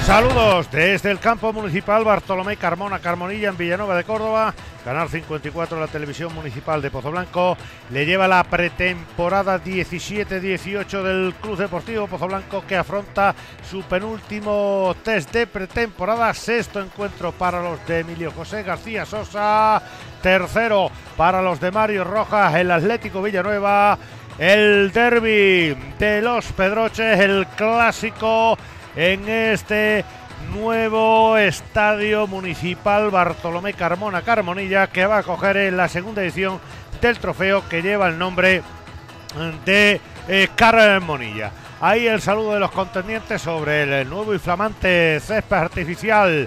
Saludos desde el campo municipal Bartolomé Carmona Carmonilla en Villanueva de Córdoba. Canal 54 de la televisión municipal de Pozoblanco le lleva la pretemporada 17-18 del Club Deportivo Pozoblanco, que afronta su penúltimo test de pretemporada. Sexto encuentro para los de Emilio José García Sosa, tercero para los de Mario Rojas, el Atlético Villanueva. El derbi de los Pedroches, el clásico en este nuevo estadio municipal Bartolomé Carmona Carmonilla, que va a acoger en la segunda edición del trofeo que lleva el nombre de Carmonilla. Ahí el saludo de los contendientes sobre el nuevo y flamante césped artificial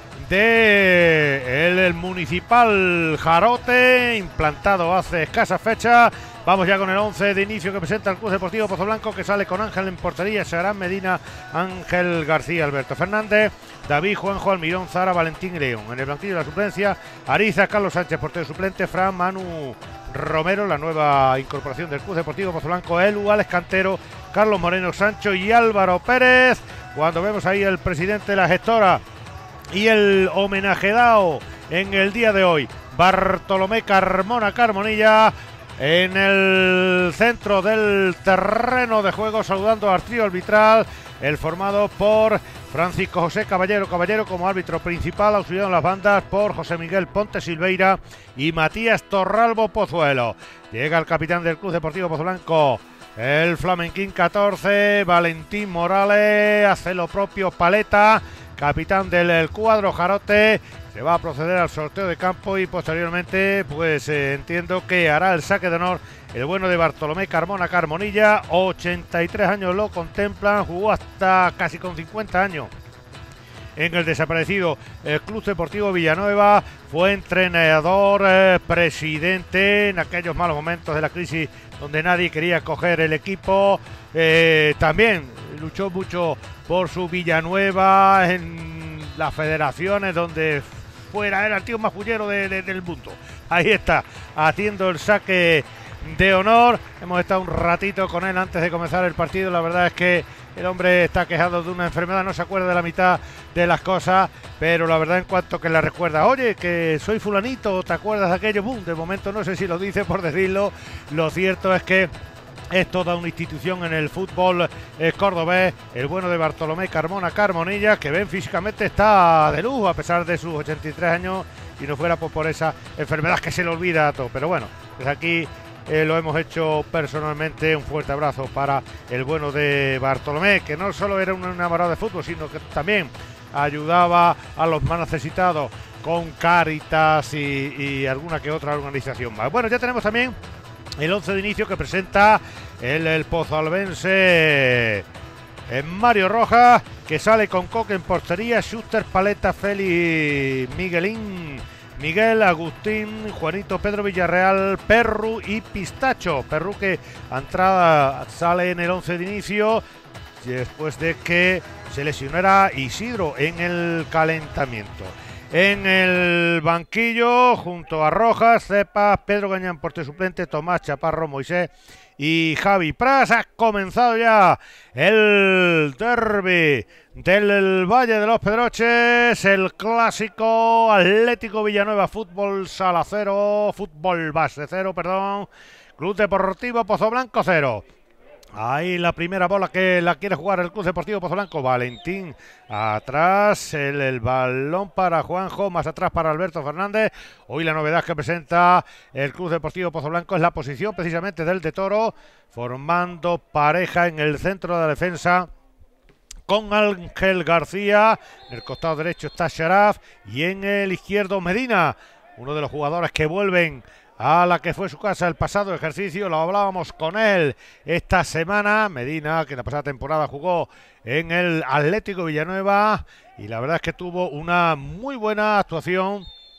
del municipal Jarote, implantado hace escasa fecha. Vamos ya con el 11 de inicio que presenta el Club Deportivo Pozoblanco, que sale con Ángel en portería, Segarán Medina, Ángel García, Alberto Fernández, David, Juanjo, Almirón, Zara, Valentín y León. En el banquillo de la suplencia, Ariza, Carlos Sánchez, portero suplente, Fran, Manu Romero, la nueva incorporación del Club Deportivo Pozoblanco, Elu, Alex Cantero, Carlos Moreno, Sancho y Álvaro Pérez. Cuando vemos ahí el presidente de la gestora y el homenajeado en el día de hoy, Bartolomé Carmona Carmonilla, en el centro del terreno de juego, saludando al trío arbitral, el formado por Francisco José Caballero como árbitro principal, auxiliado en las bandas por José Miguel Ponte Silveira y Matías Torralbo Pozuelo. Llega el capitán del Club Deportivo Pozoblanco, el Flamenquín 14, Valentín Morales, hace lo propio Paleta, capitán del cuadro Jarote. Se va a proceder al sorteo de campo y posteriormente pues entiendo que hará el saque de honor el bueno de Bartolomé Carmona Carmonilla. 83 años lo contemplan, jugó hasta casi con 50 años en el desaparecido Club Deportivo Villanueva, fue entrenador, presidente en aquellos malos momentos de la crisis donde nadie quería coger el equipo. También luchó mucho por su Villanueva en las federaciones donde fuera, era el tío más fullero del mundo. Ahí está, haciendo el saque de honor. Hemos estado un ratito con él antes de comenzar el partido. La verdad es que el hombre está quejado de una enfermedad, no se acuerda de la mitad de las cosas, pero la verdad, en cuanto que la recuerda, oye, que soy fulanito, ¿te acuerdas de aquello? ¡Bum! De momento no sé si lo dice por decirlo. Lo cierto es que es toda una institución en el fútbol cordobés, el bueno de Bartolomé Carmona Carmonilla, que ven físicamente está de lujo a pesar de sus 83 años, y no fuera por esa enfermedad que se le olvida a todo. Pero bueno, desde aquí lo hemos hecho personalmente. Un fuerte abrazo para el bueno de Bartolomé, que no solo era un enamorado de fútbol, sino que también ayudaba a los más necesitados con Cáritas y alguna que otra organización más. Bueno, ya tenemos también el 11 de inicio que presenta el pozalbense Mario Rojas, que sale con Coque en portería, Schuster, Paleta, Félix, Miguel, Agustín, Juanito, Pedro Villarreal, Perru y Pistacho. Perru, que entrada sale en el 11 de inicio después de que se lesionara Isidro en el calentamiento. En el banquillo, junto a Rojas, Cepas, Pedro Gañán, portero suplente, Tomás Chaparro, Moisés y Javi Pras. Ha comenzado ya el derbi del Valle de los Pedroches, el clásico Atlético Villanueva Fútbol Sala 0, Fútbol Base 0, perdón, Club Deportivo Pozoblanco 0. Ahí la primera bola que la quiere jugar el Club Deportivo Pozoblanco. Valentín atrás, el balón para Juanjo, más atrás para Alberto Fernández. Hoy la novedad que presenta el Club Deportivo Pozoblanco es la posición precisamente del de Toro, formando pareja en el centro de la defensa con Ángel García. En el costado derecho está Sharaf y en el izquierdo Medina, uno de los jugadores que vuelven a la que fue su casa el pasado ejercicio. Lo hablábamos con él esta semana. Medina, que la pasada temporada jugó en el Atlético Villanueva, y la verdad es que tuvo una muy buena actuación.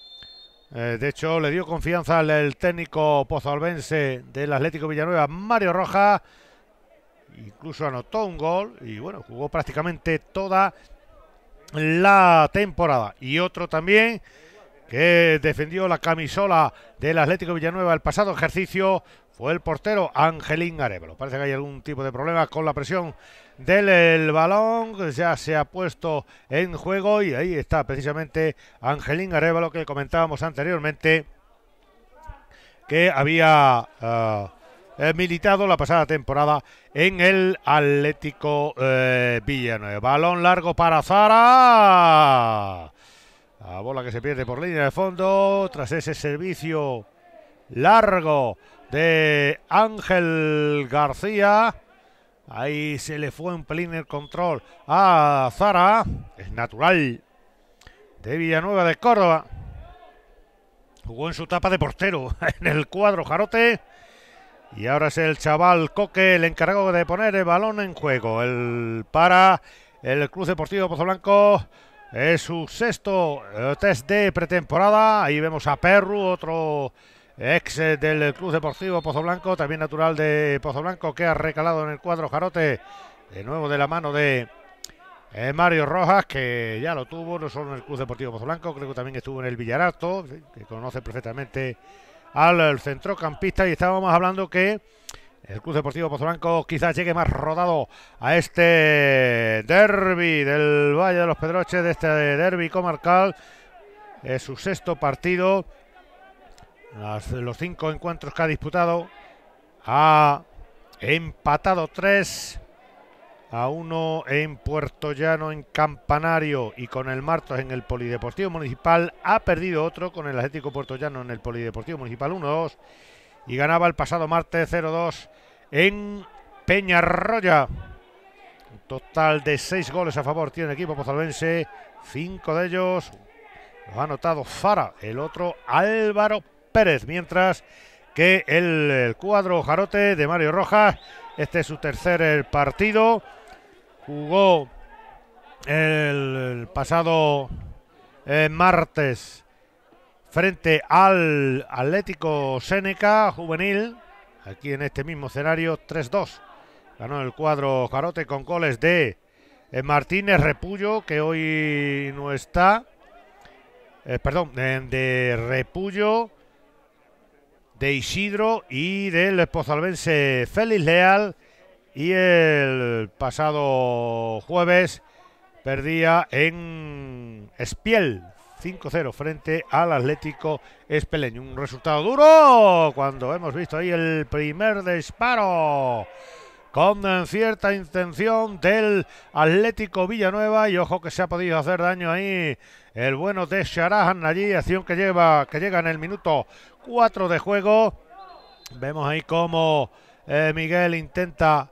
De hecho, le dio confianza al técnico pozalbense del Atlético Villanueva, Mario Rojas. Incluso anotó un gol y bueno, jugó prácticamente toda la temporada. Y otro también que defendió la camisola del Atlético Villanueva el pasado ejercicio, fue el portero Angelín Arévalo. Parece que hay algún tipo de problema con la presión del balón, ya se ha puesto en juego y ahí está precisamente Angelín Arévalo, que comentábamos anteriormente que había militado la pasada temporada en el Atlético Villanueva. Balón largo para Zara. La bola que se pierde por línea de fondo tras ese servicio largo de Ángel García. Ahí se le fue un pelín el control a Zara. Es natural de Villanueva de Córdoba. Jugó en su etapa de portero en el cuadro Jarote. Y ahora es el chaval Coque el encargado de poner el balón en juego. Para el Club Deportivo Pozoblanco. Es su sexto test de pretemporada. Ahí vemos a Perru, otro ex del Club Deportivo Pozoblanco, también natural de Pozoblanco, que ha recalado en el cuadro Jarote, de nuevo de la mano de Mario Rojas, que ya lo tuvo, no solo en el Club Deportivo Pozoblanco, creo que también estuvo en el Villaralto, que conoce perfectamente al centrocampista, y estábamos hablando que el Club Deportivo Pozoblanco quizás llegue más rodado a este derbi del Valle de los Pedroches, de este derbi comarcal. Es su sexto partido. Los 5 encuentros que ha disputado, ha empatado 3-1 en Puerto Llano, en Campanario, y con el Martos en el Polideportivo Municipal. Ha perdido otro con el Atlético Puerto Llano en el Polideportivo Municipal 1-2, y ganaba el pasado martes 0-2 en Peñarroya. Un total de 6 goles a favor tiene el equipo pozalbense, 5 de ellos los ha anotado Zara, el otro Álvaro Pérez, mientras que el cuadro Jarote de Mario Rojas, este es su tercer partido. Jugó el pasado martes frente al Atlético Seneca Juvenil, aquí en este mismo escenario, 3-2. Ganó el cuadro Jarote con goles de Martínez Repullo, que hoy no está. De Repullo, de Isidro y del pozalbense Félix Leal. Y el pasado jueves perdía en Espiel 5-0 frente al Atlético Espeleño. Un resultado duro cuando hemos visto ahí el primer disparo con cierta intención del Atlético Villanueva, y ojo que se ha podido hacer daño ahí el bueno de Sharahan allí, acción que llega en el minuto 4 de juego. Vemos ahí cómo Miguel intenta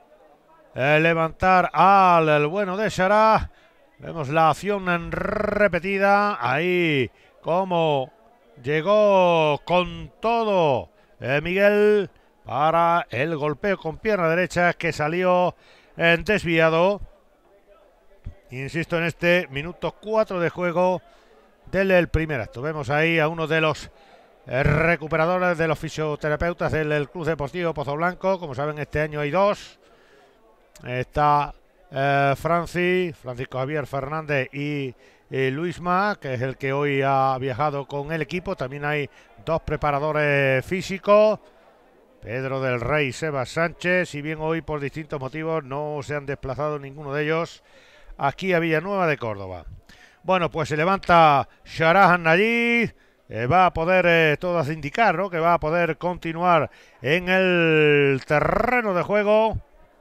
levantar al bueno de Sharahan. Vemos la acción repetida, ahí como llegó con todo Miguel para el golpeo con pierna derecha, que salió desviado. Insisto, en este minuto 4 de juego del primer acto. Vemos ahí a uno de los recuperadores, de los fisioterapeutas del Club Deportivo Pozoblanco. Como saben, este año hay 2. Está Francisco Javier Fernández y Luisma, que es el que hoy ha viajado con el equipo. También hay 2 preparadores físicos, Pedro del Rey y Sebas Sánchez, si bien hoy por distintos motivos no se han desplazado ninguno de ellos aquí a Villanueva de Córdoba. Bueno, pues se levanta Sharahan allí, va a poder, todo hace indicar, ¿no?, que va a poder continuar en el terreno de juego,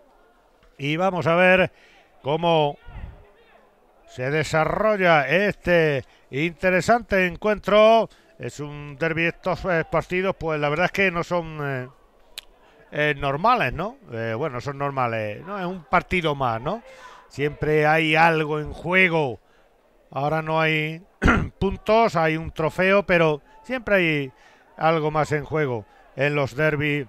y vamos a ver cómo se desarrolla este interesante encuentro. Es un derbi. Estos partidos, pues la verdad es que no son normales, ¿no? Bueno, son normales, no es un partido más, ¿no? Siempre hay algo en juego. Ahora no hay puntos, hay un trofeo, pero siempre hay algo más en juego en los derbis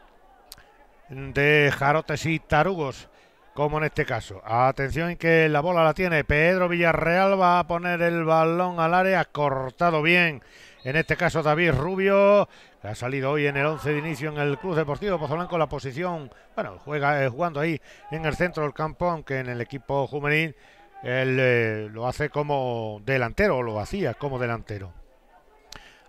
de Jarotes y Tarugos, como en este caso. Atención, en que la bola la tiene Pedro Villarreal, va a poner el balón al área, cortado bien, en este caso David Rubio, que ha salido hoy en el 11 de inicio en el Club Deportivo Pozoblanco. La posición, bueno, juega jugando ahí en el centro del campo, aunque en el equipo juvenil él lo hace como delantero, o lo hacía como delantero.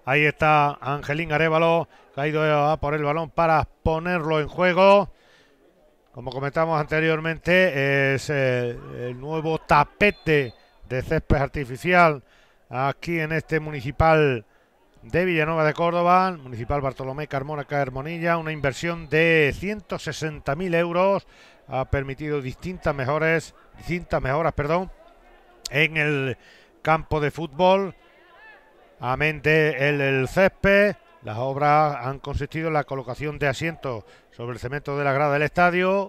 Ahí está Angelín Arévalo, que ha ido a por el balón para ponerlo en juego. Como comentamos anteriormente, es el nuevo tapete de césped artificial aquí en este municipal de Villanueva de Córdoba, municipal Bartolomé Carmona Carmonilla. Una inversión de 160.000 euros ha permitido distintas mejoras, en el campo de fútbol. Amén el césped, las obras han consistido en la colocación de asientos sobre el cemento de la grada del estadio,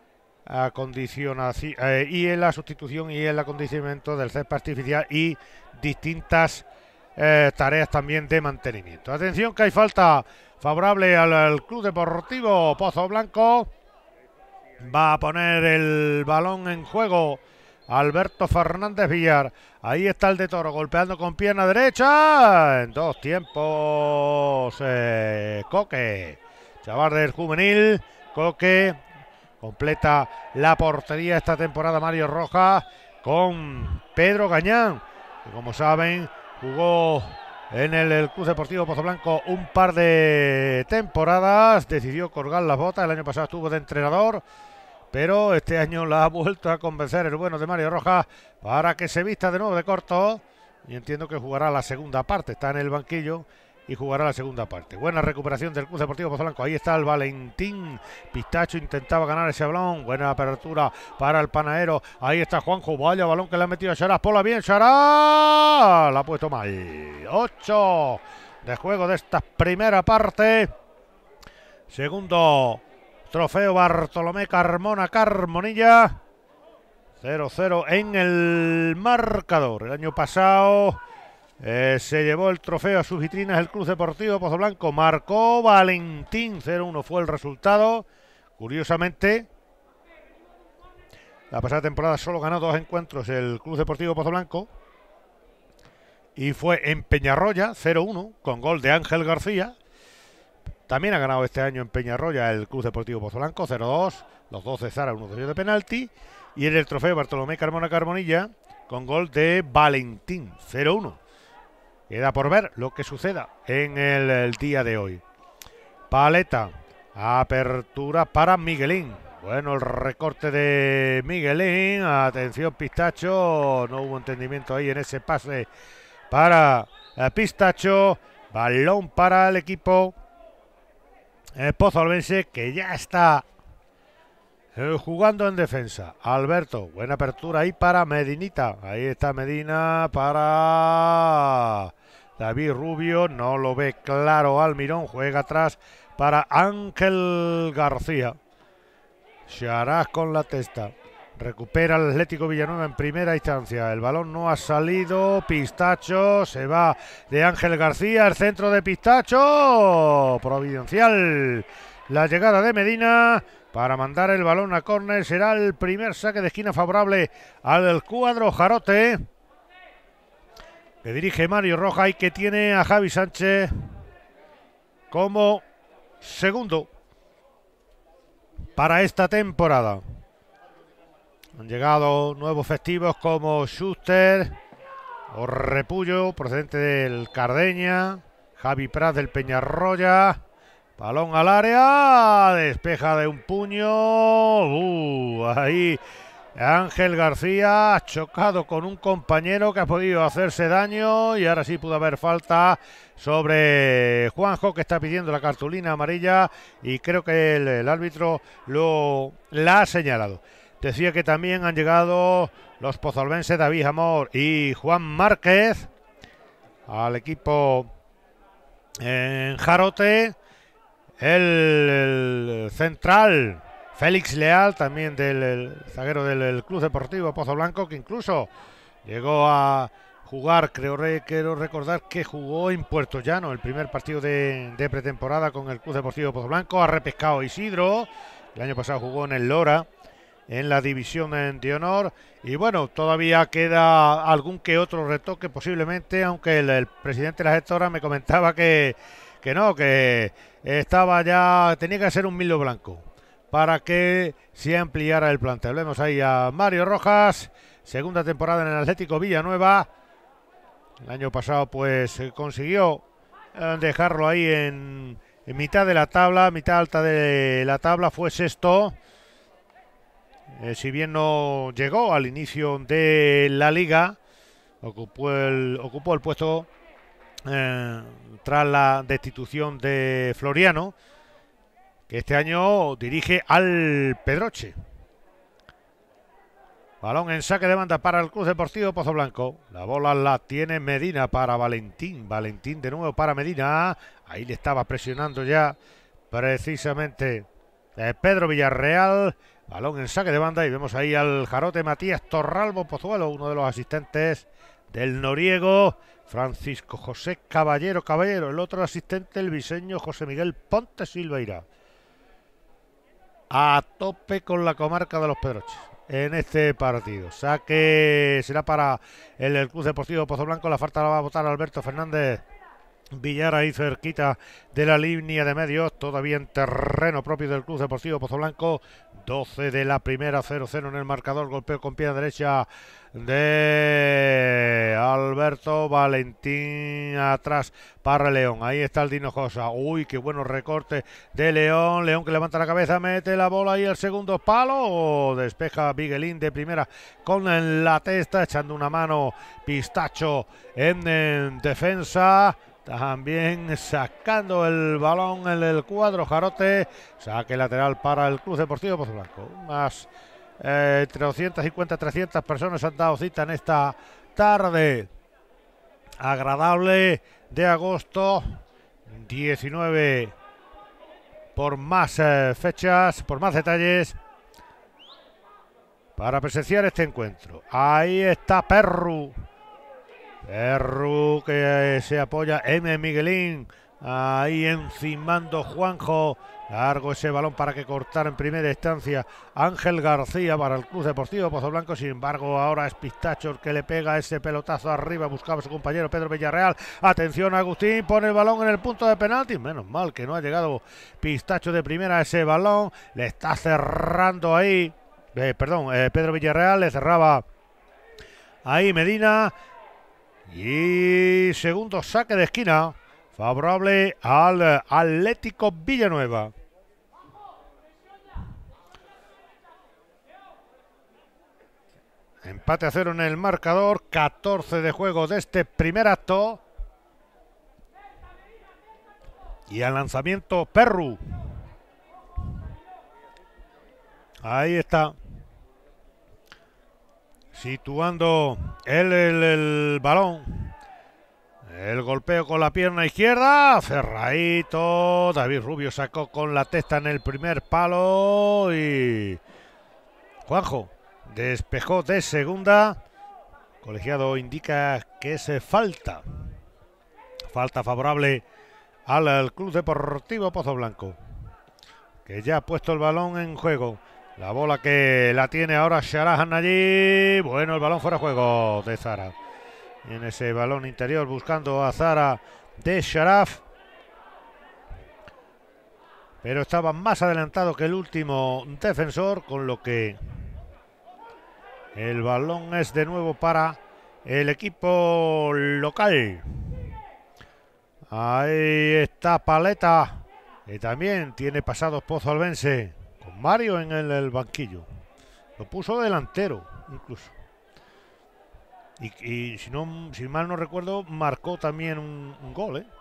y en la sustitución y el acondicionamiento del césped artificial y distintas tareas también de mantenimiento. Atención que hay falta favorable al Club Deportivo Pozo Blanco. Va a poner el balón en juego Alberto Fernández Villar. Ahí está el de Toro golpeando con pierna derecha. En dos tiempos Coque, chaval del juvenil. Coque completa la portería esta temporada Mario Rojas con Pedro Gañán, que como saben jugó en el Club Deportivo Pozo Blanco un par de temporadas. Decidió colgar las botas. El año pasado estuvo de entrenador, pero este año la ha vuelto a convencer el bueno de Mario Rojas para que se vista de nuevo de corto, y entiendo que jugará la segunda parte. Está en el banquillo y jugará la segunda parte. Buena recuperación del Club Deportivo Pozo Blanco. Ahí está el Valentín Pistacho, intentaba ganar ese balón. Buena apertura para el panadero. Ahí está Juanjo, vaya balón que le ha metido a Sharaz. Pola bien, Sharaz la ha puesto mal. 8 de juego de esta primera parte. Segundo trofeo Bartolomé Carmona Carmonilla. 0-0 en el marcador. El año pasado se llevó el trofeo a sus vitrinas el Club Deportivo Pozo Blanco. Marcó Valentín, 0-1 fue el resultado. Curiosamente, la pasada temporada solo ganó 2 encuentros el Club Deportivo Pozo Blanco, y fue en Peñarroya, 0-1, con gol de Ángel García. También ha ganado este año en Peñarroya el Club Deportivo Pozo Blanco, 0-2, los dos de Zara, uno de ellos de penalti. Y en el trofeo Bartolomé Carmona Carmonilla, con gol de Valentín, 0-1. Queda por ver lo que suceda en el día de hoy. Paleta, apertura para Miguelín. Bueno, el recorte de Miguelín. Atención Pistacho, no hubo entendimiento ahí en ese pase para Pistacho. Balón para el equipo pozolvense, que ya está jugando en defensa. Alberto, buena apertura ahí para Medinita. Ahí está Medina para David Rubio. No lo ve claro Almirón. Juega atrás para Ángel García. Sharaz con la testa. Recupera el Atlético Villanueva en primera instancia. El balón no ha salido. Pistacho, se va de Ángel García. El centro de Pistacho. Providencial la llegada de Medina para mandar el balón a córner. Será el primer saque de esquina favorable al cuadro Jarote, que dirige Mario Rojas y que tiene a Javi Sánchez como segundo para esta temporada. Han llegado nuevos festivos como Schuster o Repullo, procedente del Cardeña, Javi Prat del Peñarroya. Balón al área, despeja de un puño. Ahí Ángel García ha chocado con un compañero que ha podido hacerse daño, y ahora sí pudo haber falta sobre Juanjo, que está pidiendo la cartulina amarilla, y creo que el árbitro la ha señalado. Decía que también han llegado los pozolvenses David Amor y Juan Márquez al equipo en Jarote. El central Félix Leal, también del zaguero del Club Deportivo Pozo Blanco, que incluso llegó a jugar, quiero recordar que jugó en Puerto Llano el primer partido de pretemporada con el Club Deportivo Pozo Blanco. Ha repescado Isidro, el año pasado jugó en el Lora en la división de honor, y bueno, todavía queda algún que otro retoque posiblemente, aunque el presidente de la gestora me comentaba que estaba ya, tenía que ser un Milo Blanco para que se ampliara el plantel. Vemos ahí a Mario Rojas, segunda temporada en el Atlético Villanueva. El año pasado pues consiguió dejarlo ahí en mitad de la tabla, mitad alta de la tabla. Fue sexto. Si bien no llegó al inicio de la liga, ocupó el puesto tras la destitución de Floriano, que este año dirige al Pedroche. Balón en saque de banda para el Club Deportivo Pozoblanco. La bola la tiene Medina para Valentín. Valentín de nuevo para Medina. Ahí le estaba presionando ya precisamente Pedro Villarreal. Balón en saque de banda y vemos ahí al jarote Matías Torralbo Pozuelo, uno de los asistentes del noriego. Francisco José Caballero, el otro asistente, el viseño José Miguel Ponte Silveira. A tope con la comarca de los Pedroches en este partido. Saque será para el Club Deportivo Pozoblanco. La falta la va a botar Alberto Fernández Villar ahí cerquita de la línea de medios, todavía en terreno propio del Club Deportivo Pozoblanco. 12 de la primera, 0-0 en el marcador. Golpeo con pierna derecha de Alberto. Valentín atrás para León. Ahí está el Dinojosa. Uy, qué buenos recortes de León. León que levanta la cabeza, mete la bola ahí al segundo palo. Despeja Miguelín de primera con la testa, echando una mano Pistacho en defensa. También sacando el balón en el cuadro jarote. Saque lateral para el Club Deportivo Pozoblanco. Más entre 250 y 300 personas han dado cita en esta tarde agradable de agosto. 19 por más fechas, por más detalles para presenciar este encuentro. Ahí está Perru que se apoya en Miguelín. Ahí encimando Juanjo. Largo ese balón para que cortara en primera instancia Ángel García para el Club Deportivo Pozoblanco. Sin embargo, ahora es Pistacho el que le pega ese pelotazo arriba. Buscaba a su compañero Pedro Villarreal. Atención, Agustín pone el balón en el punto de penalti. Menos mal que no ha llegado Pistacho de primera a ese balón. Le está cerrando ahí. Pedro Villarreal le cerraba ahí Medina. Y segundo saque de esquina favorable al Atlético Villanueva. Empate a 0 en el marcador. 14 de juego de este primer acto. Y al lanzamiento Perru. Ahí está. Situando el balón. El golpeo con la pierna izquierda. Ferraito. David Rubio sacó con la testa en el primer palo. Y Juanjo despejó de segunda. Colegiado indica que es falta. Falta favorable al Club Deportivo Pozoblanco, que ya ha puesto el balón en juego. La bola que la tiene ahora Sharahan allí. Bueno, el balón fuera de juego de Zara. En ese balón interior buscando a Zara de Sharaf. Pero estaba más adelantado que el último defensor, con lo que el balón es de nuevo para el equipo local. Ahí está Paleta, que también tiene pasados pozolvense, con Mario en el banquillo. Lo puso delantero incluso. Y si mal no recuerdo, marcó también un gol, ¿eh?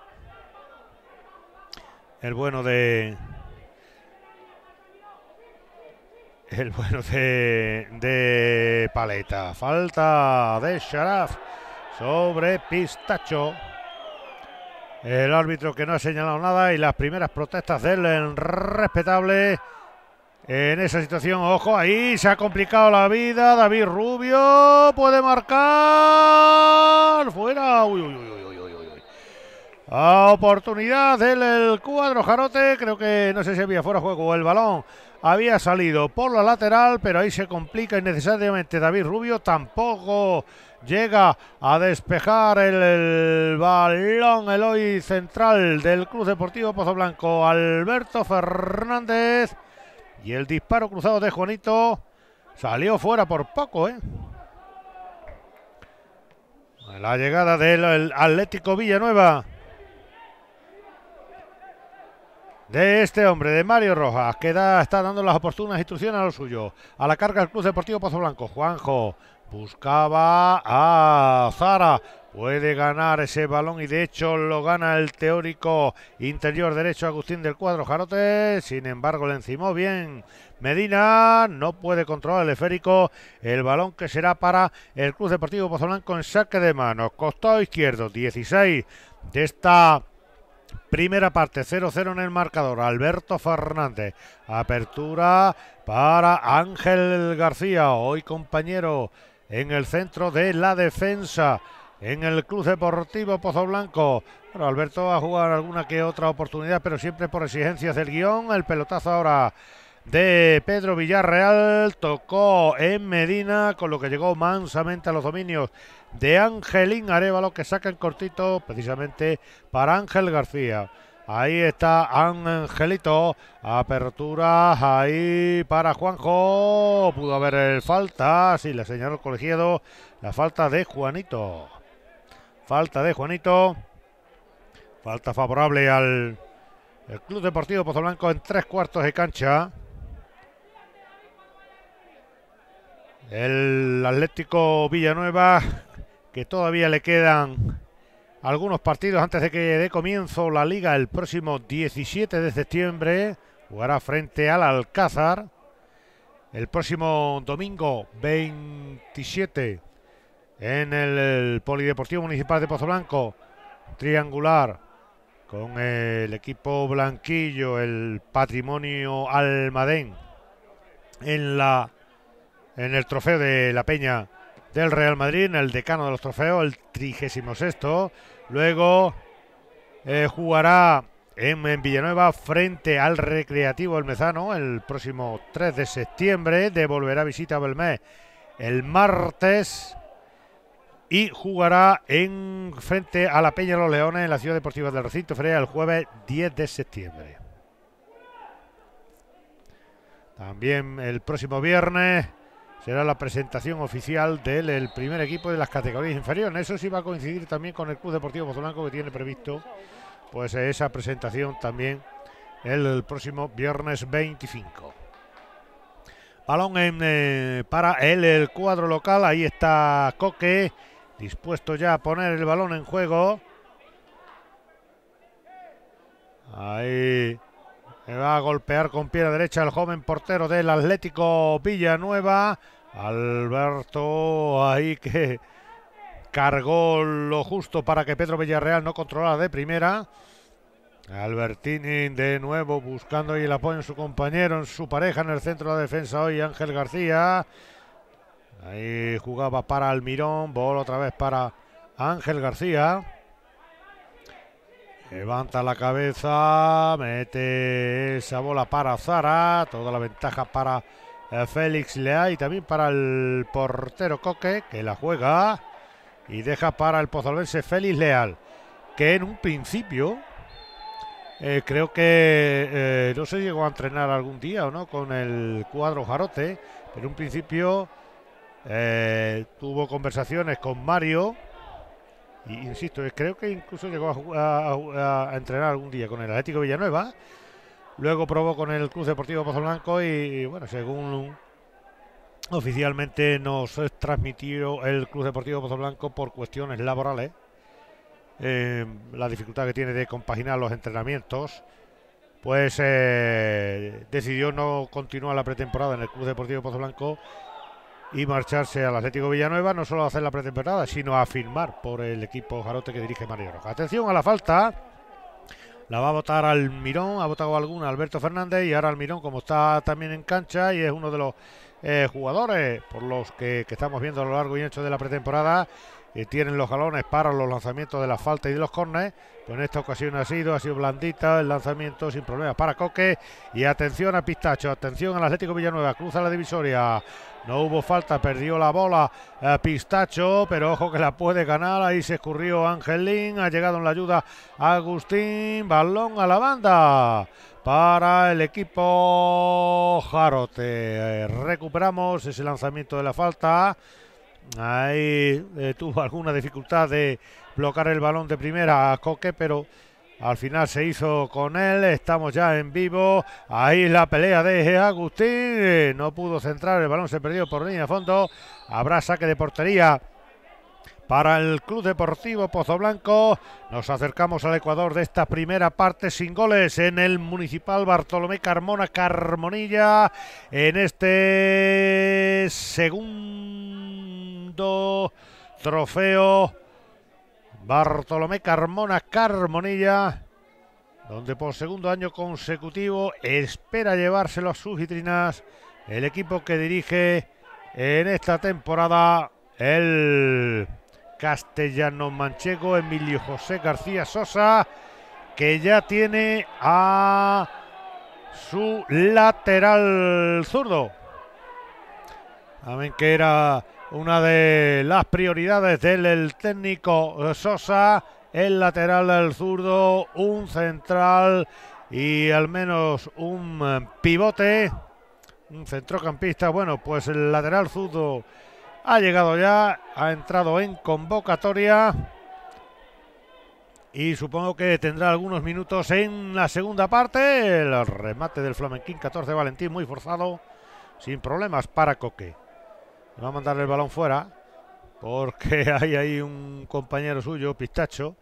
El bueno de Paleta. Falta de Sharaf sobre Pistacho. El árbitro que no ha señalado nada y las primeras protestas del respetable en esa situación. Ojo, ahí se ha complicado la vida. David Rubio puede marcar. Fuera. Uy. A oportunidad del cuadro jarote. Creo que no sé si había fuera de juego. El balón había salido por la lateral, pero ahí se complica innecesariamente. David Rubio tampoco llega a despejar el balón. El hoy central del Club Deportivo Pozoblanco, Alberto Fernández. Y el disparo cruzado de Juanito salió fuera por poco, ¿eh? La llegada del Atlético Villanueva. de este hombre, de Mario Rojas, que está dando las oportunas instrucciones a lo suyo. A la carga el Club Deportivo Pozoblanco. Juanjo buscaba a Zara. Puede ganar ese balón y de hecho lo gana el teórico interior derecho Agustín del Cuadro Jarote. Sin embargo, le encimó bien Medina. No puede controlar el esférico. El balón que será para el Club Deportivo Pozoblanco en saque de manos. Costado izquierdo, 16 de esta primera parte, 0-0 en el marcador. Alberto Fernández. Apertura para Ángel García, hoy compañero en el centro de la defensa en el Club Deportivo Pozoblanco. Bueno, Alberto va a jugar alguna que otra oportunidad, pero siempre por exigencias del guión. El pelotazo ahora de Pedro Villarreal, tocó en Medina, con lo que llegó mansamente a los dominios de Angelín Arévalo, que saca en cortito precisamente para Ángel García. Ahí está Angelito, apertura ahí para Juanjo, pudo haber el falta, sí, le señaló el colegiado, la falta de Juanito. Falta de Juanito, falta favorable al Club Deportivo Pozoblanco en 3/4 de cancha. El Atlético Villanueva, que todavía le quedan algunos partidos antes de que dé comienzo la liga el próximo 17 de septiembre. Jugará frente al Alcázar. El próximo domingo 27 en el Polideportivo Municipal de Pozoblanco. Triangular con el equipo blanquillo, el Patrimonio Almadén en el trofeo de la Peña del Real Madrid, en el decano de los trofeos, el 36º. Luego jugará en Villanueva frente al Recreativo El Mezano el próximo 3 de septiembre. Devolverá visita a Belmez el martes. Y jugará frente a la Peña de los Leones en la Ciudad Deportiva del Recinto Feria el jueves 10 de septiembre. También el próximo viernes será la presentación oficial del primer equipo de las categorías inferiores. Eso sí va a coincidir también con el Club Deportivo Pozoblanco, que tiene previsto pues esa presentación también el próximo viernes 25. Balón para el cuadro local. Ahí está Coque, dispuesto ya a poner el balón en juego. Ahí va a golpear con pierna derecha el joven portero del Atlético Villanueva. Alberto ahí que cargó lo justo para que Pedro Villarreal no controlara de primera. Albertini de nuevo buscando ahí el apoyo en su compañero, en su pareja en el centro de la defensa hoy, Ángel García. Ahí jugaba para Almirón, bola otra vez para Ángel García. Levanta la cabeza, mete esa bola para Zara, toda la ventaja para Félix Lea y también para el portero Coque, que la juega y deja para el pozolvense Félix Leal, que en un principio creo que no se llegó a entrenar algún día o no con el cuadro Jarote, pero en un principio tuvo conversaciones con Mario y insisto, creo que incluso llegó a entrenar algún día con el Atlético Villanueva. Luego probó con el Club Deportivo Pozoblanco y bueno, según oficialmente nos transmitió el Club Deportivo Pozoblanco por cuestiones laborales, la dificultad que tiene de compaginar los entrenamientos, pues decidió no continuar la pretemporada en el Club Deportivo Pozoblanco y marcharse al Atlético Villanueva, no solo a hacer la pretemporada, sino a firmar por el equipo Jarote que dirige Mario Rojas. Atención a la falta, la va a votar Almirón, ha votado alguna Alberto Fernández, y ahora Almirón, como está también en cancha y es uno de los jugadores por los que estamos viendo a lo largo y ancho de la pretemporada, tienen los galones para los lanzamientos de la falta y de los córneres, pues en esta ocasión ha sido blandita el lanzamiento sin problemas para Coque. Y atención a Pistacho, atención al Atlético Villanueva, cruza la divisoria, no hubo falta, perdió la bola Pistacho, pero ojo que la puede ganar. Ahí se escurrió Angelín, ha llegado en la ayuda Agustín, balón a la banda para el equipo Jarote. Recuperamos ese lanzamiento de la falta. Ahí tuvo alguna dificultad de bloquear el balón de primera a Coque, pero Al final se hizo con él, estamos ya en vivo. Ahí la pelea de Agustín, no pudo centrar, el balón se perdió por línea de fondo. Habrá saque de portería para el Club Deportivo Pozoblanco. Nos acercamos al Ecuador de esta primera parte sin goles en el Municipal Bartolomé Carmona Carmonilla. En este segundo trofeo Bartolomé Carmona Carmonilla, donde por segundo año consecutivo espera llevárselo a sus vitrinas el equipo que dirige en esta temporada el castellano manchego Emilio José García Sosa, que ya tiene a su lateral zurdo. Saben que era una de las prioridades del técnico Sosa, el lateral del zurdo, un central y al menos un pivote, un centrocampista. Bueno, pues el lateral zurdo ha llegado ya, ha entrado en convocatoria y supongo que tendrá algunos minutos en la segunda parte. El remate del Flamenquín 14 Valentín, muy forzado, sin problemas para Coque. Va a mandar el balón fuera porque hay ahí un compañero suyo, Pistacho,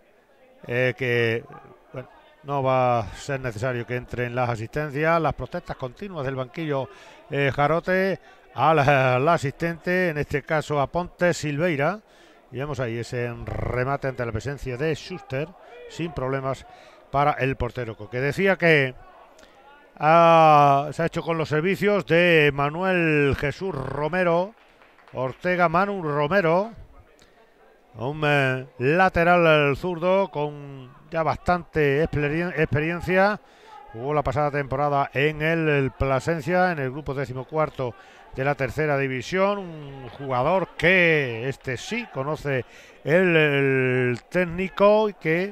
que bueno, no va a ser necesario que entre en las asistencias. Las protestas continuas del banquillo Jarote al asistente, en este caso a Ponte Silveira. Y vemos ahí ese remate ante la presencia de Schuster, sin problemas para el portero, que decía que se ha hecho con los servicios de Manuel Jesús Romero Ortega. Manu Romero, un lateral zurdo con ya bastante experiencia. Jugó la pasada temporada en el Plasencia, en el grupo 14º de la tercera división. Un jugador que sí conoce el técnico y que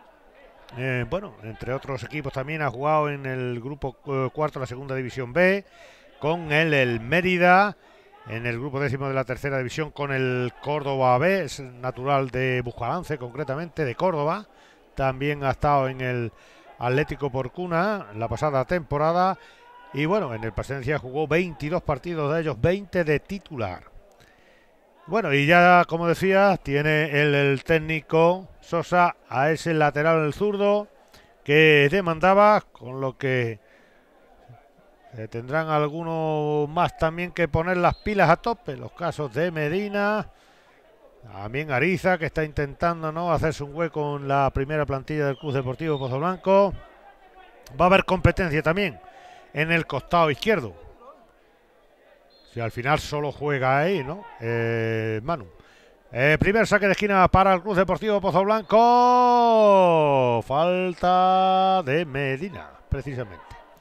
bueno, entre otros equipos también ha jugado en el grupo 4 de la segunda división B, con el Mérida, en el grupo 10º de la tercera división con el Córdoba B, es natural de Bujalance, concretamente de Córdoba. También ha estado en el Atlético Porcuna la pasada temporada y bueno, en el Plasencia jugó 22 partidos, de ellos 20 de titular. Bueno, y ya como decía, tiene el técnico Sosa a ese lateral zurdo que demandaba, con lo que tendrán algunos más también que poner las pilas a tope. Los casos de Medina, también Ariza, que está intentando hacerse un hueco en la primera plantilla del Club Deportivo Pozoblanco. Va a haber competencia también en el costado izquierdo. Si al final solo juega ahí, ¿no? Manu. Primer saque de esquina para el Club Deportivo Pozoblanco. Falta de Medina, precisamente.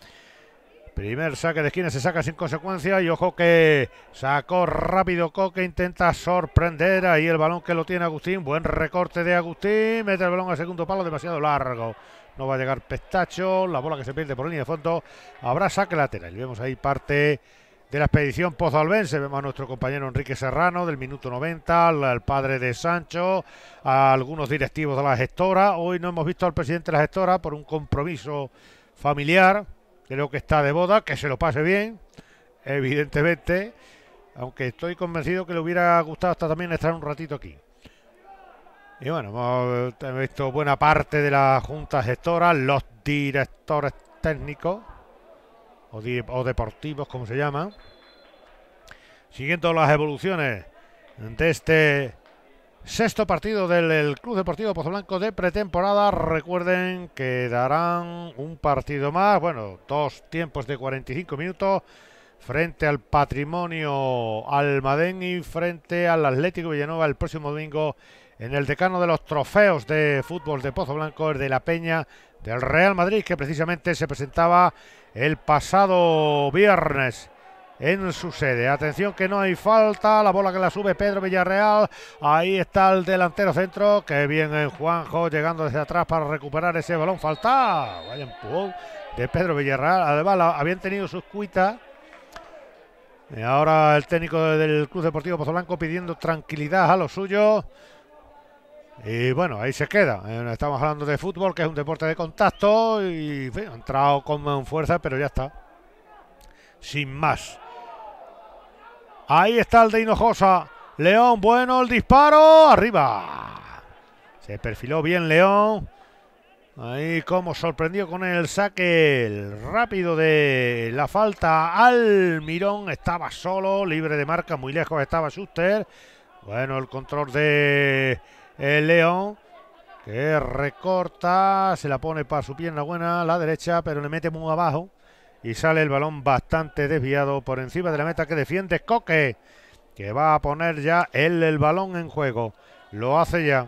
Primer saque de esquina, se saca sin consecuencia. Y ojo que sacó rápido Coque, intenta sorprender. Ahí el balón que lo tiene Agustín. Buen recorte de Agustín. Mete el balón al segundo palo, demasiado largo. No va a llegar Pistacho. La bola que se pierde por línea de fondo. Habrá saque lateral. Y vemos ahí parte de la expedición pozalbense. Vemos a nuestro compañero Enrique Serrano del minuto 90, al padre de Sancho, a algunos directivos de la gestora. Hoy no hemos visto al presidente de la gestora por un compromiso familiar. Creo que está de boda, que se lo pase bien, evidentemente, aunque estoy convencido que le hubiera gustado hasta también estar un ratito aquí. Y bueno, hemos visto buena parte de la junta gestora, los directores técnicos o deportivos, como se llama, siguiendo las evoluciones de este sexto partido del Club Deportivo Pozoblanco de pretemporada. Recuerden que darán un partido más, bueno, 2 tiempos de 45 minutos frente al Patrimonio Almadén y frente al Atlético Villanueva el próximo domingo en el decano de los trofeos de fútbol de Pozoblanco, el de la Peña del Real Madrid, que precisamente se presentaba el pasado viernes en su sede. Atención que no hay falta, la bola que la sube Pedro Villarreal. Ahí está el delantero centro, que bien en Juanjo, llegando desde atrás para recuperar ese balón. Falta, vaya empujón de Pedro Villarreal. Además habían tenido sus cuitas. Y ahora el técnico del Club Deportivo Pozoblanco pidiendo tranquilidad a los suyos. Y bueno, ahí se queda. Estamos hablando de fútbol, que es un deporte de contacto, y en fin, ha entrado con fuerza, pero ya está. Sin más. Ahí está el de Hinojosa. León, bueno, el disparo. Arriba. Se perfiló bien León. Ahí como sorprendió con el saque el rápido de la falta. Almirón estaba solo, libre de marca, muy lejos estaba Schuster. Bueno, el control de León, que recorta, se la pone para su pierna buena, la derecha, pero le mete muy abajo. Y sale el balón bastante desviado por encima de la meta que defiende Coque, que va a poner ya él el balón en juego. Lo hace ya.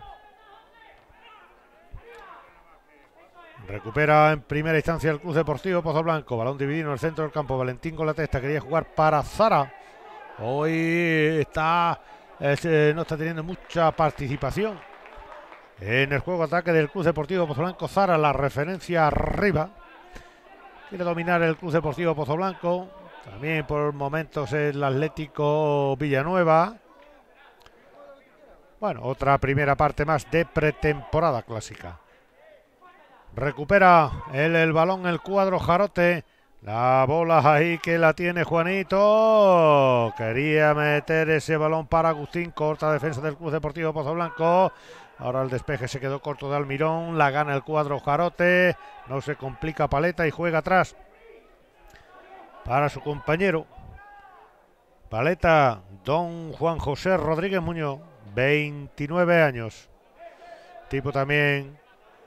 Recupera en primera instancia el Club Deportivo Pozoblanco. Balón dividido en el centro del campo. Valentín con la testa. Quería jugar para Zara. Hoy está no está teniendo mucha participación en el juego ataque del Club Deportivo Pozoblanco. Zara, la referencia arriba. Quiere dominar el Club Deportivo Pozoblanco. También por momentos el Atlético Villanueva. Bueno, otra primera parte más de pretemporada clásica. Recupera el balón el cuadro Jarote. La bola ahí que la tiene Juanito. Quería meter ese balón para Agustín. Corta defensa del Club Deportivo Pozoblanco. Ahora el despeje se quedó corto de Almirón. La gana el cuadro Jarote. No se complica Paleta y juega atrás para su compañero. Paleta, don Juan José Rodríguez Muñoz. 29 años. Tipo también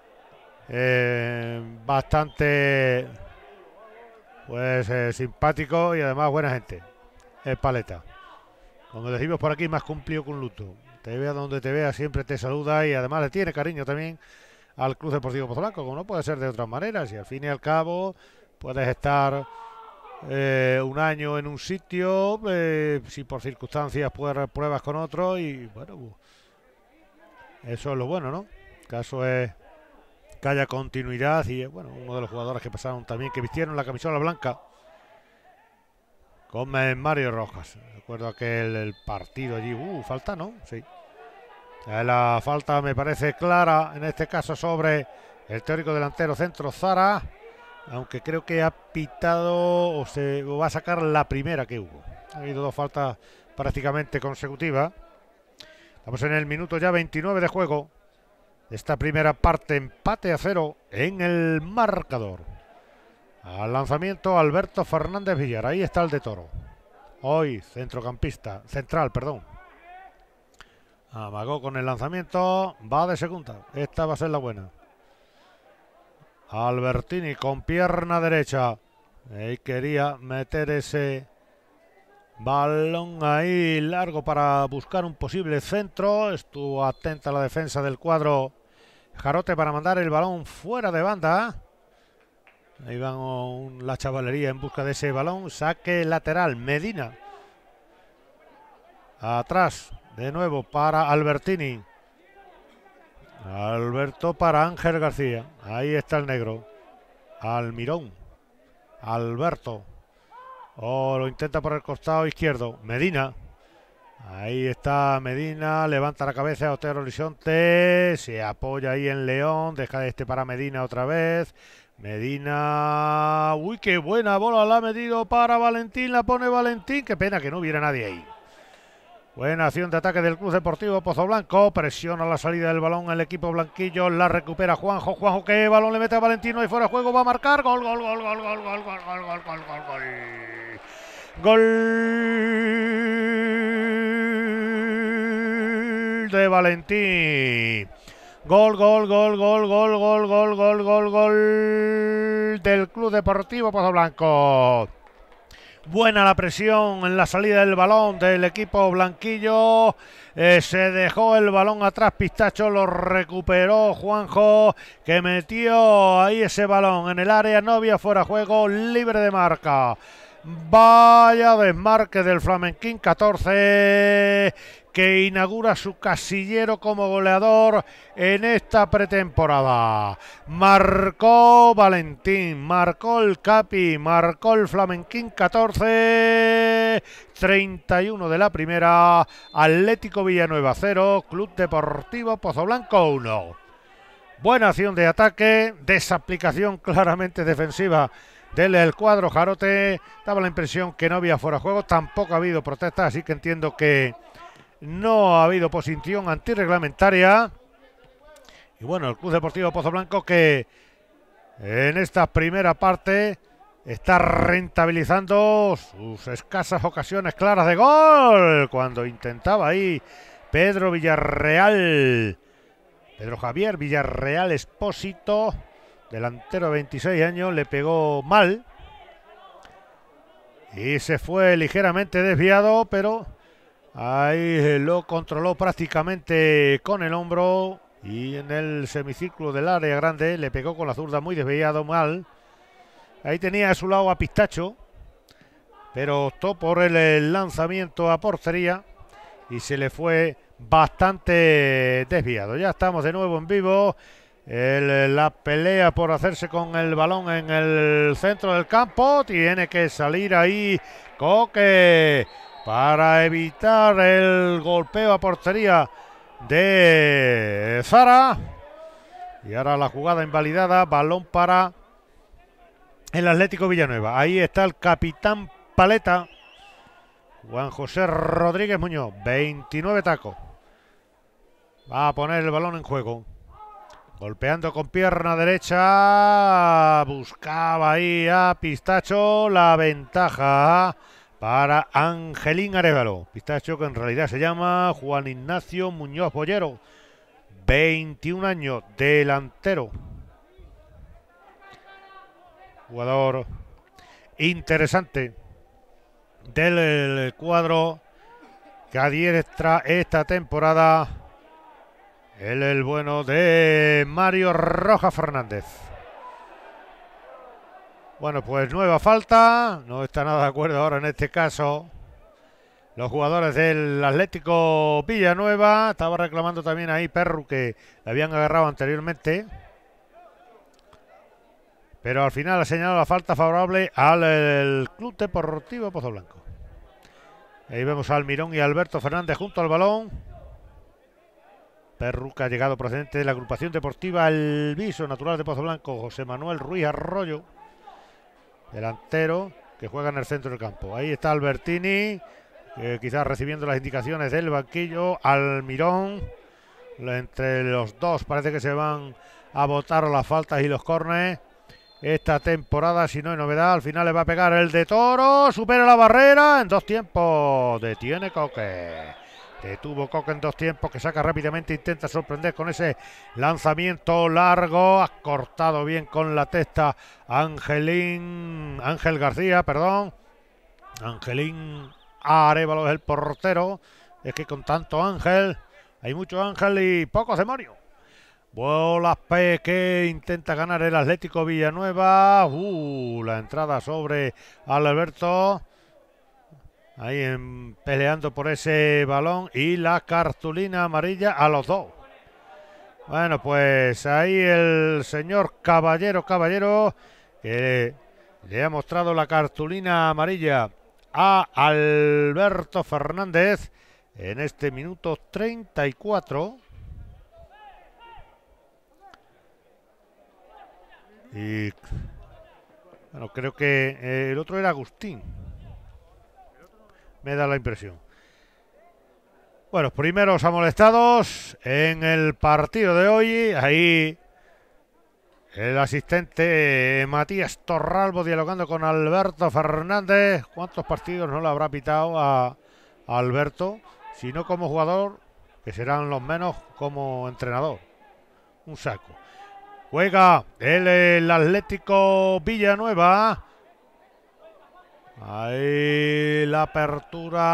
bastante pues simpático y además buena gente. Es Paleta. Como decimos por aquí, más cumplido que un luto. Te vea donde te vea, siempre te saluda y además le tiene cariño también al Club Deportivo Pozoblanco, como no puede ser de otras maneras. Y al fin y al cabo puedes estar un año en un sitio, si por circunstancias pruebas con otro y bueno, eso es lo bueno, ¿no? El caso es que haya continuidad y bueno, uno de los jugadores que pasaron también, que vistieron la camisola blanca con Mario Rojas. Recuerdo aquel el partido allí, falta, ¿no? Sí. La falta me parece clara, en este caso sobre el teórico delantero centro Zara, aunque creo que ha pitado o va a sacar la primera que hubo. Ha habido dos faltas prácticamente consecutivas. Estamos en el minuto ya 29 de juego. Esta primera parte, empate a 0 en el marcador. Al lanzamiento Alberto Fernández Villar. Ahí está el de Toro. Hoy centrocampista, central, perdón. Amagó con el lanzamiento. Va de segunda. Esta va a ser la buena. Albertini con pierna derecha. Ahí quería meter ese balón ahí largo para buscar un posible centro. Estuvo atenta la defensa del cuadro Jarote para mandar el balón fuera de banda. Ahí van la chavalería en busca de ese balón. Saque lateral. Medina. Atrás. De nuevo para Albertini. Alberto para Ángel García. Ahí está el negro. Almirón. Alberto. Lo intenta por el costado izquierdo. Medina. Ahí está Medina. Levanta la cabeza. Otero Horizonte. Se apoya ahí en León. Deja para Medina otra vez. Medina. Uy, qué buena bola la ha metido para Valentín. La pone Valentín. Qué pena que no hubiera nadie ahí. Buena acción de ataque del Club Deportivo Pozoblanco. Presiona la salida del balón el equipo blanquillo. La recupera Juanjo. Juanjo, ¿qué balón le mete a Valentino? Y fuera de juego va a marcar. Gol, gol, gol, gol, gol, gol, gol, gol, gol, gol, gol, gol. Gol de Valentín. Gol, gol, gol, gol, gol, gol, gol, gol, gol, gol del Club Deportivo Pozoblanco. Buena la presión en la salida del balón del equipo blanquillo. Se dejó el balón atrás Pistacho, lo recuperó Juanjo, que metió ahí ese balón en el área. No había fuera de juego, libre de marca. Vaya desmarque del Flamenquín 14, que inaugura su casillero como goleador en esta pretemporada. Marcó Valentín, marcó el Capi, marcó el Flamenquín 14, 31 de la primera, Atlético Villanueva 0, Club Deportivo Pozoblanco 1. Buena acción de ataque, desaplicación claramente defensiva del cuadro Jarote. Daba la impresión que no había fuera de juego, tampoco ha habido protestas, así que entiendo que no ha habido posición antirreglamentaria. Y bueno, el Club Deportivo Pozoblanco, que en esta primera parte está rentabilizando sus escasas ocasiones claras de gol, cuando intentaba ahí Pedro Javier Villarreal Expósito, delantero de 26 años, le pegó mal y se fue ligeramente desviado, pero ahí lo controló prácticamente con el hombro y en el semicírculo del área grande le pegó con la zurda muy desviado, mal. Ahí tenía a su lado a Pistacho, pero optó por el lanzamiento a portería y se le fue bastante desviado. Ya estamos de nuevo en vivo. La pelea por hacerse con el balón en el centro del campo. Tiene que salir ahí Coque para evitar el golpeo a portería de Zara. Y ahora la jugada invalidada. Balón para el Atlético Villanueva. Ahí está el capitán Paleta, Juan José Rodríguez Muñoz, 29 tacos. Va a poner el balón en juego. Golpeando con pierna derecha. Buscaba ahí a Pistacho. La ventaja para Angelín Arévalo. Pistacho, que en realidad se llama Juan Ignacio Muñoz Bollero. 21 años, delantero. Jugador interesante del cuadro que adiestra esta temporada el bueno de Mario Rojas Fernández. Bueno, pues nueva falta. No está nada de acuerdo ahora en este caso los jugadores del Atlético Villanueva. Estaba reclamando también ahí Perru, que le habían agarrado anteriormente. Pero al final ha señalado la falta favorable al Club Deportivo Pozoblanco. Ahí vemos a Almirón y Alberto Fernández junto al balón. Perru, que ha llegado procedente de la agrupación deportiva El Viso, natural de Pozoblanco. José Manuel Ruiz Arroyo, delantero, que juega en el centro del campo. Ahí está Albertini, quizás recibiendo las indicaciones del banquillo. Almirón, entre los dos parece que se van a botar las faltas y los córneres. Esta temporada, si no hay novedad, al final le va a pegar el de Toro. Supera la barrera en 2 tiempos. Detiene Coque. Detuvo Coque en 2 tiempos, que saca rápidamente. Intenta sorprender con ese lanzamiento largo. Ha cortado bien con la testa Angelín Arévalo es el portero. Es que con tanto Ángel, hay mucho Ángel y pocos demonios. Bolas P, que intenta ganar el Atlético Villanueva. La entrada sobre Alberto. Ahí peleando por ese balón. Y la cartulina amarilla a los dos. Bueno, pues ahí el señor Caballero, que le ha mostrado la cartulina amarilla a Alberto Fernández en este minuto 34. Y bueno, creo que el otro era Agustín, me da la impresión. Bueno, primeros amonestados en el partido de hoy. Ahí el asistente Matías Torralbo dialogando con Alberto Fernández. ¿Cuántos partidos no le habrá pitado a Alberto? Si no como jugador, que serán los menos como entrenador. Un saco. Juega el Atlético Villanueva. Ahí la apertura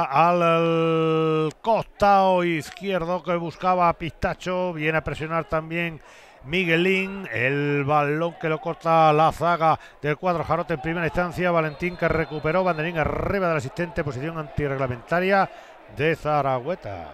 al costado izquierdo que buscaba Pistacho. Viene a presionar también Miguelín, el balón que lo corta la zaga del cuadro Jarote en primera instancia. Valentín que recuperó, banderín arriba del asistente, posición antirreglamentaria de Zaragoza.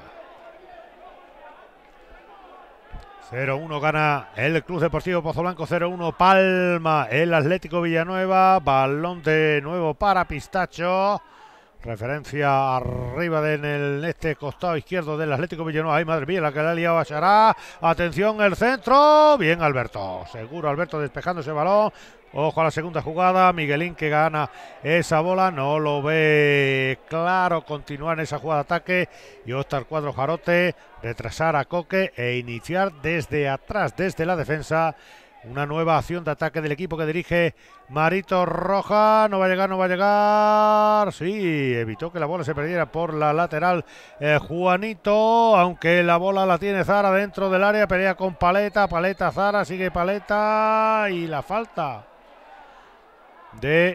0-1 gana el Club Deportivo Pozoblanco, 0-1 palma el Atlético Villanueva. Balón de nuevo para Pistacho. Referencia arriba en este costado izquierdo del Atlético Villanueva. Ay, madre mía, la que le ha liado a Chará. Atención, el centro. Bien, Alberto. Seguro Alberto despejando ese balón. Ojo a la segunda jugada. Miguelín que gana esa bola. No lo ve claro. Continuar en esa jugada de ataque. Y opta el cuadro Jarote. Retrasar a Coque e iniciar desde atrás, desde la defensa. Una nueva acción de ataque del equipo que dirige Marito Roja. No va a llegar, no va a llegar. Sí, evitó que la bola se perdiera por la lateral Juanito. Aunque la bola la tiene Zara dentro del área. Pelea con Paleta. Paleta, Zara, sigue Paleta. Y la falta de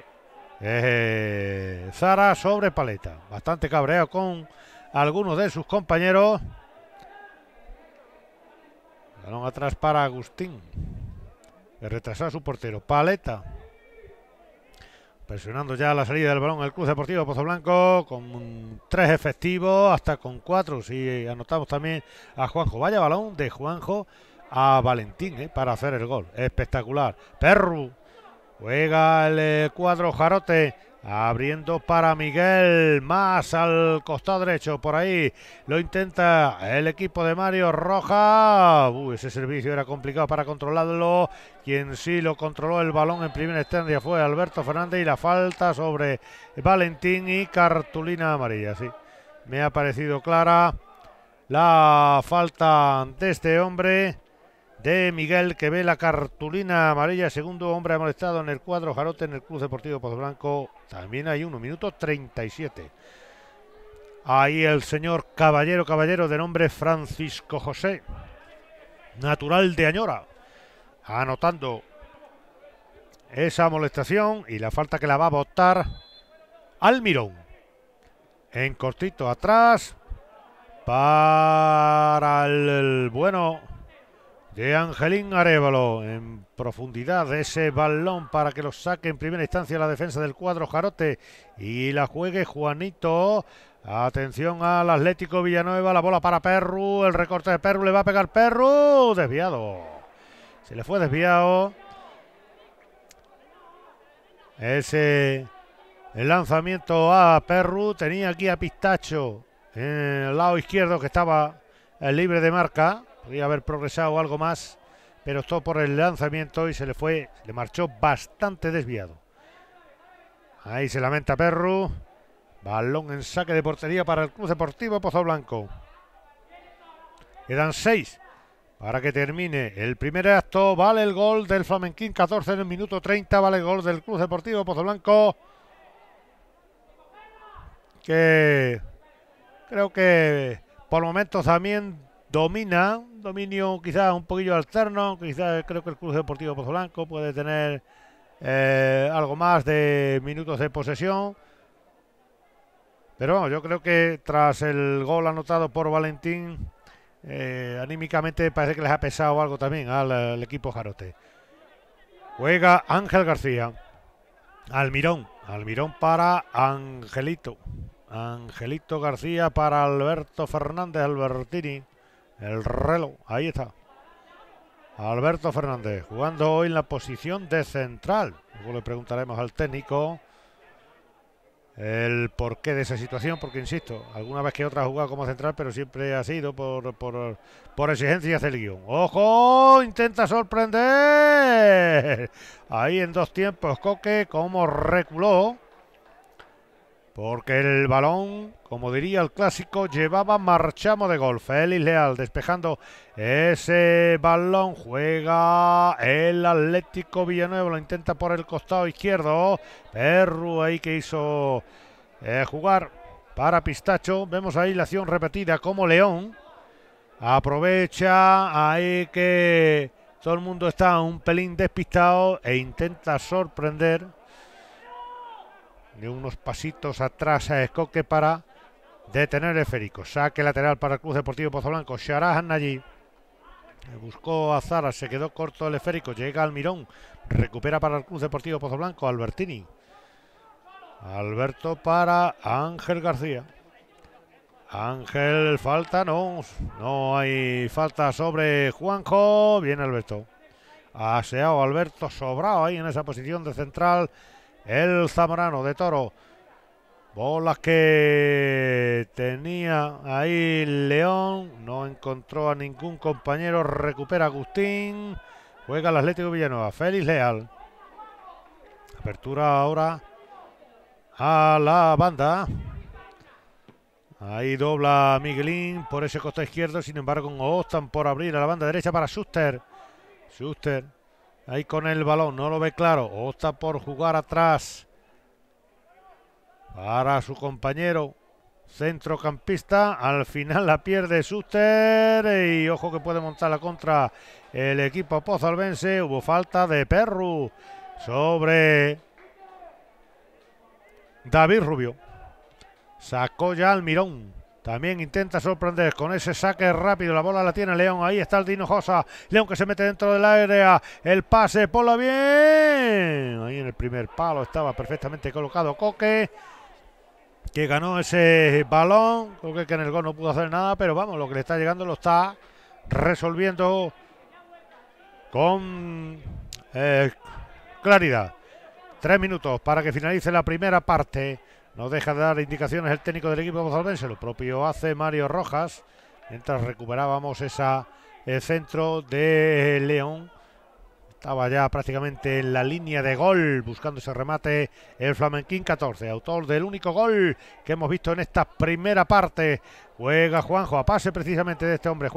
Zara sobre Paleta. Bastante cabreado con algunos de sus compañeros. Balón atrás para Agustín. Retrasar a su portero. Paleta presionando ya la salida del balón el Club Deportivo Pozoblanco con 3 efectivos, hasta con 4 si anotamos también a Juanjo. Vaya balón de Juanjo a Valentín para hacer el gol. Espectacular. Perru juega el cuadro Jarote. Abriendo para Miguel, más al costado derecho, por ahí lo intenta el equipo de Mario Roja. Ese servicio era complicado para controlarlo. Quien sí lo controló el balón en primera instancia fue Alberto Fernández, y la falta sobre Valentín y cartulina amarilla. Sí, me ha parecido clara la falta de este hombre, de Miguel, que ve la cartulina amarilla. Segundo hombre molestado en el cuadro Jarote en el Club Deportivo Pozoblanco. También hay 1 minuto 37. Ahí el señor caballero de nombre Francisco José, natural de Añora, anotando esa molestación y la falta que la va a botar Almirón. En cortito atrás para el bueno de Angelín Arévalo. En profundidad ese balón para que lo saque en primera instancia la defensa del cuadro Jarote y la juegue Juanito. Atención al Atlético Villanueva, la bola para Perru, el recorte de Perru, le va a pegar Perru, desviado. Se le fue desviado ese el lanzamiento a Perru. Tenía aquí a Pistacho en el lado izquierdo que estaba libre de marca. Podría haber progresado algo más, pero optó por el lanzamiento y se le fue, le marchó bastante desviado. Ahí se lamenta Perru. Balón en saque de portería para el Club Deportivo Pozoblanco. Quedan 6 para que termine el primer acto. Vale el gol del Flamenquín, 14 en el minuto 30. Vale el gol del Club Deportivo Pozoblanco, que creo que por momentos también domina, dominio quizás un poquillo alterno. Quizás creo que el Club Deportivo Pozoblanco puede tener algo más de minutos de posesión. Pero bueno, yo creo que tras el gol anotado por Valentín, anímicamente parece que les ha pesado algo también al equipo Jarote. Juega Ángel García. Almirón para Angelito. Angelito García para Alberto Fernández, Albertini. El reloj, ahí está. Alberto Fernández, jugando hoy en la posición de central. Luego le preguntaremos al técnico el porqué de esa situación, porque insisto, alguna vez que otra ha jugado como central, pero siempre ha sido por exigencias del guión. ¡Ojo! Intenta sorprender. Ahí en 2 tiempos Coque, como reculó, porque el balón, como diría el clásico, llevaba marchamo de gol. Félix Leal despejando ese balón. Juega el Atlético Villanueva, lo intenta por el costado izquierdo. Perru ahí que hizo jugar para Pistacho. Vemos ahí la acción repetida como León aprovecha ahí que todo el mundo está un pelín despistado e intenta sorprender de unos pasitos atrás a Coque para detener el esférico. Saque lateral para el Club Deportivo Pozoblanco. Sharahan allí. Buscó a Zara, se quedó corto el esférico, llega Almirón, recupera para el Club Deportivo Pozoblanco, Albertini. Alberto para Ángel García. Ángel, falta, no hay falta sobre Juanjo. Viene Alberto. Aseado Alberto, sobrado ahí en esa posición de central. El zamorano de Toro. Bolas que tenía ahí León. No encontró a ningún compañero. Recupera Agustín. Juega el Atlético Villanueva. Félix Leal. Apertura ahora a la banda. Ahí dobla Miguelín por ese costado izquierdo. Sin embargo, optan por abrir a la banda derecha para Schuster. Schuster ahí con el balón. No lo ve claro. Opta por jugar atrás para su compañero centrocampista. Al final la pierde Schuster. Y ojo que puede montar la contra el equipo pozalbense. Hubo falta de Perru sobre David Rubio. Sacó ya Almirón. También intenta sorprender con ese saque rápido. La bola la tiene León. Ahí está el Hinojosa. León que se mete dentro del área. El pase por la bien. Ahí en el primer palo estaba perfectamente colocado Coque, que ganó ese balón. Creo que en el gol no pudo hacer nada, pero vamos, lo que le está llegando lo está resolviendo con claridad. 3 minutos para que finalice la primera parte. No deja de dar indicaciones el técnico del equipo pozalbense. Lo propio hace Mario Rojas. Mientras recuperábamos el centro de León. Estaba ya prácticamente en la línea de gol, buscando ese remate el Flamenquín 14, autor del único gol que hemos visto en esta primera parte. Juega Juanjo, a pase precisamente de este hombre,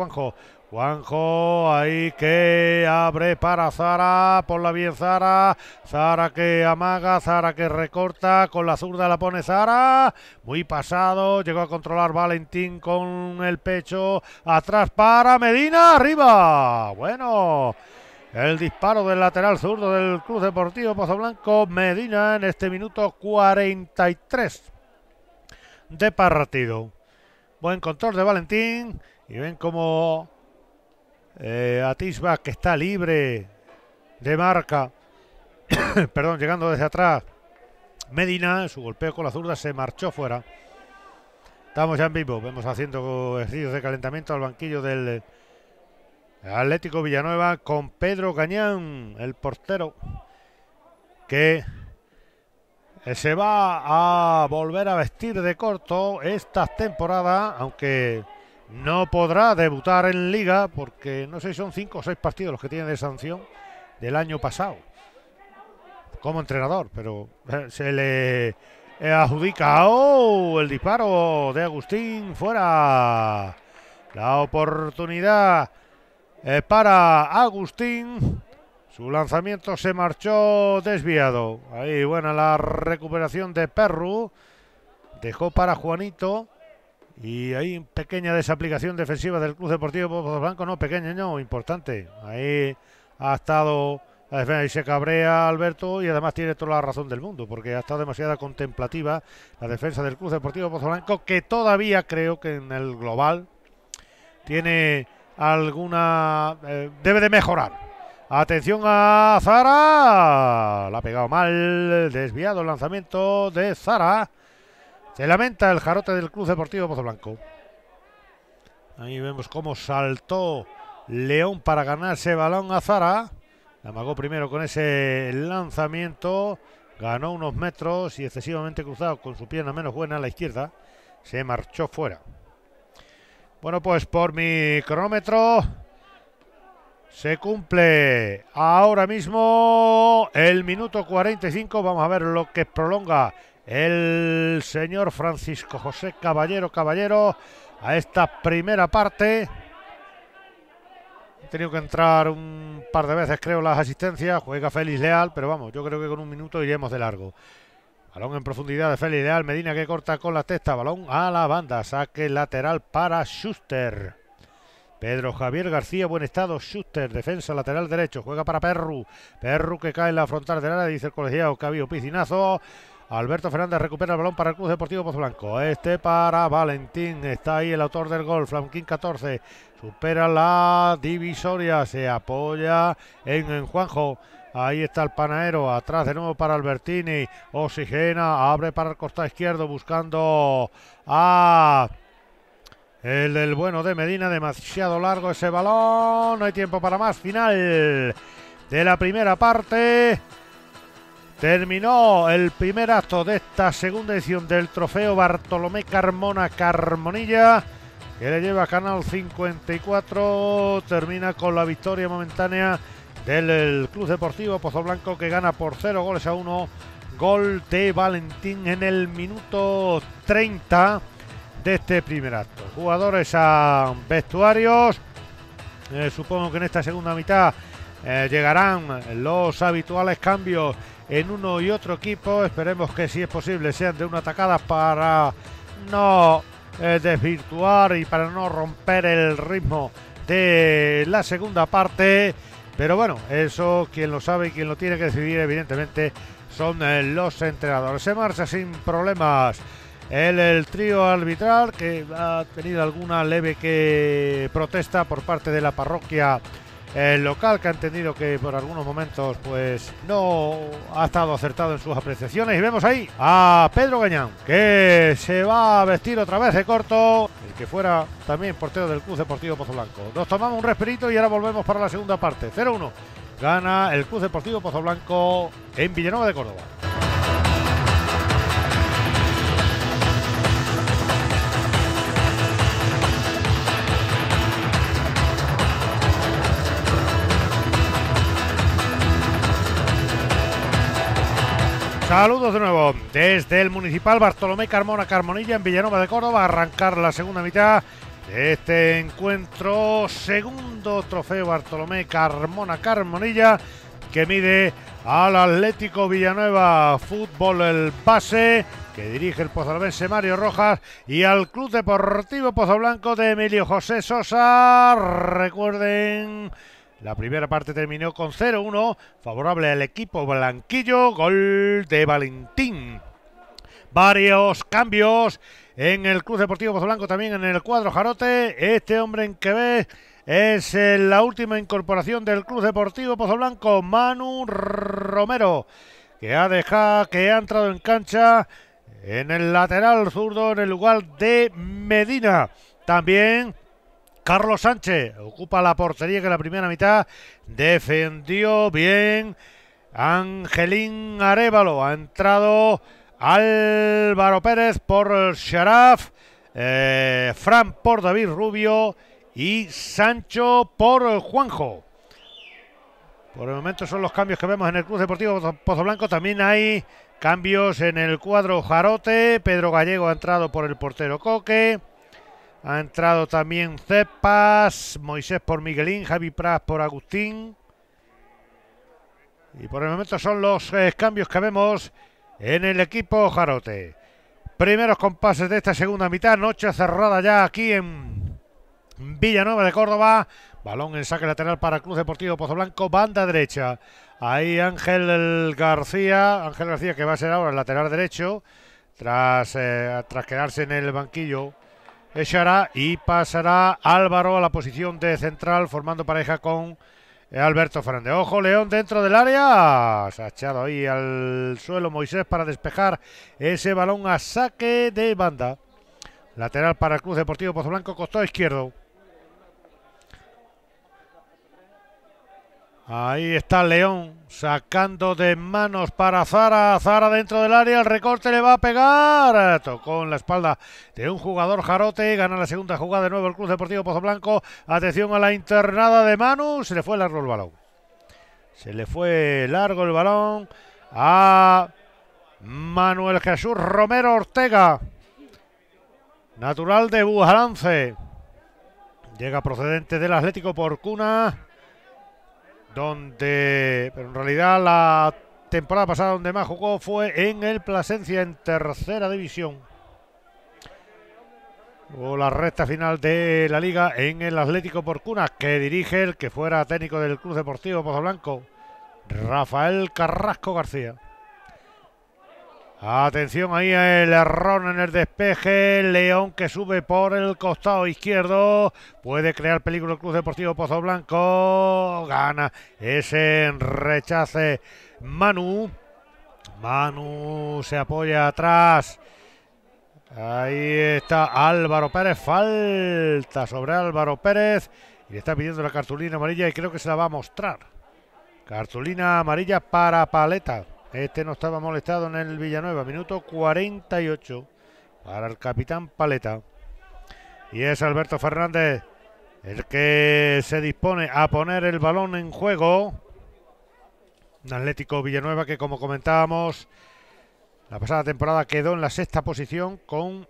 Juanjo ahí que abre para Zara, por la bien Zara que amaga, Zara que recorta, con la zurda la pone Zara, muy pasado, llegó a controlar Valentín con el pecho, atrás para Medina, arriba, bueno. El disparo del lateral zurdo del Club Deportivo Pozoblanco, Medina, en este minuto 43 de partido. Buen control de Valentín. Y ven como Atisba, que está libre de marca, perdón, llegando desde atrás. Medina, su golpeo con la zurda, se marchó fuera. Estamos ya en vivo. Vemos haciendo ejercicios de calentamiento al banquillo del Atlético Villanueva con Pedro Gañán, el portero, que se va a volver a vestir de corto esta temporada, aunque no podrá debutar en Liga porque no sé si son 5 o 6 partidos los que tiene de sanción del año pasado como entrenador, pero se le adjudica el disparo de Agustín, fuera. La oportunidad para Agustín, su lanzamiento se marchó desviado. Ahí buena la recuperación de Perru, dejó para Juanito y ahí pequeña desaplicación defensiva del Club Deportivo Pozoblanco, no pequeña, no, importante. Ahí ha estado la defensa y se cabrea Alberto, y además tiene toda la razón del mundo porque ha estado demasiado contemplativa la defensa del Club Deportivo Pozoblanco, que todavía creo que en el global tiene alguna, debe de mejorar. Atención a Zara, la ha pegado mal, desviado el lanzamiento de Zara. Se lamenta el jarote del Club Deportivo Pozoblanco. Ahí vemos cómo saltó León para ganarse balón a Zara. La amagó primero con ese lanzamiento, ganó unos metros y excesivamente cruzado con su pierna menos buena a la izquierda, se marchó fuera. Bueno, pues por mi cronómetro se cumple ahora mismo el minuto 45. Vamos a ver lo que prolonga el señor Francisco José Caballero a esta primera parte. He tenido que entrar un par de veces, creo, las asistencias. Juega Félix Leal, pero vamos, yo creo que con un minuto iremos de largo. Balón en profundidad de Félix Leal, Medina que corta con la testa, balón a la banda, saque lateral para Schuster. Pedro Javier García, buen estado, Schuster, defensa lateral derecho, juega para Perru que cae en la frontal del área, dice el colegiado que ha habido piscinazo. Alberto Fernández recupera el balón para el Club Deportivo Pozoblanco. Este para Valentín. Está ahí el autor del gol. Flanquín 14. Supera la divisoria. Se apoya en Juanjo. Ahí está el Panaero. Atrás de nuevo para Albertini. Oxigena. Abre para el costado izquierdo buscando a el del bueno de Medina. Demasiado largo ese balón. No hay tiempo para más. Final de la primera parte. Terminó el primer acto de esta segunda edición del trofeo Bartolomé Carmona Carmonilla, que le lleva a Canal 54. Termina con la victoria momentánea del Club Deportivo Pozoblanco, que gana por 0-1. Gol de Valentín en el minuto 30 de este primer acto. Jugadores a vestuarios. Supongo que en esta segunda mitad llegarán los habituales cambios en uno y otro equipo. Esperemos que, si es posible, sean de una tacada para no desvirtuar y para no romper el ritmo de la segunda parte. Pero bueno, eso quien lo sabe y quien lo tiene que decidir, evidentemente, son los entrenadores. Se marcha sin problemas el trío arbitral, que ha tenido alguna leve protesta por parte de la parroquia local, que ha entendido que por algunos momentos pues no ha estado acertado en sus apreciaciones. Y vemos ahí a Pedro Gañán, que se va a vestir otra vez de corto, el que fuera también portero del Club Deportivo Pozoblanco. Nos tomamos un respirito y ahora volvemos para la segunda parte. 0-1 gana el Club Deportivo Pozoblanco en Villanueva de Córdoba. Saludos de nuevo desde el Municipal Bartolomé Carmona Carmonilla en Villanueva de Córdoba. A arrancar la segunda mitad de este encuentro. Segundo trofeo Bartolomé Carmona Carmonilla, que mide al Atlético Villanueva Fútbol el Base, que dirige el pozoblanquense Mario Rojas, y al Club Deportivo Pozoblanco de Emilio José Sosa. Recuerden, la primera parte terminó con 0-1, favorable al equipo blanquillo. Gol de Valentín. Varios cambios en el Club Deportivo Pozoblanco, también en el cuadro Jarote. Este hombre en que ve es la última incorporación del Club Deportivo Pozoblanco, Manu Romero, que ha entrado en cancha en el lateral zurdo en el lugar de Medina. También Carlos Sánchez ocupa la portería, que en la primera mitad defendió bien Angelín Arévalo. Ha entrado Álvaro Pérez por Sharaf, Fran por David Rubio y Sancho por Juanjo. Por el momento son los cambios que vemos en el Club Deportivo Pozoblanco. También hay cambios en el cuadro Jarote. Pedro Gallego ha entrado por el portero Coque. Ha entrado también Cepas, Moisés por Miguelín, Javi Pras por Agustín. Y por el momento son los cambios que vemos en el equipo Jarote. Primeros compases de esta segunda mitad. Noche cerrada ya aquí en Villanueva de Córdoba. Balón en saque lateral para el Club Deportivo Pozoblanco, banda derecha. Ahí Ángel García, que va a ser ahora el lateral derecho, tras quedarse en el banquillo. Echará y pasará Álvaro a la posición de central, formando pareja con Alberto Fernández. Ojo, León dentro del área. Se ha echado ahí al suelo Moisés para despejar ese balón a saque de banda. Lateral para el Club Deportivo Pozoblanco, costado izquierdo. Ahí está León sacando de manos para Zara. Zara dentro del área, el recorte le va a pegar. Tocó en la espalda de un jugador Jarote. Gana la segunda jugada de nuevo el Club Deportivo Pozoblanco. Atención a la internada de Manu. Se le fue largo el balón. Se le fue largo el balón a Manuel Jesús Romero Ortega, natural de Bujalance. Llega procedente del Atlético Porcuna, pero en realidad la temporada pasada donde más jugó fue en el Plasencia, en tercera división. O la recta final de la liga en el Atlético Porcuna, que dirige el que fuera técnico del Club Deportivo Pozoblanco, Rafael Carrasco García. Atención ahí el error en el despeje. León que sube por el costado izquierdo. Puede crear peligro el Club Deportivo Pozoblanco. Gana ese rechace Manu. Manu se apoya atrás. Ahí está Álvaro Pérez. Falta sobre Álvaro Pérez. Y le está pidiendo la cartulina amarilla y creo que se la va a mostrar. Cartulina amarilla para Paleta. Este no estaba molestado en el Villanueva. Minuto 48 para el capitán Paleta. Y es Alberto Fernández el que se dispone a poner el balón en juego. Un Atlético Villanueva que, como comentábamos, la pasada temporada quedó en la sexta posición con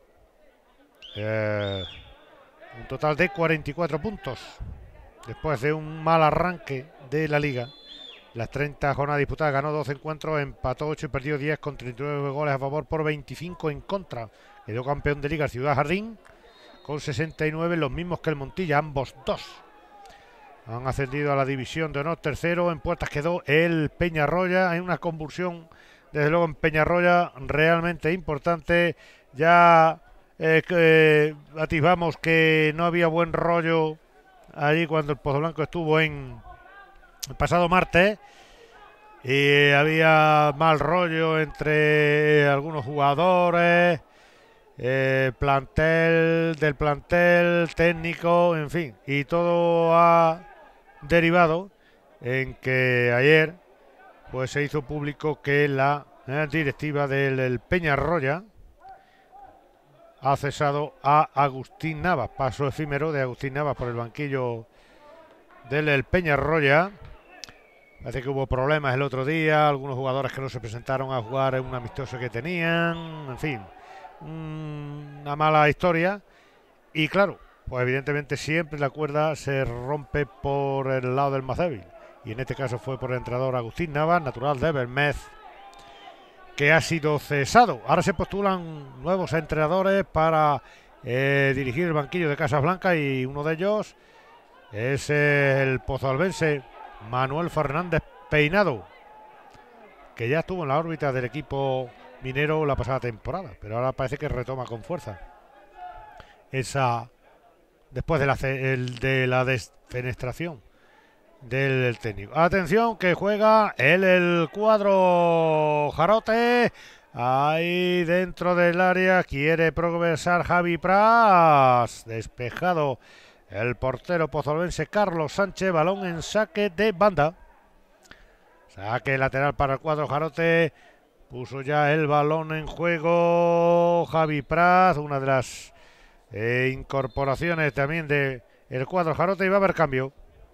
un total de 44 puntos. Después de un mal arranque de la liga. Las 30 jornadas disputadas, ganó 12 encuentros, empató 8 y perdió 10 con 39 goles a favor por 25 en contra. Quedó campeón de liga el Ciudad Jardín con 69, los mismos que el Montilla, ambos dos. Han ascendido a la división de honor. Tercero en puertas quedó el Peñarroya. Hay una convulsión, desde luego, en Peñarroya realmente importante. Ya atisbamos que no había buen rollo allí cuando el Pozoblanco estuvo el pasado martes, y había mal rollo entre algunos jugadores, plantel técnico, en fin, y todo ha derivado en que ayer pues se hizo público que la directiva del Peñarroya ha cesado a Agustín Navas. Paso efímero de Agustín Navas por el banquillo del Peñarroya. Parece que hubo problemas el otro día, algunos jugadores que no se presentaron a jugar en un amistoso que tenían, en fin, una mala historia. Y claro, pues evidentemente siempre la cuerda se rompe por el lado del más débil. Y en este caso fue por el entrenador Agustín Navas, natural de Bermez, que ha sido cesado. Ahora se postulan nuevos entrenadores para dirigir el banquillo de Casas Blancas, y uno de ellos es el pozalbense Manuel Fernández Peinado, que ya estuvo en la órbita del equipo minero la pasada temporada, pero ahora parece que retoma con fuerza esa, después de la desfenestración del técnico. Atención, que juega el cuadro Jarote. Ahí dentro del área quiere progresar Javi Pras. Despejado el portero pozolvense Carlos Sánchez. Balón en saque de banda. Saque lateral para el cuadro Jarote. Puso ya el balón en juego Javi Pras, una de las incorporaciones también de el cuadro Jarote, y va a haber cambio.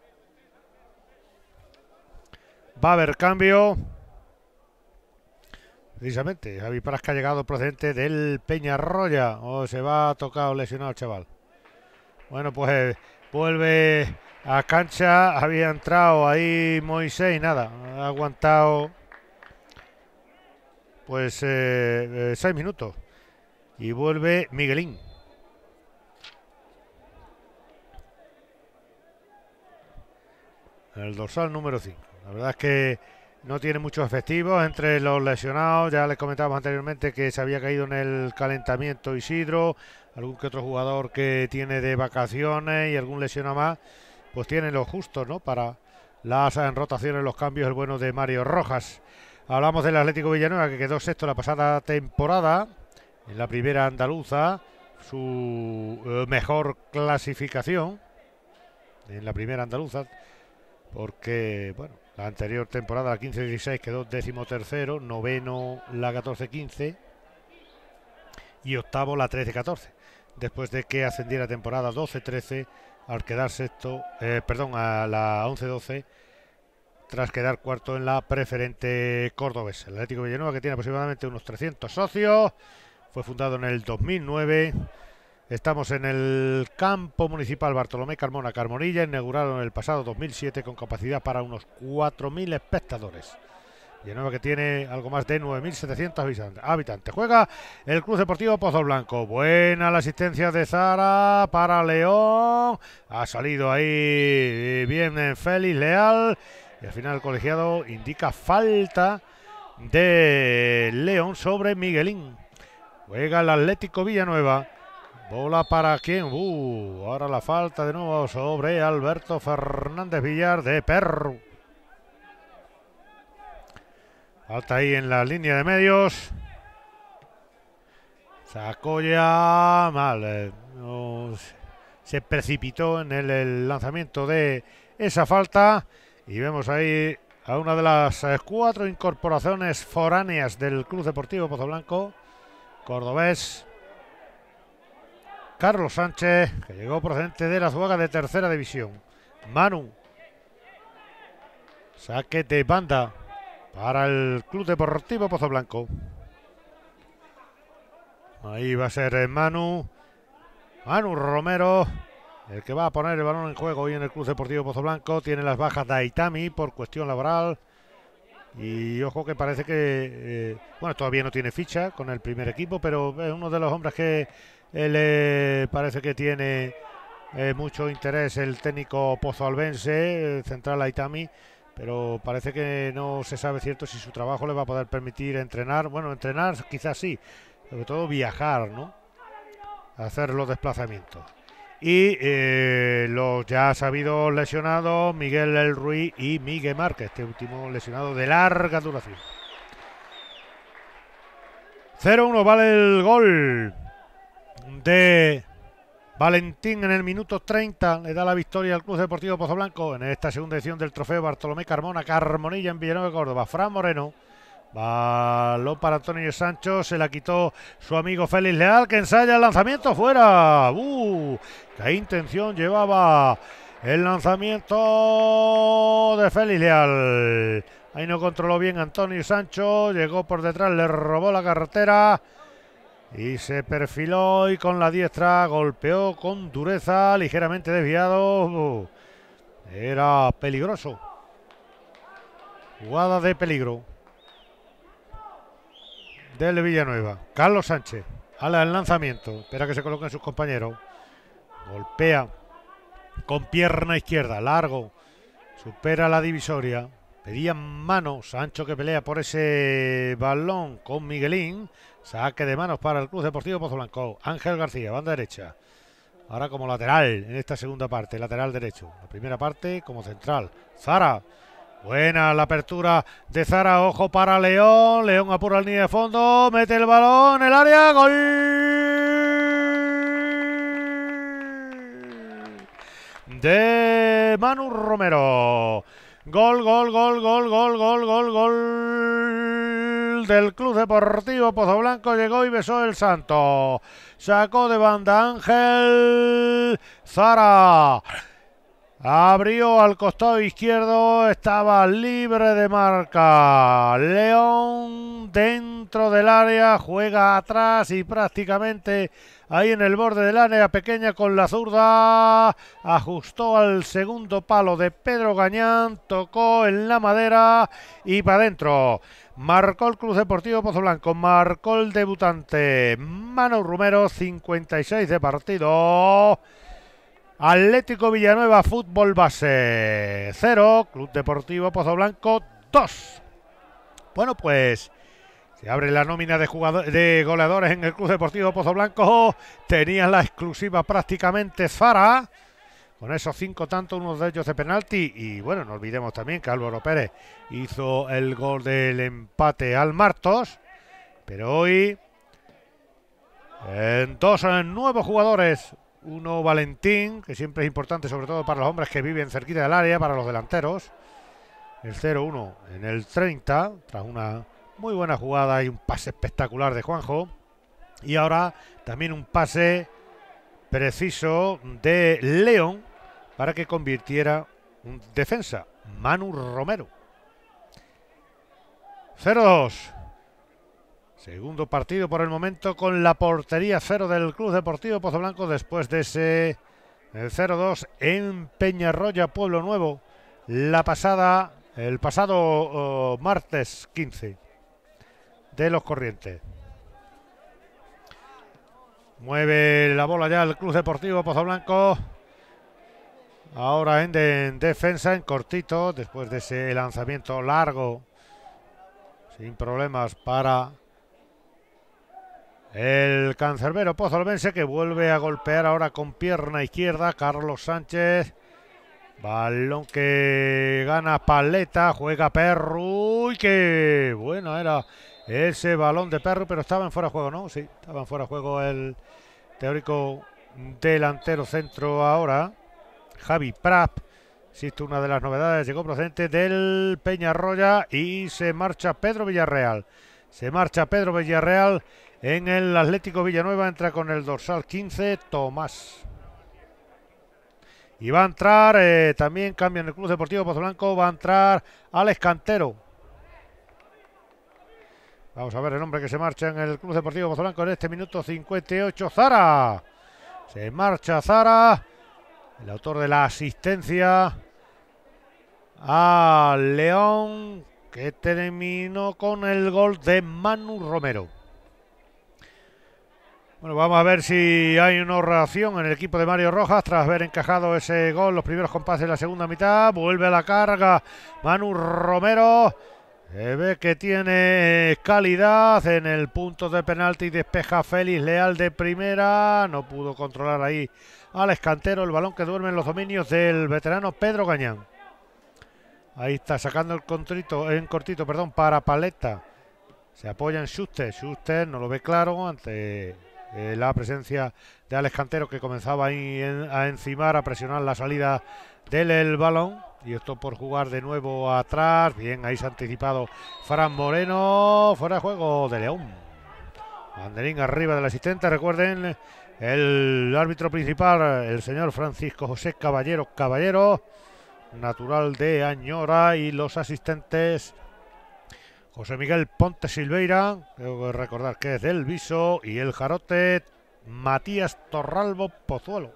Va a haber cambio. Precisamente, Javi Pras, que ha llegado procedente del Peñarroya. Se va a tocar o lesionado el chaval. Bueno, pues vuelve a cancha. Había entrado ahí Moisés y nada. Ha aguantado pues 6 minutos. Y vuelve Miguelín. El dorsal número 5. La verdad es que no tiene muchos efectivos entre los lesionados. Ya les comentábamos anteriormente que se había caído en el calentamiento Isidro, algún que otro jugador que tiene de vacaciones y algún lesionado más, pues tiene lo justo, ¿no?, para las rotaciones, los cambios, el bueno de Mario Rojas. Hablamos del Atlético Villanueva, que quedó sexto la pasada temporada en la primera andaluza, su mejor clasificación en la primera andaluza, porque, bueno, la anterior temporada, la 15-16, quedó 13º, noveno la 14-15 y octavo la 13-14, después de que ascendiera temporada 12-13 al quedar sexto, a la 11-12, tras quedar cuarto en la preferente cordobesa. El Atlético Villanueva, que tiene aproximadamente unos 300 socios, fue fundado en el 2009. Estamos en el campo municipal Bartolomé Carmona Carmonilla, inaugurado en el pasado 2007 con capacidad para unos 4.000 espectadores. Villanueva, que tiene algo más de 9.700 habitantes. Juega el Club Deportivo Pozoblanco. Buena la asistencia de Zara para León. Ha salido ahí bien Félix Leal. Y al final el colegiado indica falta de León sobre Miguelín. Juega el Atlético Villanueva. Bola para quién. Ahora la falta de nuevo sobre Alberto Fernández Villar de Perro. Falta ahí en la línea de medios. Sacó ya mal. Se precipitó en el lanzamiento de esa falta. Y vemos ahí a una de las 4 incorporaciones foráneas del Club Deportivo Pozoblanco. Cordobés. Carlos Sánchez, que llegó procedente de la Azuaga de tercera división. Manu. Saque de banda para el Club Deportivo Pozoblanco. Ahí va a ser Manu Romero, el que va a poner el balón en juego hoy en el Club Deportivo Pozoblanco. Tiene las bajas de Aitami por cuestión laboral. Y ojo que parece que, bueno, todavía no tiene ficha con el primer equipo, pero es uno de los hombres que le parece que tiene mucho interés el técnico pozoalbense, central Aitami. Pero parece que no se sabe cierto si su trabajo le va a poder permitir entrenar. Bueno, entrenar quizás sí, sobre todo viajar, ¿no? Hacer los desplazamientos. Y los ya sabidos lesionados, Miguel El Ruiz y Miguel Márquez, este último lesionado de larga duración. 0-1 vale el gol de Valentín en el minuto 30. Le da la victoria al Club Deportivo Pozoblanco en esta segunda edición del trofeo Bartolomé Carmonilla en Villanueva de Córdoba. Fran Moreno. Balón para Antonio Sancho, se la quitó su amigo Félix Leal, que ensaya el lanzamiento fuera. ¡Qué intención llevaba el lanzamiento de Félix Leal! Ahí no controló bien Antonio Sancho, llegó por detrás, le robó la carretera y se perfiló y con la diestra golpeó con dureza, ligeramente desviado. Era peligroso. Jugada de peligro del Villanueva. Carlos Sánchez ala el lanzamiento, espera que se coloquen sus compañeros, golpea con pierna izquierda, largo, supera la divisoria, pedía mano. Sancho que pelea por ese balón con Miguelín. Saque de manos para el Club Deportivo Pozoblanco. Ángel García, banda derecha, ahora como lateral en esta segunda parte, lateral derecho, la primera parte como central. Zara. Buena la apertura de Zara, ojo para León. León apura la línea de fondo, mete el balón en el área, gol de Manu Romero. Gol del Club Deportivo Pozoblanco. Llegó y besó el santo. Sacó de banda Ángel Zara. Abrió al costado izquierdo, estaba libre de marca. León dentro del área, juega atrás y prácticamente ahí en el borde del área pequeña con la zurda. Ajustó al segundo palo de Pedro Gañán, tocó en la madera y para adentro. Marcó el Club Deportivo Pozoblanco, marcó el debutante Manu Romero, 56 de partido. Atlético Villanueva Fútbol Base 0, Club Deportivo Pozoblanco 2. Bueno, pues se abre la nómina de goleadores en el Club Deportivo Pozoblanco. Tenían la exclusiva prácticamente Zara, con esos 5 tantos, uno de ellos de penalti. Y bueno, no olvidemos también que Álvaro Pérez hizo el gol del empate al Martos. Pero hoy, dos nuevos jugadores. Uno Valentín, que siempre es importante, sobre todo para los hombres que viven cerquita del área, para los delanteros. El 0-1 en el 30, tras una muy buena jugada y un pase espectacular de Juanjo. Y ahora también un pase preciso de León para que convirtiera un defensa, Manu Romero. 0-2. Segundo partido por el momento con la portería 0 del Club Deportivo Pozoblanco después de ese 0-2 en Peñarroya, Pueblo Nuevo, el pasado martes 15 de los Corrientes. Mueve la bola ya el Club Deportivo Pozoblanco. Ahora en defensa, en cortito, después de ese lanzamiento largo sin problemas para el cancerbero pozolvense, que vuelve a golpear ahora con pierna izquierda. Carlos Sánchez. Balón que gana Paleta, juega Perru. ¡Uy, qué bueno era ese balón de Perru! Pero estaba en fuera de juego, ¿no? Sí, estaba en fuera de juego el teórico delantero centro ahora. Javi Prat. Existe una de las novedades, llegó procedente del Peñarroya y se marcha Pedro Villarreal. Se marcha Pedro Villarreal en el Atlético Villanueva, entra con el dorsal 15, Tomás. Y va a entrar, también cambia en el Club Deportivo Pozoblanco, va a entrar Alex Cantero. Vamos a ver el hombre que se marcha en el Club Deportivo Pozoblanco en este minuto 58, Zara. Se marcha Zara, el autor de la asistencia a León, que terminó con el gol de Manu Romero. Bueno, vamos a ver si hay una reacción en el equipo de Mario Rojas tras haber encajado ese gol, los primeros compases de la segunda mitad. Vuelve a la carga Manu Romero. Se ve que tiene calidad en el punto de penalti. Despeja Félix Leal de primera. No pudo controlar ahí Alex Cantero. El balón que duerme en los dominios del veterano Pedro Gañán. Ahí está sacando el cortito, para Paleta. Se apoya en Schuster. Schuster no lo ve claro ante la presencia de Alex Cantero, que comenzaba ahí a encimar, a presionar la salida del balón. Y esto por jugar de nuevo atrás. Bien, ahí se ha anticipado Fran Moreno. Fuera de juego de León. Banderín arriba del asistente. Recuerden, el árbitro principal, el señor Francisco José Caballero, natural de Añora, y los asistentes José Miguel Ponte Silveira, tengo que recordar que es del Viso, y el jarote Matías Torralbo Pozuelo.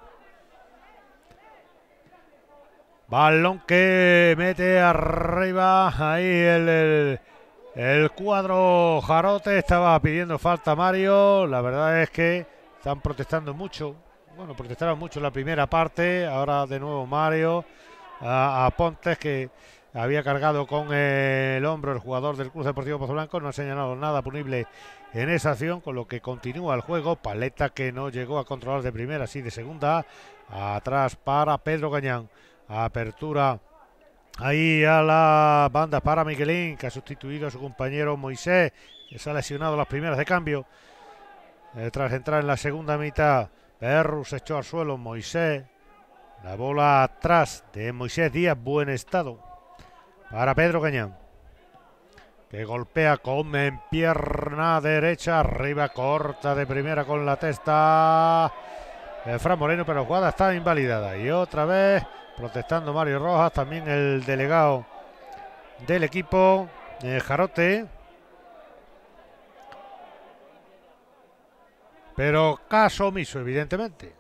Balón que mete arriba ahí el cuadro jarote. Estaba pidiendo falta Mario. La verdad es que están protestando mucho. Bueno, protestaron mucho en la primera parte. Ahora de nuevo Mario a Pontes, que había cargado con el hombro el jugador del Club Deportivo Pozoblanco. No ha señalado nada punible en esa acción, con lo que continúa el juego. Paleta, que no llegó a controlar de primera, sí de segunda. Atrás para Pedro Gañán. Apertura ahí a la banda para Miguelín, que ha sustituido a su compañero Moisés, que se ha lesionado las primeras de cambio. Tras entrar en la segunda mitad, Perru se echó al suelo. Moisés, la bola atrás de Moisés Díaz, buen estado para Pedro Gañán, que golpea con en pierna derecha, arriba, corta de primera con la testa Fran Moreno, pero la jugada está invalidada. Y otra vez protestando Mario Rojas, también el delegado del equipo, Jarote. Pero caso omiso, evidentemente.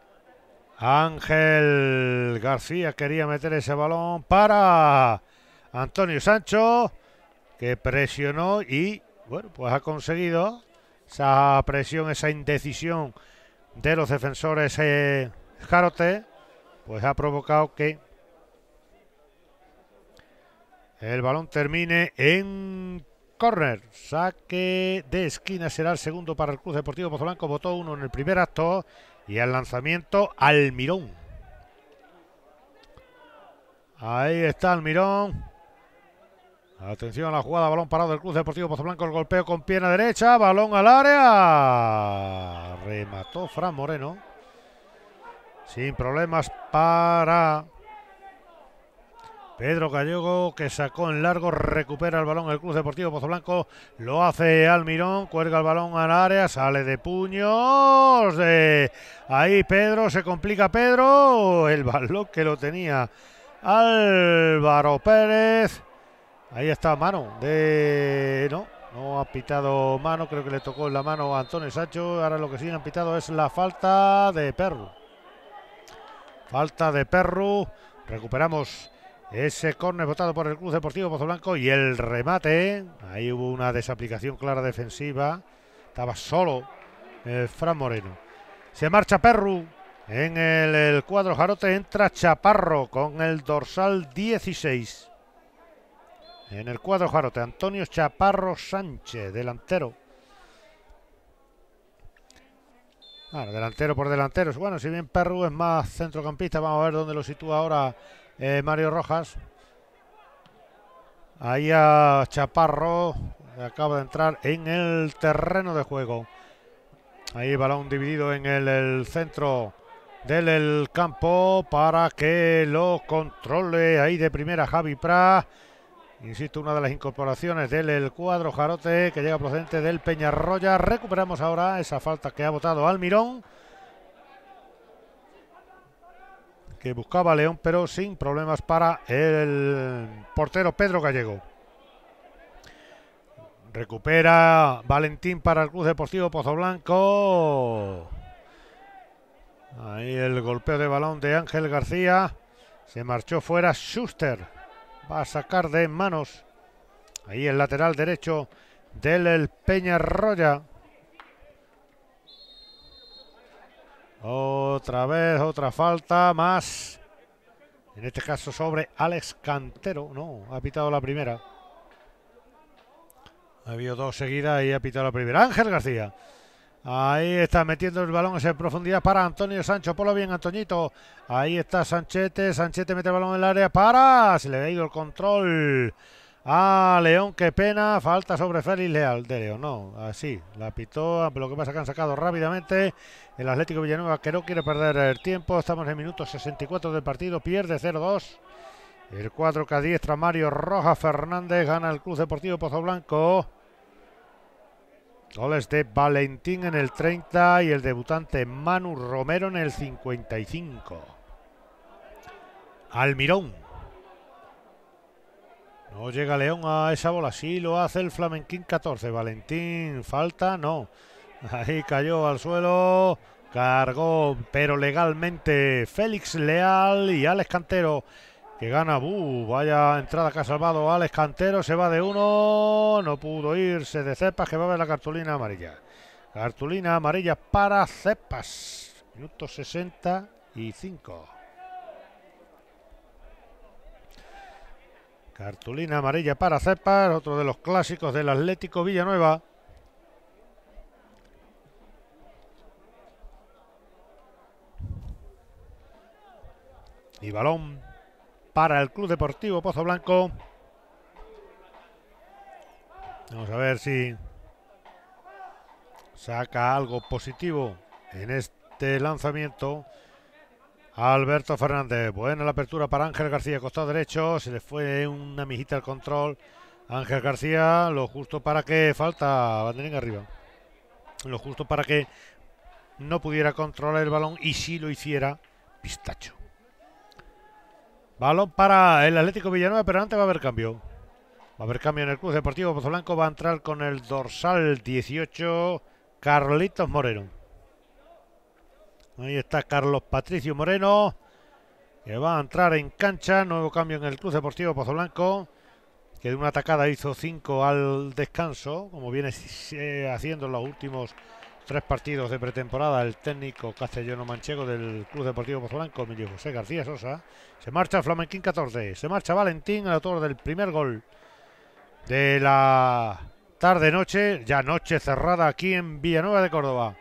Ángel García quería meter ese balón para Antonio Sancho, que presionó y, bueno, pues ha conseguido esa presión, esa indecisión de los defensores Jarote, pues ha provocado que el balón termine en córner. Saque de esquina será el segundo para el Club Deportivo Pozoblanco. Votó uno en el primer acto. Y al lanzamiento, Almirón. Ahí está Almirón. Atención a la jugada, balón parado del Club Deportivo Pozoblanco. El golpeo con pierna derecha, balón al área. Remató Fran Moreno. Sin problemas para Pedro Gallego, que sacó en largo, recupera el balón el Club Deportivo Pozoblanco, lo hace Almirón, cuelga el balón al área, sale de puños, ahí Pedro, se complica Pedro, el balón que lo tenía Álvaro Pérez, ahí está mano no ha pitado mano, creo que le tocó en la mano a Antonio Sancho. Ahora lo que sí han pitado es la falta de Perru. Falta de Perru. Recuperamos ese córner votado por el Club Deportivo Pozoblanco y el remate. Ahí hubo una desaplicación clara defensiva. Estaba solo Fran Moreno. Se marcha Perru. En el cuadro jarote entra Chaparro con el dorsal 16. En el cuadro Jarote, Antonio Chaparro Sánchez, delantero. Bueno, delantero por delantero. Bueno, si bien Perru es más centrocampista, vamos a ver dónde lo sitúa ahora Mario Rojas. Ahí a Chaparro, acaba de entrar en el terreno de juego. Ahí balón dividido en el centro del campo para que lo controle ahí de primera Javi Prat. Insisto, una de las incorporaciones del cuadro Jarote que llega procedente del Peñarroya. Recuperamos ahora esa falta que ha votado Almirón, que buscaba a León, pero sin problemas para el portero Pedro Gallego. Recupera Valentín para el Club Deportivo Pozoblanco. Ahí el golpeo de balón de Ángel García. Se marchó fuera Schuster. Va a sacar de manos. Ahí el lateral derecho del Peñarroya. Otra vez, otra falta más. En este caso sobre Alex Cantero. No, ha pitado la primera. Ha habido dos seguidas y ha pitado la primera. Ángel García. Ahí está metiendo el balón en profundidad para Antonio Sancho. Ponlo bien, Antoñito. Ahí está Sanchete. Sanchete mete el balón en el área. ¡Para! Se le ha ido el control a León. ¡Qué pena! Falta sobre Félix Leal de León. No, así. La pitó. Lo que pasa es que han sacado rápidamente el Atlético Villanueva, que no quiere perder el tiempo. Estamos en el minuto 64 del partido. Pierde 0-2. El cuadro que adiestra Mario Rojas Fernández. Gana el Club Deportivo Pozoblanco. Goles de Valentín en el 30 y el debutante Manu Romero en el 55. Almirón. No llega León a esa bola. Sí lo hace el Flamenquín 14. Valentín, falta, no. Ahí cayó al suelo. Cargó, pero legalmente, Félix Leal y Alex Cantero, que gana. Vaya entrada que ha salvado Alex Cantero. Se va de uno. No pudo irse de Cepas, que va a ver la cartulina amarilla. Cartulina amarilla para Cepas. Minuto 65. Cartulina amarilla para Cepas. Otro de los clásicos del Atlético Villanueva. Y balón para el Club Deportivo Pozoblanco. Vamos a ver si saca algo positivo en este lanzamiento Alberto Fernández. Buena la apertura para Ángel García, costado derecho. Se le fue una mijita al control. Ángel García, lo justo para que falta banderín arriba. Lo justo para que no pudiera controlar el balón y si lo hiciera Pistacho. Balón para el Atlético Villanueva, pero antes va a haber cambio. Va a haber cambio en el Club Deportivo Pozoblanco. Va a entrar con el dorsal 18, Carlitos Moreno. Ahí está Carlos Patricio Moreno, que va a entrar en cancha. Nuevo cambio en el Club Deportivo Pozoblanco, que de una atacada hizo 5 al descanso, como viene haciendo en los últimos 3 partidos de pretemporada el técnico castellano-manchego del Club Deportivo Pozoblanco, Emilio José García Sosa. Se marcha Flamenquín 14, se marcha Valentín, el autor del primer gol de la tarde-noche, ya noche cerrada aquí en Villanueva de Córdoba.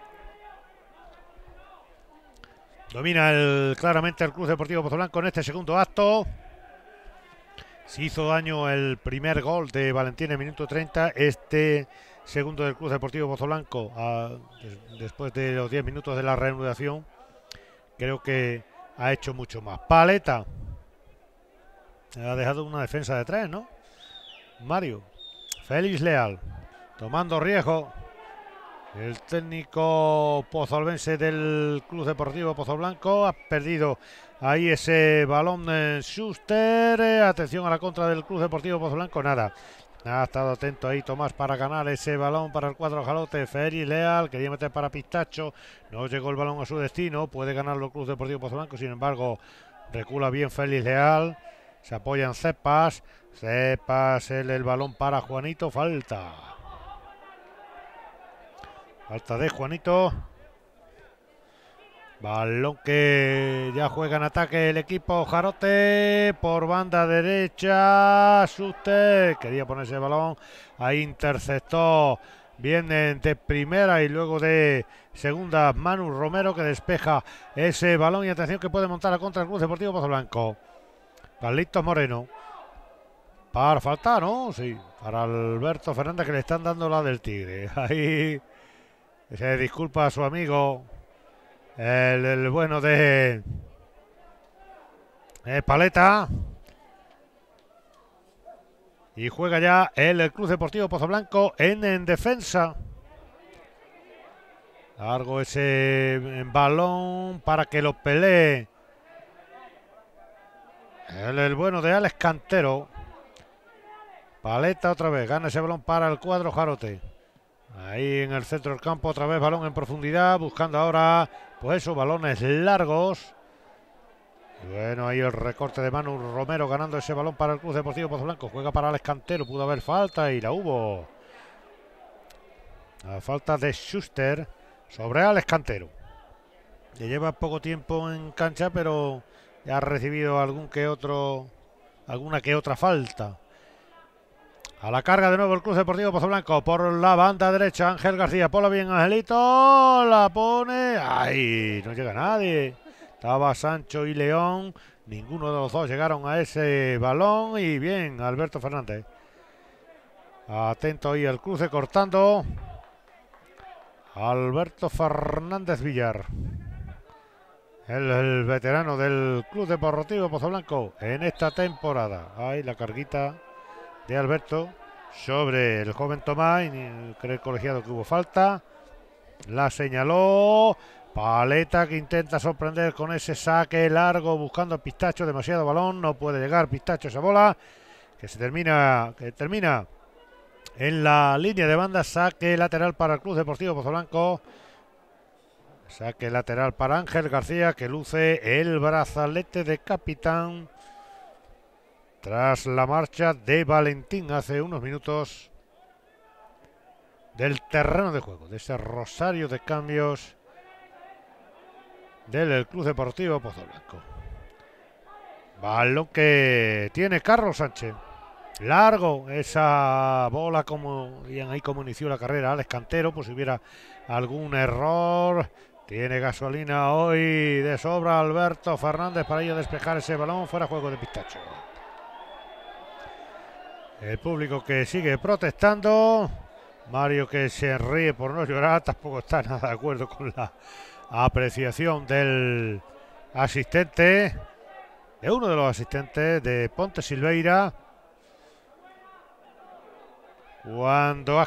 Domina claramente el Club Deportivo Pozoblanco en este segundo acto. Se hizo daño el primer gol de Valentín en el minuto 30. Este segundo del Club Deportivo Pozoblanco, después de los 10 minutos de la reanudación, creo que ha hecho mucho más. Paleta. Ha dejado una defensa de 3, ¿no? Mario. Félix Leal. Tomando riesgo. El técnico pozolvense del Club Deportivo Pozoblanco ha perdido ahí ese balón en Schuster. Atención a la contra del Club Deportivo Pozoblanco. Nada. Ha estado atento ahí Tomás para ganar ese balón para el cuadro Jalote. Félix Leal quería meter para Pistacho. No llegó el balón a su destino. Puede ganarlo el Club Deportivo Pozoblanco. Sin embargo, recula bien Félix Leal. Se apoyan Cepas. Cepas, el balón para Juanito. Falta. Falta de Juanito. Balón que ya juega en ataque el equipo Jarote por banda derecha. Schuster quería ponerse el balón. Ahí interceptó. Vienen de primera y luego de segunda Manu Romero que despeja ese balón. Y atención que puede montar a contra el Club Deportivo Pozoblanco. Carlitos Moreno. Para faltar, ¿no? Sí. Para Alberto Fernández que le están dando la del Tigre. Ahí se disculpa a su amigo. El bueno de Paleta. Y juega ya el Club Deportivo Pozoblanco en defensa. Largo ese balón para que lo pelee el bueno de Alex Cantero. Paleta otra vez. Gana ese balón para el cuadro Jarote. Ahí en el centro del campo otra vez balón en profundidad. Buscando ahora pues esos balones largos. Y bueno, ahí el recorte de Manu Romero ganando ese balón para el Club Deportivo Pozoblanco. Juega para Alex Cantero. Pudo haber falta y la hubo. La falta de Schuster sobre Alex Cantero. Le lleva poco tiempo en cancha, pero ya ha recibido alguna que otra falta. A la carga de nuevo el Club Deportivo Pozoblanco por la banda derecha. Ángel García, ponla bien Angelito, la pone, ¡ay! No llega nadie. Estaba Sancho y León, ninguno de los dos llegaron a ese balón y bien, Alberto Fernández. Atento ahí el cruce cortando. Alberto Fernández Villar. El veterano del Club Deportivo Pozoblanco en esta temporada. Ahí la carguita de Alberto sobre el joven Tomás, y cree el colegiado que hubo falta, la señaló. Paleta que intenta sorprender con ese saque largo buscando a Pistacho, demasiado balón, no puede llegar Pistacho a esa bola que termina en la línea de banda. Saque lateral para el Club Deportivo Pozoblanco. Saque lateral para Ángel García que luce el brazalete de capitán tras la marcha de Valentín hace unos minutos del terreno de juego, de ese rosario de cambios del Club Deportivo Pozoblanco. Balón que tiene Carlos Sánchez. Largo esa bola, como ahí como inició la carrera Alex Cantero, pues si hubiera algún error. Tiene gasolina hoy de sobra Alberto Fernández para ello despejar ese balón. Fuera juego de Pistacho. El público que sigue protestando. Mario que se ríe por no llorar. Tampoco está nada de acuerdo con la apreciación del asistente. De uno de los asistentes de Ponte Silveira. Cuando ha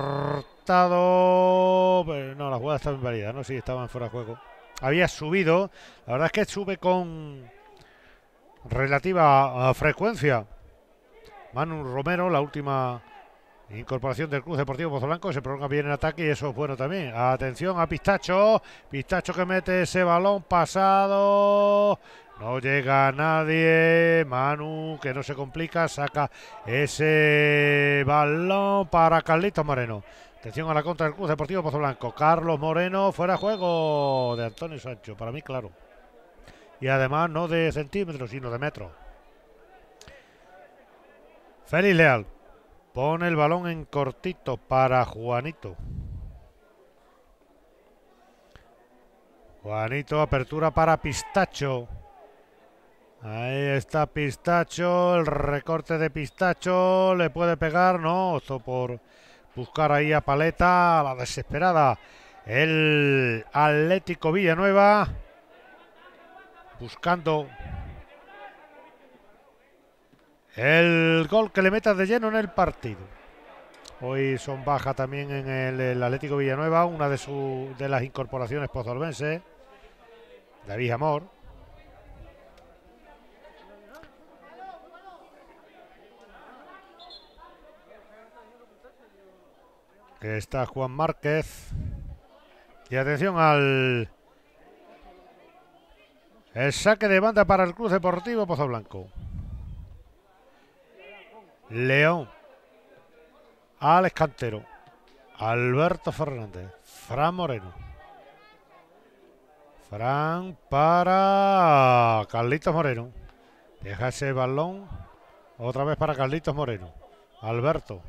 cortado. No, la jugada estaba inválida, ¿no? Sí, estaba en fuera de juego. Había subido. La verdad es que sube con relativa frecuencia. Manu Romero, la última incorporación del Club Deportivo Pozoblanco, se prolonga bien en ataque y eso es bueno también. Atención a Pistacho. Pistacho que mete ese balón pasado. No llega nadie. Manu que no se complica. Saca ese balón para Carlitos Moreno. Atención a la contra del Club Deportivo Pozoblanco. Carlos Moreno fuera de juego de Antonio Sancho. Para mí, claro. Y además no de centímetros, sino de metros. Félix Leal pone el balón en cortito para Juanito. Juanito, apertura para Pistacho. Ahí está Pistacho, el recorte de Pistacho, le puede pegar, no, esto por buscar ahí a Paleta, a la desesperada. El Atlético Villanueva buscando el gol que le meta de lleno en el partido. Hoy son baja también en el Atlético Villanueva, una de las incorporaciones pozolvenses, David Amor. Que está Juan Márquez. Y atención al el saque de banda para el Club Deportivo Pozoblanco. León, Alex Cantero, Alberto Fernández, Fran Moreno. Fran para Carlitos Moreno. Deja ese balón. Otra vez para Carlitos Moreno. Alberto.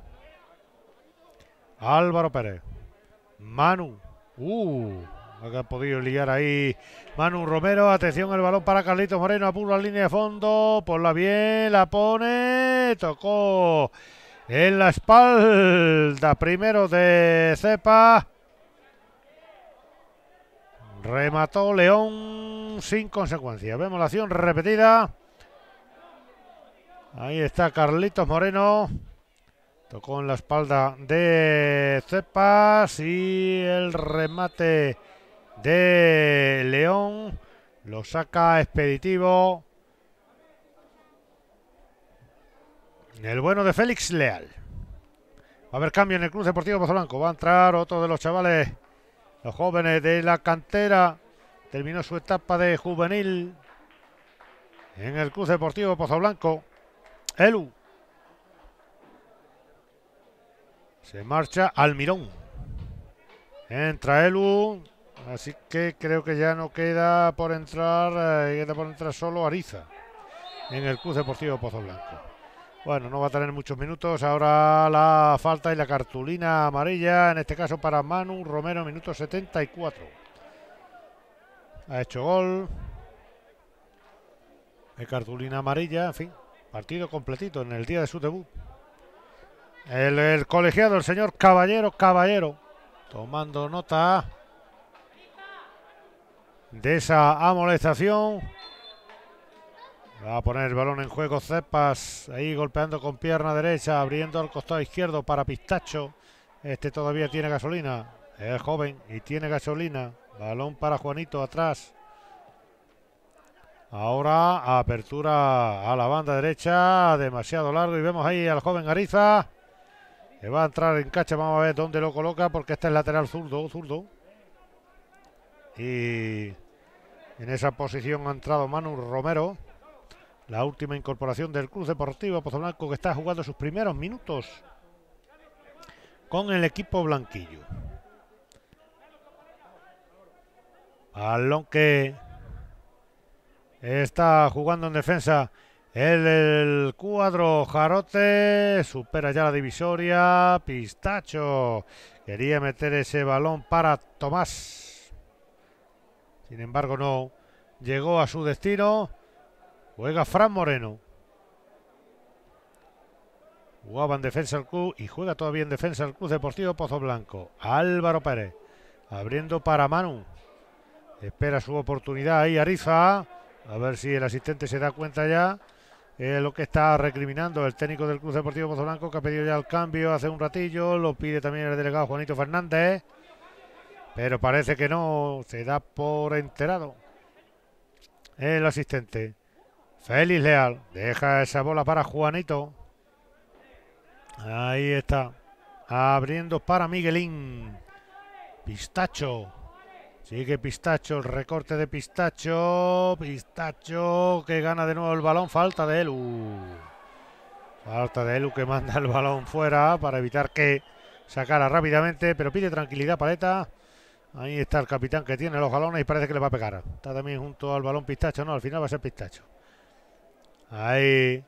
Álvaro Pérez. Manu. Que ha podido liar ahí Manu Romero. Atención, el balón para Carlitos Moreno. Apura la línea de fondo. Ponla bien. La pone. Tocó en la espalda. Primero de Cepa. Remató León sin consecuencia. Vemos la acción repetida. Ahí está Carlitos Moreno. Tocó en la espalda de Cepas y el remate de León lo saca expeditivo. El bueno de Félix Leal. Va a haber cambio en el Club Deportivo Pozoblanco. Va a entrar otro de los chavales, los jóvenes de la cantera. Terminó su etapa de juvenil en el Club Deportivo Pozoblanco. Elu. Se marcha Almirón. Entra Elu. Así que creo que ya no queda por entrar. Queda por entrar solo Ariza en el Club Deportivo Pozoblanco. Bueno, no va a tener muchos minutos. Ahora la falta y la cartulina amarilla. En este caso para Manu Romero, minuto 74. Ha hecho gol. De cartulina amarilla, en fin. Partido completito en el día de su debut. El colegiado, el señor Caballero, tomando nota de esa amonestación. Va a poner el balón en juego Cepas, ahí golpeando con pierna derecha, abriendo al costado izquierdo para Pistacho. Este todavía tiene gasolina, es joven y tiene gasolina. Balón para Juanito atrás. Ahora apertura a la banda derecha, demasiado largo, y vemos ahí al joven Ariza. Que va a entrar en cacha, vamos a ver dónde lo coloca, porque este es lateral zurdo. Y en esa posición ha entrado Manu Romero, la última incorporación del Club Deportivo Pozoblanco, que está jugando sus primeros minutos con el equipo blanquillo. Balón que está jugando en defensa el cuadro Jarote, supera ya la divisoria. Pistacho quería meter ese balón para Tomás, sin embargo no llegó a su destino. Juega Fran Moreno, jugaba en defensa el club y juega todavía en defensa el Club Deportivo Pozoblanco. Álvaro Pérez abriendo para Manu, espera su oportunidad ahí Ariza, a ver si el asistente se da cuenta ya. Lo que está recriminando el técnico del Club Deportivo Pozoblanco, que ha pedido ya el cambio hace un ratillo. Lo pide también el delegado Juanito Fernández, pero parece que no se da por enterado el asistente. Félix Leal deja esa bola para Juanito. Ahí está, abriendo para Miguelín. Pistacho. Sigue Pistacho, el recorte de Pistacho. Pistacho que gana de nuevo el balón. Falta de Elu. Falta de Elu, que manda el balón fuera para evitar que sacara rápidamente. Pero pide tranquilidad Paleta. Ahí está el capitán, que tiene los galones y parece que le va a pegar. Está también junto al balón Pistacho. No, al final va a ser Pistacho. Ahí.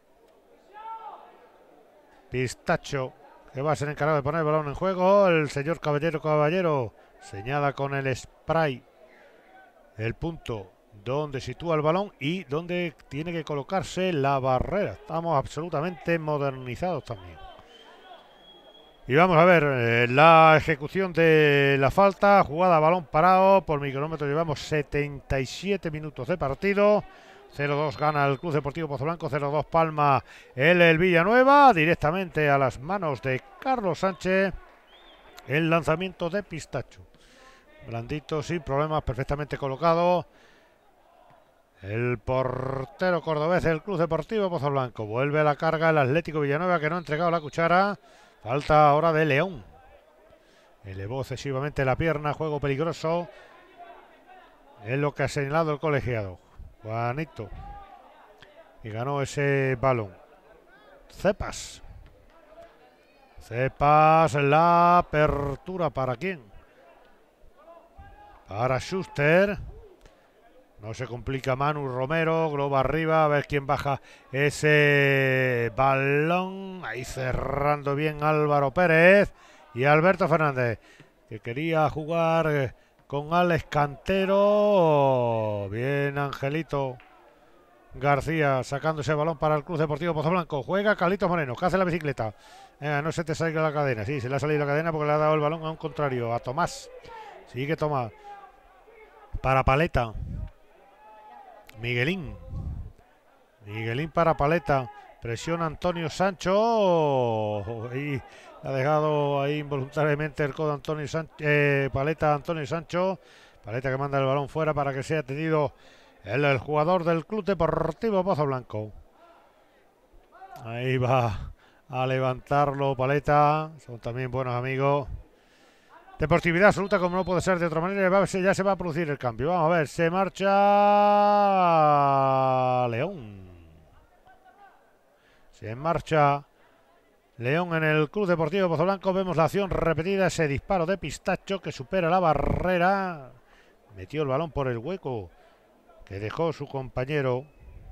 Pistacho, que va a ser encargado de poner el balón en juego. El señor Caballero señala con el spray el punto donde sitúa el balón y donde tiene que colocarse la barrera. Estamos absolutamente modernizados también. Y vamos a ver la ejecución de la falta. Jugada a balón parado. Por micrómetro llevamos 77 minutos de partido. 0-2 gana el Club Deportivo Pozoblanco, 0-2 palma el Villanueva. Directamente a las manos de Carlos Sánchez. El lanzamiento de Pistacho. Blandito, sin problemas, perfectamente colocado. El portero cordobés del Club Deportivo Pozoblanco. Vuelve a la carga el Atlético Villanueva, que no ha entregado la cuchara. Falta ahora de León. Elevó excesivamente la pierna, juego peligroso. Es lo que ha señalado el colegiado. Juanito. Y ganó ese balón. Cepas. Cepas, la apertura, ¿para quién? para Schuster. No se complica Manu Romero, globo arriba, a ver quién baja ese balón. Ahí cerrando bien Álvaro Pérez y Alberto Fernández, que quería jugar con Alex Cantero. Bien Angelito García sacando ese balón para el Club Deportivo Pozoblanco. Juega Carlitos Moreno, que hace la bicicleta. No se te salga la cadena. Sí, se le ha salido la cadena porque le ha dado el balón a un contrario, a Tomás. Sigue Tomás. Para Paleta. Miguelín para Paleta. Presiona Antonio Sancho. Y ha dejado ahí involuntariamente el codo Antonio Paleta Antonio Sancho. Paleta que manda el balón fuera para que sea atendido el jugador del Club Deportivo Pozoblanco. Ahí va a levantarlo Paleta. Son también buenos amigos. Deportividad absoluta, como no puede ser de otra manera. Ya se va a producir el cambio. Vamos a ver, se marcha León. Se marcha León en el Club Deportivo Pozoblanco. Vemos la acción repetida, ese disparo de Pistacho que supera la barrera. Metió el balón por el hueco que dejó su compañero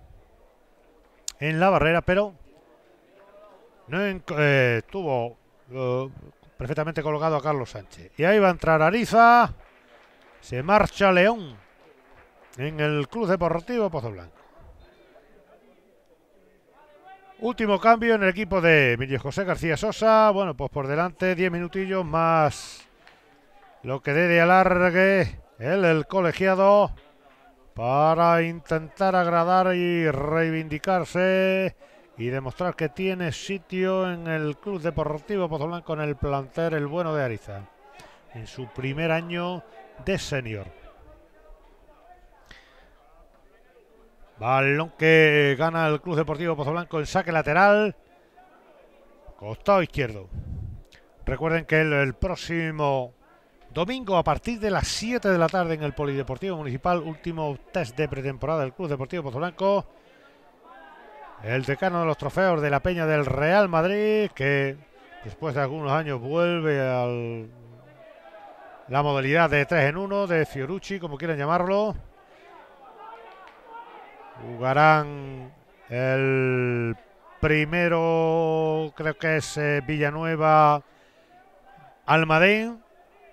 en la barrera, pero no tuvo perfectamente colocado a Carlos Sánchez. Y ahí va a entrar Ariza. Se marcha León en el Club Deportivo Pozoblanco. Último cambio en el equipo de Emilio José García Sosa. Bueno, pues por delante 10 minutillos más lo que dé de alargue el colegiado para intentar agradar y reivindicarse y demostrar que tiene sitio en el Club Deportivo Pozoblanco en el plantel el bueno de Ariza en su primer año de senior. Balón que gana el Club Deportivo Pozoblanco en saque lateral, costado izquierdo. Recuerden que el próximo domingo a partir de las 7 de la tarde en el Polideportivo Municipal, último test de pretemporada del Club Deportivo Pozoblanco, el decano de los trofeos de la Peña del Real Madrid, que después de algunos años vuelve a la modalidad de 3 en 1, de Fiorucci, como quieran llamarlo. Jugarán el primero, creo que es Villanueva Almadén.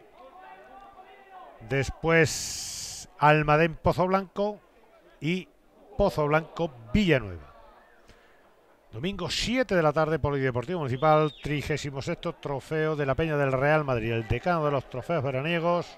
Después Almadén Pozoblanco y Pozoblanco Villanueva. Domingo 7 de la tarde, Polideportivo Municipal, 36º trofeo de la Peña del Real Madrid, el decano de los trofeos veraniegos,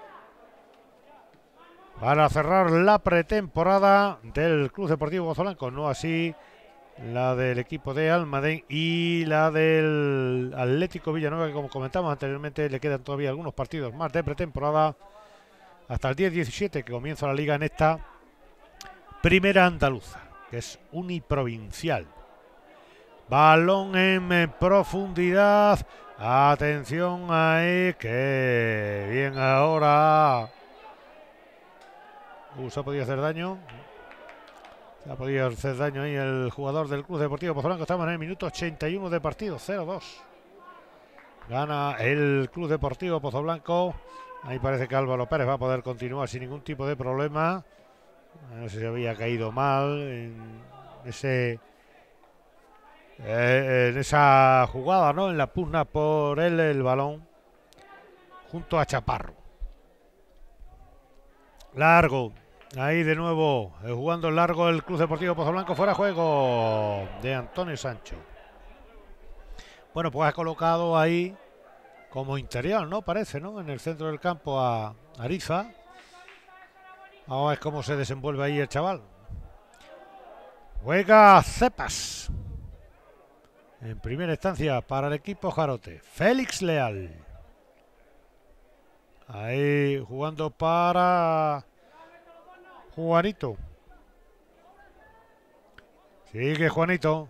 para cerrar la pretemporada del Club Deportivo Pozoblanco. No así la del equipo de Almadén y la del Atlético Villanueva, que como comentamos anteriormente le quedan todavía algunos partidos más de pretemporada hasta el 10-17 que comienza la liga en esta primera andaluza, que es uniprovincial. Balón en profundidad, atención ahí, que bien ahora. Se ha podido hacer daño. Se ha podido hacer daño ahí el jugador del Club Deportivo Pozoblanco. Estamos en el minuto 81 de partido, 0-2. Gana el Club Deportivo Pozoblanco. Ahí parece que Álvaro Pérez va a poder continuar sin ningún tipo de problema. No sé si había caído mal en esa jugada, ¿no? En la pugna por él el balón junto a Chaparro. Largo. Ahí de nuevo, jugando largo el Club Deportivo Pozoblanco, fuera de juego de Antonio Sancho. Bueno, pues ha colocado ahí como interior, ¿no? Parece, ¿no? En el centro del campo a Ariza. Ahora es cómo se desenvuelve ahí el chaval. Juega Cepas. En primera instancia para el equipo Jarote. Félix Leal. Ahí jugando para Juanito. Sigue Juanito.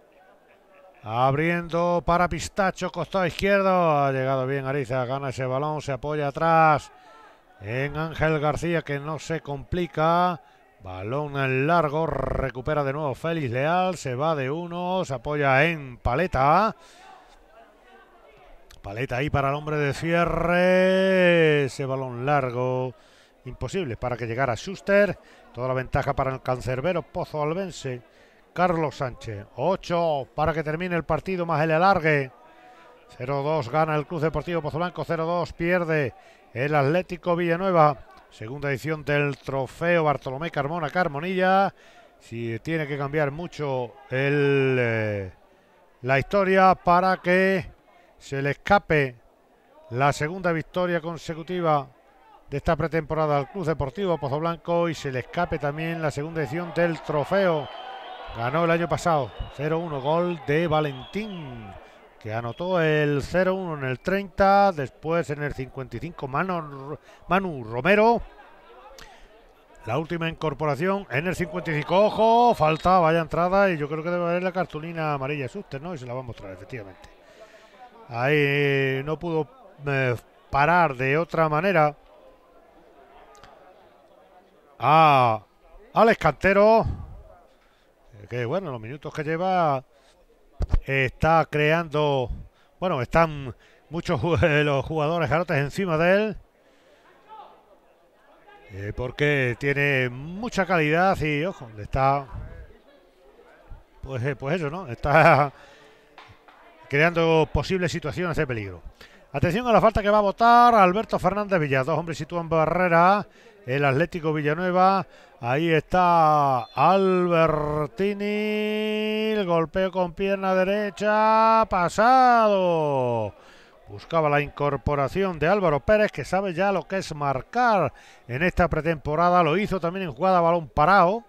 Abriendo para Pistacho, costado izquierdo. Ha llegado bien Ariza, gana ese balón, se apoya atrás en Ángel García, que no se complica. Balón en largo, recupera de nuevo Félix Leal, se va de uno, se apoya en Paleta. Paleta ahí para el hombre de cierre. Ese balón largo. Imposible para que llegara Schuster. Toda la ventaja para el cancerbero pozoalbense. Carlos Sánchez. 8 para que termine el partido más el alargue. 0-2 gana el Club Deportivo Pozoblanco. 0-2 pierde el Atlético Villanueva. Segunda edición del trofeo Bartolomé Carmona Carmonilla. Si tiene que cambiar mucho la historia para que se le escape la segunda victoria consecutiva de esta pretemporada al Club Deportivo Pozoblanco y se le escape también la segunda edición del trofeo. Ganó el año pasado 0-1, gol de Valentín, que anotó el 0-1 en el 30, después en el 55 Manu Romero. La última incorporación en el 55. ¡Ojo! Falta, vaya entrada, y yo creo que debe haber la cartulina amarilla de Schuster, ¿no? Y se la va a mostrar, efectivamente. Ahí no pudo parar de otra manera a Alex Cantero, que bueno, los minutos que lleva está creando, bueno, están muchos los jugadores jarotes encima de él, porque tiene mucha calidad y ojo, le está pues eso, ¿no? Está creando posibles situaciones de peligro. Atención a la falta que va a votar Alberto Fernández Villar. Dos hombres sitúan barrera el Atlético Villanueva. Ahí está Albertini. El golpeo con pierna derecha. Pasado. Buscaba la incorporación de Álvaro Pérez, que sabe ya lo que es marcar en esta pretemporada. Lo hizo también en jugada a balón parado.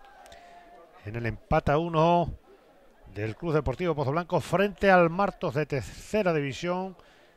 En el empate a 1 del Club Deportivo Pozoblanco frente al Martos de tercera división.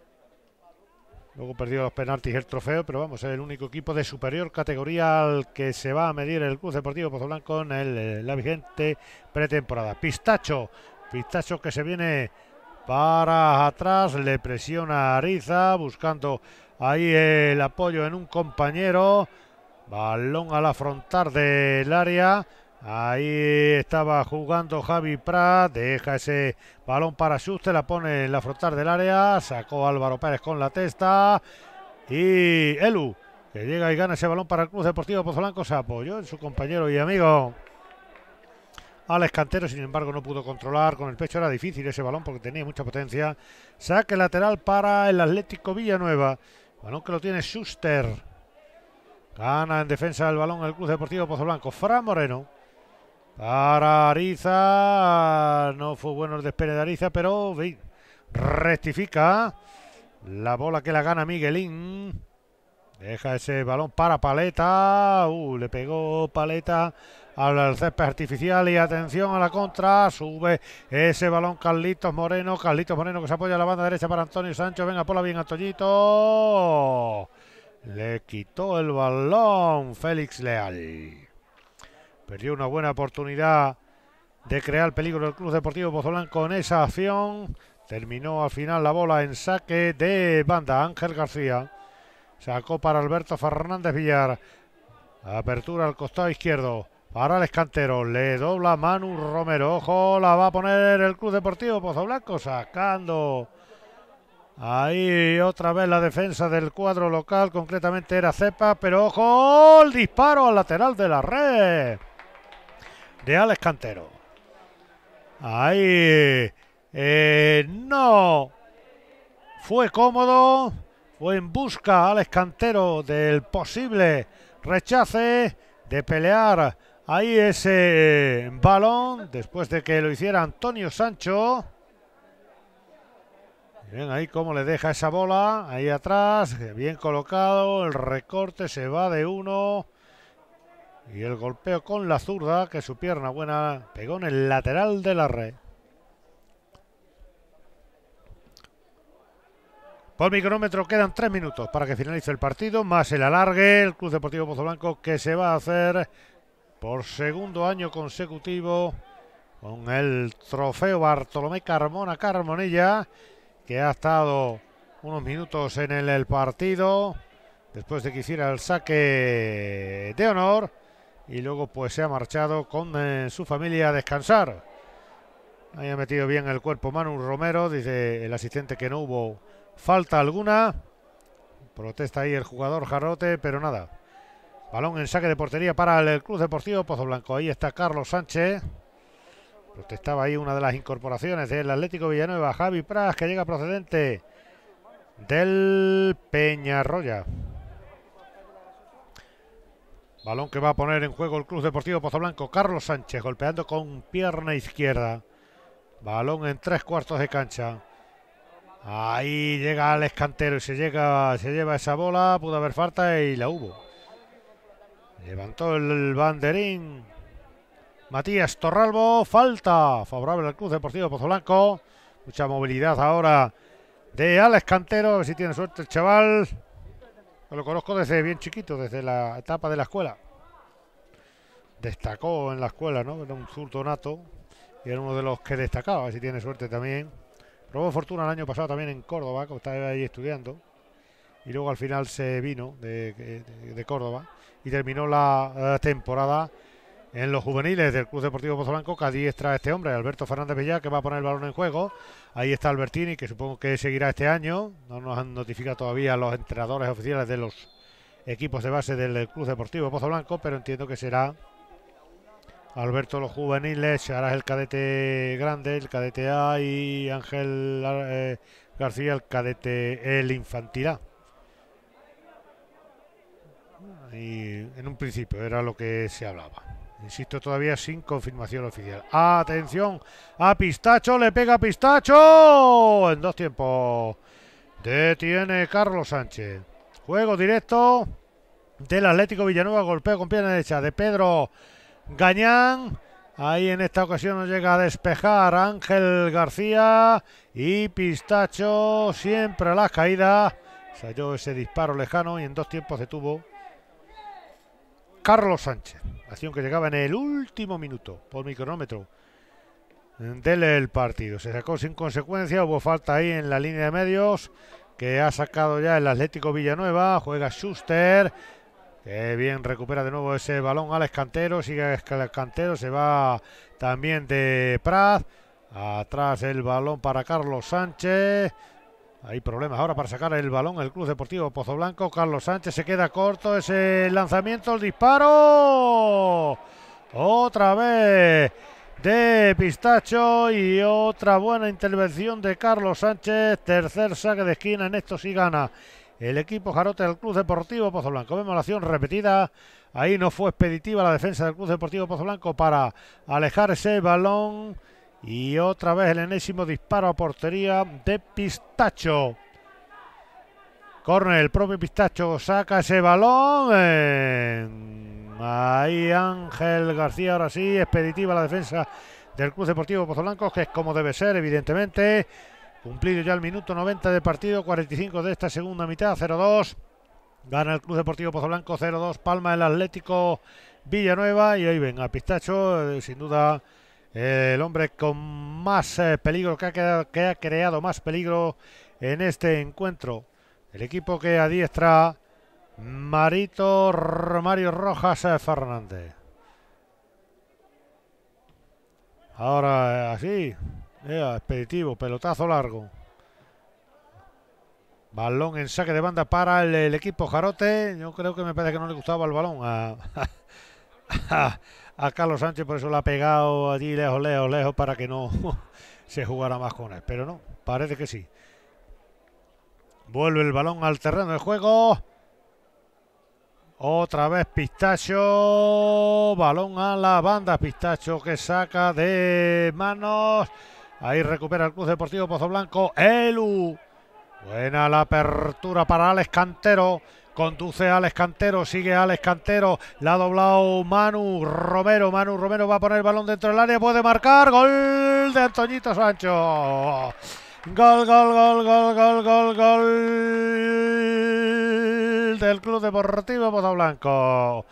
Luego perdió los penaltis y el trofeo, pero vamos, es el único equipo de superior categoría al que se va a medir el Club Deportivo Pozoblanco en la vigente pretemporada. Pistacho que se viene para atrás, le presiona a Ariza, buscando ahí el apoyo en un compañero. Balón al afrontar del área. Ahí estaba jugando Javi Prat, deja ese balón para Schuster, la pone en la frontal del área, sacó Álvaro Pérez con la testa y Elu, que llega y gana ese balón para el Club Deportivo Pozoblanco, se apoyó en su compañero y amigo Alex Cantero, sin embargo no pudo controlar con el pecho, era difícil ese balón porque tenía mucha potencia. Saque lateral para el Atlético Villanueva, balón que lo tiene Schuster, gana en defensa del balón el Club Deportivo Pozoblanco. Fran Moreno para Ariza, no fue bueno el despegue de Ariza, pero rectifica la bola que la gana Miguelín. Deja ese balón para Paleta, le pegó Paleta al césped artificial y atención a la contra, sube ese balón Carlitos Moreno que se apoya a la banda derecha para Antonio Sancho, venga por la bien Antoñito, le quitó el balón Félix Leal. Perdió una buena oportunidad de crear peligro el Club Deportivo Pozoblanco en esa acción. Terminó al final la bola en saque de banda. Ángel García sacó para Alberto Fernández Villar. Apertura al costado izquierdo para el Cantero. Le dobla Manu Romero. Ojo, la va a poner el Club Deportivo Pozoblanco sacando ahí otra vez la defensa del cuadro local. Concretamente era Cepa, pero ojo, el disparo al lateral de la red de Alex Cantero. Ahí no fue cómodo, fue en busca Alex Cantero del posible rechace, de pelear ahí ese balón después de que lo hiciera Antonio Sancho. Bien ahí cómo le deja esa bola ahí atrás, bien colocado, el recorte se va de uno. Y el golpeo con la zurda, que su pierna buena pegó en el lateral de la red. Por mi cronómetro quedan 3 minutos para que finalice el partido, más el alargue. El Club Deportivo Pozoblanco que se va a hacer por segundo año consecutivo con el trofeo Bartolomé Carmona Carmonilla, que ha estado unos minutos en el partido después de que hiciera el saque de honor. Y luego pues se ha marchado con su familia a descansar. Ahí ha metido bien el cuerpo Manu Romero, dice el asistente que no hubo falta alguna. Protesta ahí el jugador Jarrote, pero nada. Balón en saque de portería para el Club Deportivo Pozoblanco. Ahí está Carlos Sánchez. Protestaba ahí una de las incorporaciones del Atlético Villanueva, Javi Pras, que llega procedente del Peñarroya. Balón que va a poner en juego el Club Deportivo Pozoblanco. Carlos Sánchez golpeando con pierna izquierda. Balón en 3/4 de cancha. Ahí llega Alex Cantero y se lleva esa bola. Pudo haber falta y la hubo. Levantó el banderín Matías Torralbo. Falta favorable al Club Deportivo Pozoblanco. Mucha movilidad ahora de Alex Cantero. A ver si tiene suerte el chaval. Lo conozco desde bien chiquito, desde la etapa de la escuela. Destacó en la escuela, ¿no? Era un zurdo nato y era uno de los que destacaba. A ver si tiene suerte también. Probó fortuna el año pasado también en Córdoba, como estaba ahí estudiando. Y luego al final se vino de Córdoba y terminó la temporada en los juveniles del Club Deportivo Pozoblanco, que adiestra este hombre, Alberto Fernández Bellá, que va a poner el balón en juego. Ahí está Albertini, que supongo que seguirá este año. No nos han notificado todavía los entrenadores oficiales de los equipos de base del Club Deportivo Pozoblanco, pero entiendo que será Alberto los juveniles, hará el cadete grande, el cadete A, y Ángel García el cadete, el infantil A. Y en un principio era lo que se hablaba. Insisto, todavía sin confirmación oficial. ¡Atención! A Pistacho, le pega Pistacho. En 2 tiempos. Detiene Carlos Sánchez. Juego directo del Atlético Villanueva. Golpeo con pierna derecha de Pedro Gañán. Ahí en esta ocasión nos llega a despejar Ángel García. Y Pistacho siempre a las caídas. Salió ese disparo lejano y en 2 tiempos detuvo Carlos Sánchez. Acción que llegaba en el último minuto por mi cronómetro del partido. Se sacó sin consecuencia. Hubo falta ahí en la línea de medios que ha sacado ya el Atlético Villanueva. Juega Schuster. Que bien recupera de nuevo ese balón Alex Cantero. Sigue Cantero. Se va también de Prat. Atrás el balón para Carlos Sánchez. Hay problemas ahora para sacar el balón el Club Deportivo Pozoblanco. Carlos Sánchez se queda corto. Ese lanzamiento, el disparo. Otra vez de Pistacho y otra buena intervención de Carlos Sánchez. Tercer saque de esquina. En esto sí gana el equipo Jarrote del Club Deportivo Pozoblanco. Vemos la acción repetida. Ahí no fue expeditiva la defensa del Club Deportivo Pozoblanco para alejar ese balón. Y otra vez el enésimo disparo a portería de Pistacho. Córner, el propio Pistacho saca ese balón. Ahí Ángel García, ahora sí, expeditiva la defensa del Club Deportivo Pozoblanco, que es como debe ser, evidentemente. Cumplido ya el minuto 90 de partido, 45 de esta segunda mitad, 0-2. Gana el Club Deportivo Pozoblanco, 0-2. Palma el Atlético Villanueva. Y ahí ven a Pistacho, sin duda el hombre con más peligro, que ha creado más peligro en este encuentro. El equipo que adiestra Mario Rojas Fernández. Ahora así, expeditivo, pelotazo largo. Balón en saque de banda para el equipo Jarrote. Yo creo que me parece que no le gustaba el balón a Carlos Sánchez, por eso lo ha pegado allí lejos para que no se jugara más con él. Pero no, parece que sí. Vuelve el balón al terreno de juego. Otra vez Pistacho. Balón a la banda. Pistacho que saca de manos. Ahí recupera el Club Deportivo Pozoblanco. Elu. Buena la apertura para Alex Cantero. Conduce Alex Cantero, sigue Alex Cantero, la ha doblado Manu Romero. Manu Romero va a poner el balón dentro del área, puede marcar. Gol de Antoñito Sancho. Gol del Club Deportivo Pozoblanco.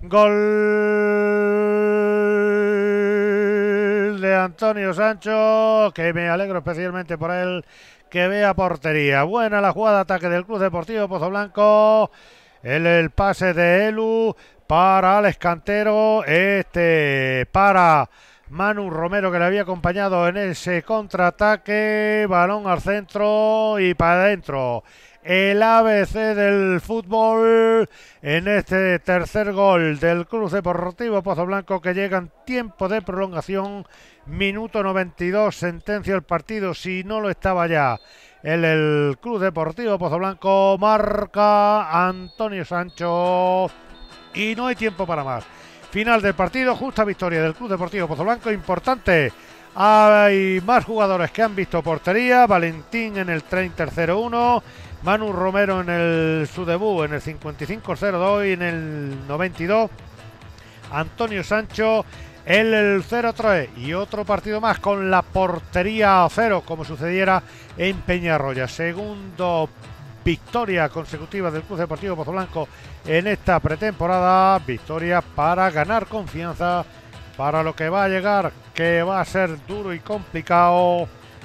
Gol de Antonio Sancho, que me alegro especialmente por él, que vea portería. Buena la jugada de ataque del Club Deportivo Pozoblanco. El pase de Elu para Alex Cantero. Para Manu Romero, que le había acompañado en ese contraataque, balón al centro y para adentro. El ABC del fútbol en este tercer gol del Club Deportivo Pozoblanco, que llega en tiempo de prolongación, minuto 92, sentencia el partido si no lo estaba ya. El Club Deportivo Pozoblanco, marca Antonio Sancho y no hay tiempo para más. Final del partido, justa victoria del Club Deportivo Pozoblanco, importante. Hay más jugadores que han visto portería. Valentín en el 30-0-1, Manu Romero en su debut en el 55-02 y en el 92 Antonio Sancho el 0-3, y otro partido más con la portería a cero, como sucediera en Peñarroya. Segundo victoria consecutiva del Club Deportivo Pozoblanco en esta pretemporada, victoria para ganar confianza para lo que va a llegar, que va a ser duro y complicado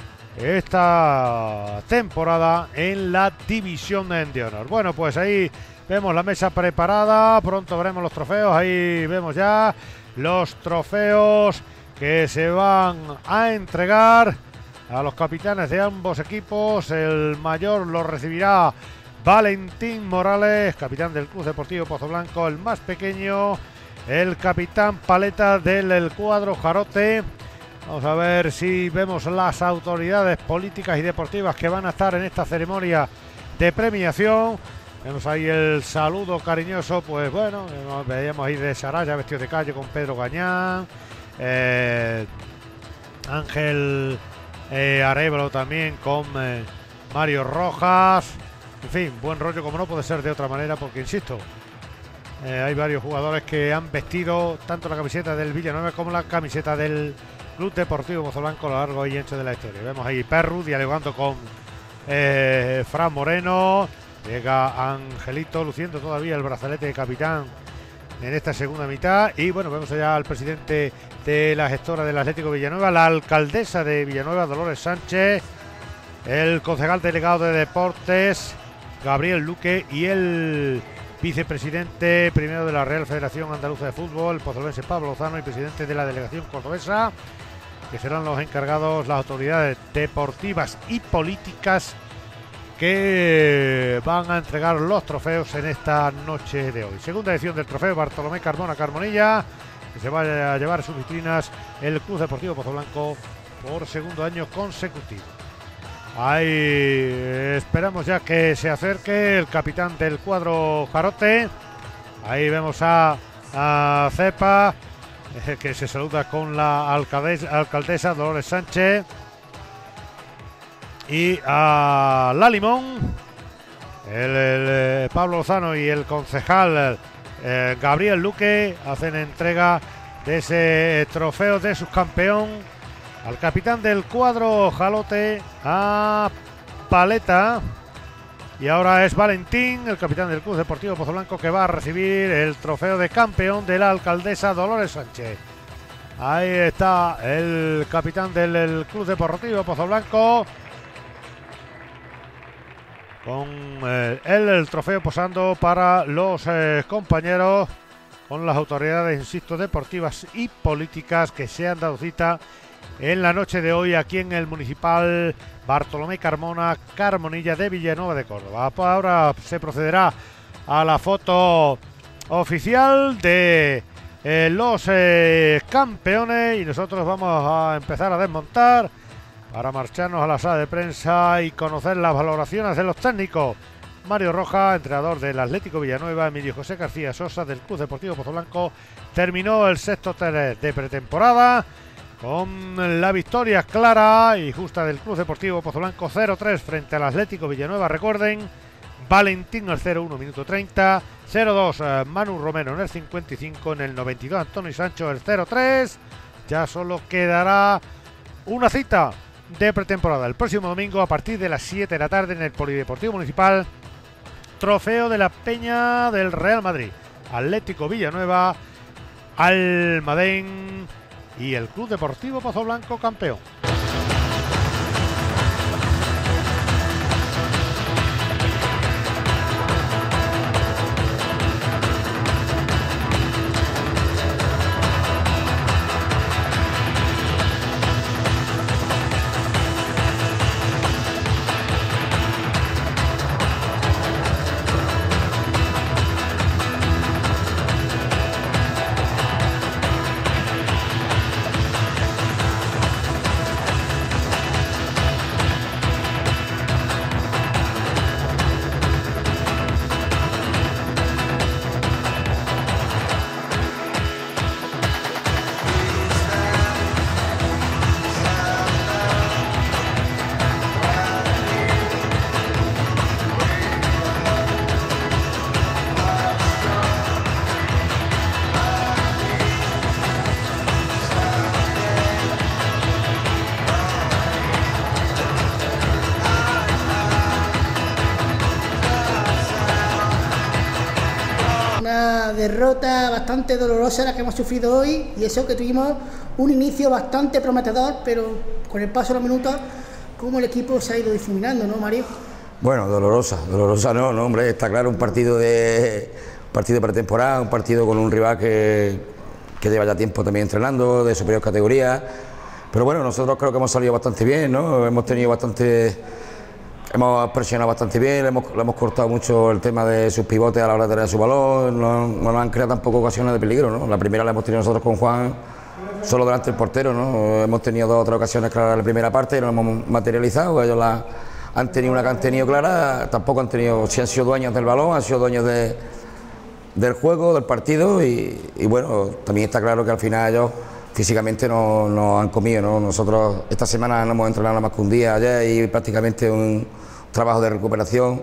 esta temporada en la División de Honor. Bueno, pues ahí vemos la mesa preparada, pronto veremos los trofeos, ahí vemos ya los trofeos que se van a entregar a los capitanes de ambos equipos. El mayor lo recibirá Valentín Morales, capitán del Club Deportivo Pozoblanco. El más pequeño, el capitán Paleta del cuadro Jarote. Vamos a ver si vemos las autoridades políticas y deportivas que van a estar en esta ceremonia de premiación. Vemos ahí el saludo cariñoso, pues bueno, nos veíamos ahí de Saraya vestido de calle con Pedro Gañán, Ángel Arévalo también con Mario Rojas. En fin, buen rollo, como no puede ser de otra manera, porque insisto, hay varios jugadores que han vestido tanto la camiseta del Villanueva como la camiseta del Club Deportivo Pozoblanco a lo largo y ancho de la historia. Vemos ahí Perru dialogando con Fran Moreno. Llega Angelito luciendo todavía el brazalete de capitán en esta segunda mitad. Y bueno, vemos allá al presidente de la gestora del Atlético Villanueva, la alcaldesa de Villanueva, Dolores Sánchez, el concejal delegado de Deportes, Gabriel Luque, y el vicepresidente primero de la Real Federación Andaluza de Fútbol, el pozolvense Pablo Lozano, y presidente de la delegación cordobesa, que serán los encargados, las autoridades deportivas y políticas que van a entregar los trofeos en esta noche de hoy. Segunda edición del trofeo Bartolomé Carmona Carmonilla, que se va a llevar a sus vitrinas el Club Deportivo Pozoblanco por segundo año consecutivo. Ahí esperamos ya que se acerque el capitán del cuadro Jarote. Ahí vemos a Cepa, que se saluda con la alcaldesa Dolores Sánchez, y a La Limón, el Pablo Lozano y el concejal Gabriel Luque hacen entrega de ese trofeo de subcampeón al capitán del cuadro Jalote, a Paleta. Y ahora es Valentín, el capitán del Club Deportivo Pozoblanco, que va a recibir el trofeo de campeón de la alcaldesa Dolores Sánchez. Ahí está el capitán del Club Deportivo Pozoblanco, con el trofeo posando para los compañeros, con las autoridades, insisto, deportivas y políticas que se han dado cita en la noche de hoy aquí en el municipal Bartolomé Carmona Carmonilla de Villanueva de Córdoba. Ahora se procederá a la foto oficial de los campeones, y nosotros vamos a empezar a desmontar para marcharnos a la sala de prensa y conocer las valoraciones de los técnicos. Mario Rojas, entrenador del Atlético Villanueva; Emilio José García Sosa, del Club Deportivo Pozoblanco. Terminó el sexto test de pretemporada con la victoria clara y justa del Club Deportivo Pozoblanco 0-3 frente al Atlético Villanueva. Recuerden, Valentín el 0-1, minuto 30, 0-2 Manu Romero en el 55, en el 92 Antonio Sancho el 0-3. Ya solo quedará una cita de pretemporada el próximo domingo a partir de las 7 de la tarde en el Polideportivo Municipal. Trofeo de la Peña del Real Madrid, Atlético Villanueva, Almadén y el Club Deportivo Pozoblanco campeón. derrota bastante dolorosa la que hemos sufrido hoy, y eso que tuvimos un inicio bastante prometedor, pero con el paso de los minutos, cómo el equipo se ha ido difuminando, ¿no, Mario? Bueno, dolorosa no, hombre, está claro, un partido de pretemporada, un partido con un rival que lleva ya tiempo también entrenando, de superior categoría, pero bueno, nosotros creo que hemos salido bastante bien, ¿no? Hemos presionado bastante bien, le hemos cortado mucho el tema de sus pivotes a la hora de tener su balón, no nos han creado tampoco ocasiones de peligro, ¿no? La primera la hemos tenido nosotros con Juan solo delante del portero, ¿no? Hemos tenido 2 o 3 ocasiones claras en la primera parte y no hemos materializado, ellos han tenido una que han tenido clara, tampoco han tenido, si han sido dueños del balón, han sido dueños del juego, del partido y bueno, también está claro que al final ellos físicamente no han comido, ¿no? Nosotros esta semana no hemos entrenado nada más que un día ayer y prácticamente un trabajo de recuperación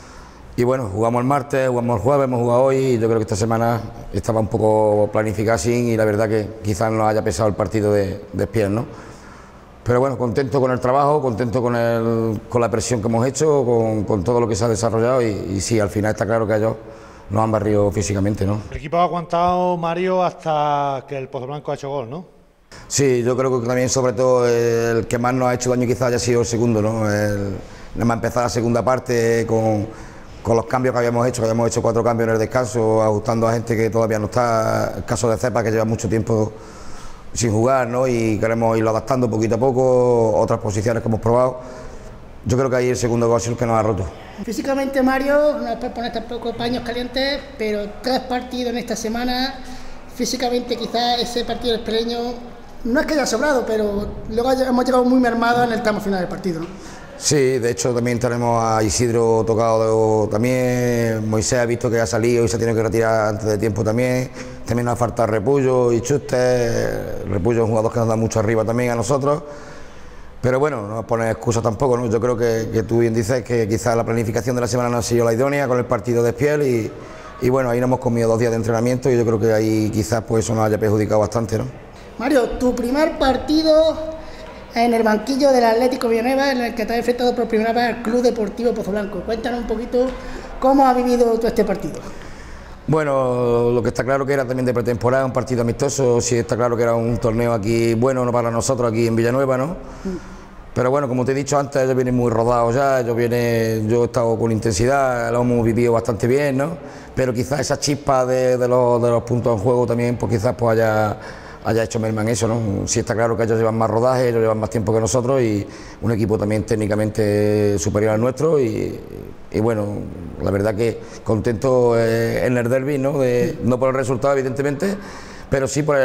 y bueno, jugamos el martes, jugamos el jueves, hemos jugado hoy y yo creo que esta semana estaba un poco planificada sin y la verdad que quizás nos haya pesado el partido de pies, ¿no? Pero bueno, contento con el trabajo, contento con la presión que hemos hecho, con todo lo que se ha desarrollado y sí, al final está claro que ellos nos han barrido físicamente, ¿no? El equipo ha aguantado, Mario, hasta que el Pozoblanco ha hecho gol, ¿no? Sí, yo creo que también sobre todo el que más nos ha hecho daño quizás haya sido el segundo, ¿no? Nada más empezar la segunda parte con los cambios que habíamos hecho 4 cambios en el descanso, ajustando a gente que todavía no está, el caso de Cepa que lleva mucho tiempo sin jugar, ¿no? Y queremos irlo adaptando poquito a poco, otras posiciones que hemos probado. Yo creo que ahí el segundo gol es el que nos ha roto. Físicamente, Mario, no puedes poner tampoco paños calientes, pero 3 partidos en esta semana, físicamente quizás ese partido extremeño no es que haya sobrado, pero luego hemos llegado muy mermados en el tramo final del partido, ¿no? Sí, de hecho también tenemos a Isidro tocado también, Moisés ha visto que ha salido y se tiene que retirar antes de tiempo también nos ha faltado Repullo y Chuster, Repullo es un jugador que nos da mucho arriba también a nosotros, pero bueno, no nos pone excusa tampoco, ¿no? Yo creo que tú bien dices que quizás la planificación de la semana no ha sido la idónea con el partido de Espiel y bueno, ahí nos hemos comido 2 días de entrenamiento y yo creo que ahí quizás pues eso nos haya perjudicado bastante, ¿no? Mario, tu primer partido en el banquillo del Atlético Villanueva, en el que te has enfrentado por primera vez al Club Deportivo Pozoblanco. Cuéntanos un poquito cómo has vivido tú este partido. Bueno, lo que está claro que era también de pretemporada, un partido amistoso, sí está claro que era un torneo aquí bueno, no para nosotros aquí en Villanueva, ¿no? Pero bueno, como te he dicho antes, ellos vienen muy rodados ya, yo he estado con intensidad, lo hemos vivido bastante bien, ¿no? Pero quizás esa chispa de los puntos en juego también, pues quizás pues haya hecho merma en eso, ¿no? Sí está claro que ellos llevan más rodaje, ellos llevan más tiempo que nosotros y un equipo también técnicamente superior al nuestro y bueno, la verdad que contento en el derbi, ¿no? No por el resultado evidentemente, pero sí por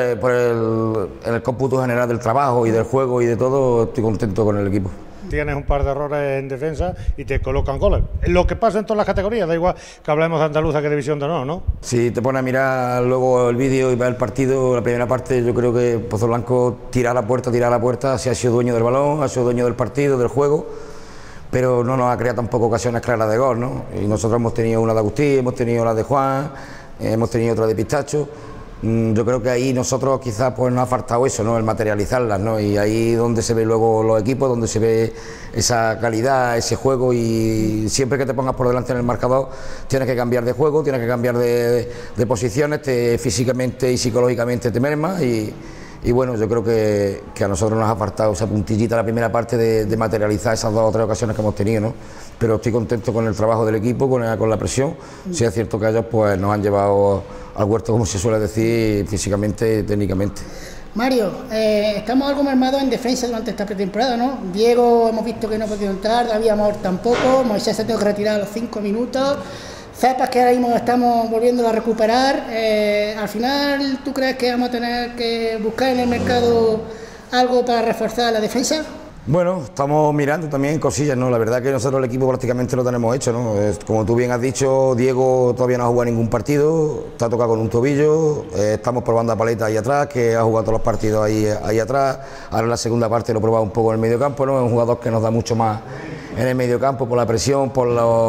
el cómputo general del trabajo y del juego y de todo, estoy contento con el equipo. Tienes un par de errores en defensa y te colocan goles. Lo que pasa en todas las categorías, da igual que hablemos de Andaluza que División de Honor, ¿no? Si te pones a mirar luego el vídeo y ver el partido, la primera parte yo creo que Pozoblanco tira a la puerta, sí ha sido dueño del balón, ha sido dueño del partido, del juego, pero no nos ha creado tampoco ocasiones claras de gol, ¿no? Y nosotros hemos tenido una de Agustín, hemos tenido la de Juan, hemos tenido otra de Pistacho. Yo creo que ahí nosotros quizás pues nos ha faltado eso, ¿no? El materializarlas, ¿no? Y ahí donde se ve luego los equipos, donde se ve esa calidad, ese juego y siempre que te pongas por delante en el marcador tienes que cambiar de juego, tienes que cambiar de posiciones, físicamente y psicológicamente te mermas y bueno, yo creo que a nosotros nos ha faltado esa puntillita la primera parte de materializar esas 2 o 3 ocasiones que hemos tenido, ¿no? Pero estoy contento con el trabajo del equipo, con la presión. Sí es cierto que ellos pues nos han llevado al huerto, como se suele decir, físicamente y técnicamente. Mario, estamos algo mermados en defensa durante esta pretemporada, ¿no? Diego hemos visto que no ha podido entrar, David Amor tampoco, Moisés se tuvo que retirar a los 5 minutos, Cepas que ahora mismo estamos volviendo a recuperar. Al final, ¿tú crees que vamos a tener que buscar en el mercado algo para reforzar la defensa? Bueno, estamos mirando también cosillas, ¿no? La verdad que nosotros el equipo prácticamente lo tenemos hecho, ¿no? Como tú bien has dicho, Diego todavía no ha jugado ningún partido, está tocado con un tobillo, estamos probando a Paleta ahí atrás, que ha jugado todos los partidos ahí atrás, ahora en la segunda parte lo he probado un poco en el medio campo, ¿no? Es un jugador que nos da mucho más en el medio campo por la presión, por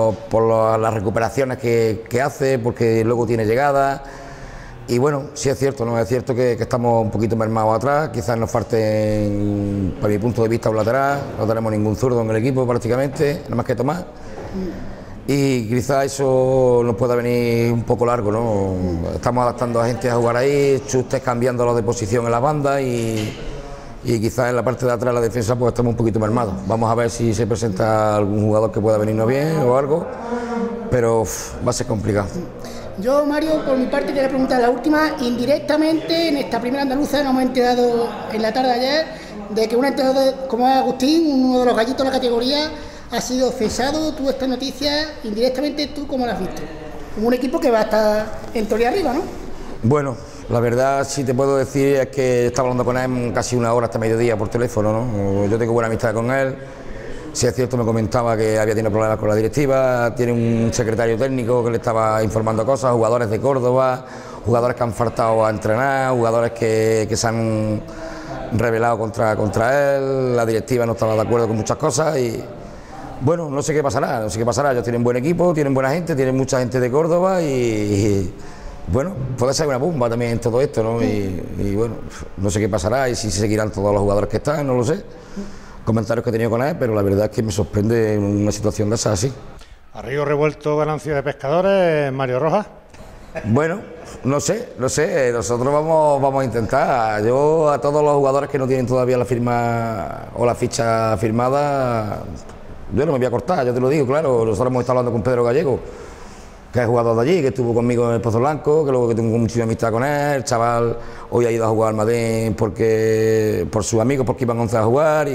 las recuperaciones que hace, porque luego tiene llegada. Y bueno, sí es cierto, ¿no? Es cierto que estamos un poquito mermados atrás, quizás nos falte, para mi punto de vista, un lateral, no tenemos ningún zurdo en el equipo prácticamente, nada más que Tomás. y quizá eso nos pueda venir un poco largo, ¿no? Estamos adaptando a gente a jugar ahí, Chustes cambiando de posición en la banda y quizás en la parte de atrás de la defensa pues estamos un poquito mermados. Vamos a ver si se presenta algún jugador que pueda venirnos bien o algo, pero va a ser complicado. Yo, Mario, por mi parte quería preguntar la última, indirectamente en esta primera andaluza nos hemos enterado en la tarde de ayer de que un entrenador como es Agustín, uno de los gallitos de la categoría, ha sido cesado. Tú esta noticia, indirectamente, ¿tú cómo la has visto? Como un equipo que va a estar en teoría arriba, ¿no? Bueno, la verdad sí te puedo decir es que estaba hablando con él casi una hora hasta mediodía por teléfono, ¿no? Yo tengo buena amistad con él. Si es cierto, me comentaba que había tenido problemas con la directiva, tiene un secretario técnico que le estaba informando cosas, jugadores de Córdoba, jugadores que han faltado a entrenar, jugadores que se han rebelado contra él, la directiva no estaba de acuerdo con muchas cosas y bueno, no sé qué pasará, ellos tienen buen equipo, tienen buena gente, tienen mucha gente de Córdoba y bueno, puede ser una bomba también en todo esto, ¿no? Y bueno, no sé qué pasará y si seguirán todos los jugadores que están, no lo sé. Comentarios que he tenido con él, pero la verdad es que me sorprende una situación de esa así. A río revuelto, ganancia de pescadores, Mario Rojas. Bueno, no sé, nosotros vamos a intentar. Yo a todos los jugadores que no tienen todavía la firma o la ficha firmada, yo no me voy a cortar, yo te lo digo, claro. Nosotros hemos estado hablando con Pedro Gallego, que es jugador de allí, que estuvo conmigo en el Pozo Blanco, que luego que tengo muchísima amistad con él. El chaval hoy ha ido a jugar al Madrid por sus amigos, porque iban 11 a jugar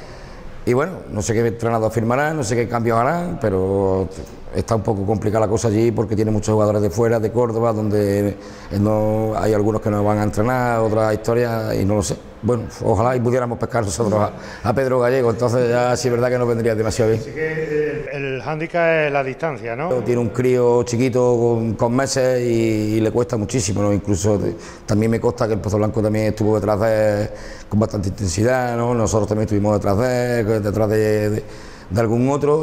y bueno, no sé qué entrenador firmarán, no sé qué cambios harán, pero está un poco complicada la cosa allí porque tiene muchos jugadores de fuera, de Córdoba, donde no hay algunos que no van a entrenar, otras historias y no lo sé. Bueno, ojalá y pudiéramos pescar nosotros a Pedro Gallego, entonces ya sí es verdad que nos vendría demasiado bien. Así que el hándicap es la distancia, ¿no? Tiene un crío chiquito con meses y le cuesta muchísimo, ¿no? Incluso también me consta que el Pozo Blanco también estuvo detrás de él con bastante intensidad, ¿no? Nosotros también estuvimos detrás de él, detrás de algún otro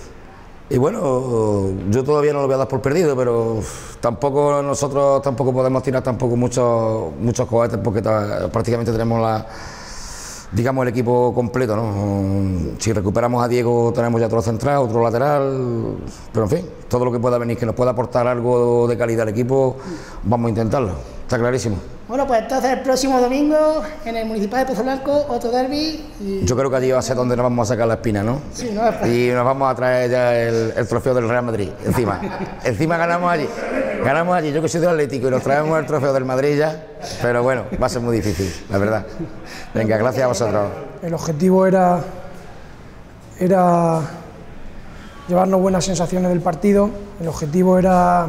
y bueno, yo todavía no lo voy a dar por perdido, pero nosotros tampoco podemos tirar muchos cohetes porque prácticamente tenemos digamos el equipo completo, ¿no? Si recuperamos a Diego tenemos ya otro central, otro lateral, pero en fin, todo lo que pueda venir que nos pueda aportar algo de calidad al equipo, vamos a intentarlo, está clarísimo. Bueno, pues entonces el próximo domingo en el Municipal de Pozo Blanco, otro derbi. Yo creo que allí va a ser donde nos vamos a sacar la espina, ¿no? Sí, ¿no? Y nos vamos a traer ya el trofeo del Real Madrid, encima ganamos allí, yo que soy del Atlético y nos traemos el trofeo del Madrid ya, pero bueno, va a ser muy difícil, la verdad. Venga, gracias a vosotros. El objetivo era llevarnos buenas sensaciones del partido, el objetivo era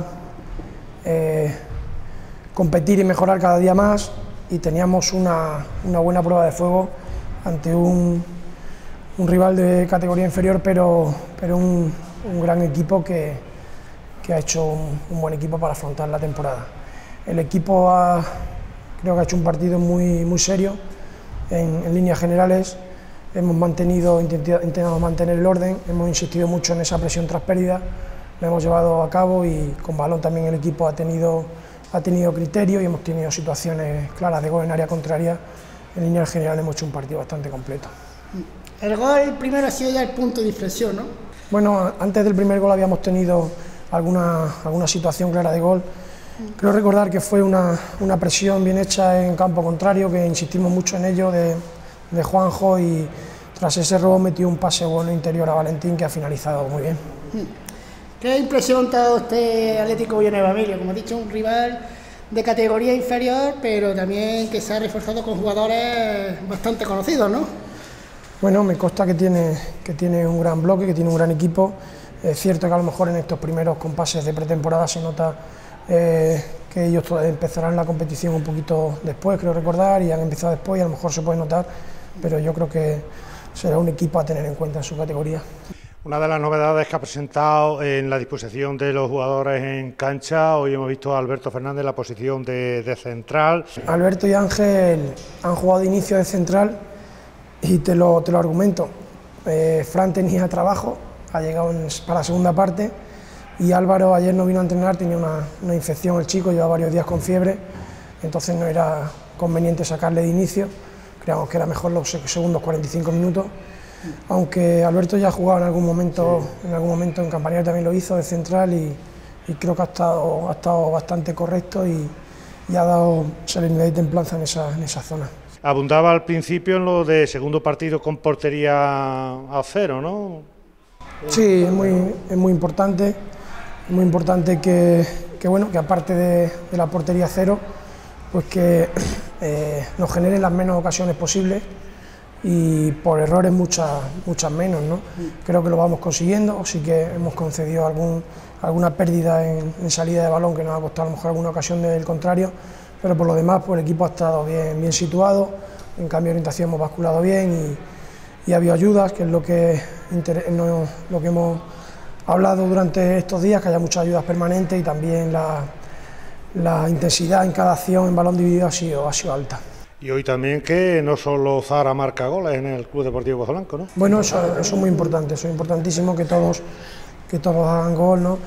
competir y mejorar cada día más y teníamos una buena prueba de fuego ante un rival de categoría inferior, pero un gran equipo que ha hecho un buen equipo para afrontar la temporada. El equipo creo que ha hecho un partido muy serio en líneas generales. Hemos intentado mantener el orden, hemos insistido mucho en esa presión tras pérdida, lo hemos llevado a cabo y con balón también el equipo ha tenido criterio y hemos tenido situaciones claras de gol en área contraria. En líneas generales hemos hecho un partido bastante completo. El gol primero ha sido ya el punto de inflexión, ¿no? Bueno, antes del primer gol habíamos tenido alguna situación clara de gol. Creo recordar que fue una presión bien hecha en campo contrario, que insistimos mucho en ello, de Juanjo, y tras ese robo metió un pase bueno interior a Valentín que ha finalizado muy bien. ¿Qué impresión te ha dado este Atlético Villanueva, Emilio? Como he dicho, un rival de categoría inferior, pero también que se ha reforzado con jugadores bastante conocidos, ¿no? Bueno, me consta que tiene un gran bloque, que tiene un gran equipo. Es cierto que a lo mejor en estos primeros compases de pretemporada se nota que ellos empezarán la competición un poquito después, creo recordar, y han empezado después y a lo mejor se puede notar, pero yo creo que será un equipo a tener en cuenta en su categoría. Una de las novedades que ha presentado en la disposición de los jugadores en cancha, hoy hemos visto a Alberto Fernández en la posición de central. Alberto y Ángel han jugado de inicio de central y te lo argumento. Fran tenía trabajo, ha llegado para la segunda parte, y Álvaro ayer no vino a entrenar, tenía una infección el chico, lleva varios días con fiebre, entonces no era conveniente sacarle de inicio, creíamos que era mejor los segundos 45 minutos. aunque Alberto ya ha jugado en algún momento en Campanario, también lo hizo de central y creo que ha estado bastante correcto y ha dado serenidad y templanza en esa zona. Abundaba al principio en lo de segundo partido con portería a cero, ¿no? Sí, es muy importante que bueno, que aparte de la portería cero, pues que nos generen las menos ocasiones posibles y por errores muchas menos, ¿no? Creo que lo vamos consiguiendo, sí que hemos concedido alguna pérdida en salida de balón que nos ha costado a lo mejor alguna ocasión del contrario, pero por lo demás pues el equipo ha estado bien situado, en cambio de orientación hemos basculado bien y ha habido ayudas, que es lo que hemos hablado durante estos días, que haya muchas ayudas permanentes y también la intensidad en cada acción en balón dividido ha sido alta. Y hoy también que no solo Zara marca goles en el Club Deportivo Pozoblanco, ¿no? Bueno, eso es muy importante, eso es importantísimo que todos hagan gol, ¿no?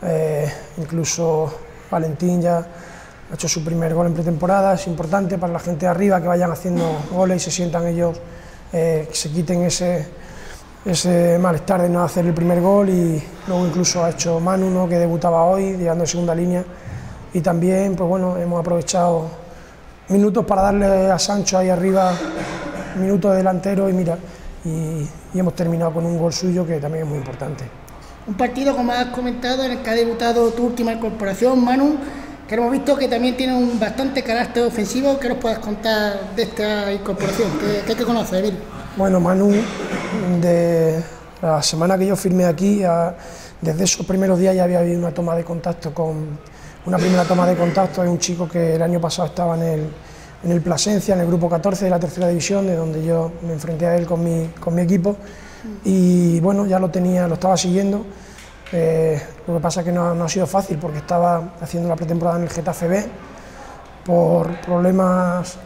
Incluso Valentín ya ha hecho su primer gol en pretemporada, es importante para la gente de arriba que vayan haciendo goles y se sientan ellos, que se quiten ese malestar de no hacer el primer gol, y luego incluso ha hecho Manu, ¿no?, que debutaba hoy, llegando en segunda línea, y también pues bueno, hemos aprovechado minutos para darle a Sancho ahí arriba, minutos de delantero, y mira, y hemos terminado con un gol suyo que también es muy importante. Un partido, como has comentado, en el que ha debutado tu última incorporación, Manu, que hemos visto que también tiene un bastante carácter ofensivo. ¿Qué nos puedes contar de esta incorporación? ¿Qué hay que conocer, Emil? Bueno, Manu, de la semana que yo firmé aquí, desde esos primeros días ya había habido una primera toma de contacto. Es un chico que el año pasado estaba en el Plasencia, en el grupo 14 de la tercera división, de donde yo me enfrenté a él con mi equipo, y bueno, ya lo estaba siguiendo. Lo que pasa es que no ha sido fácil, porque estaba haciendo la pretemporada en el Getafe B, por problemas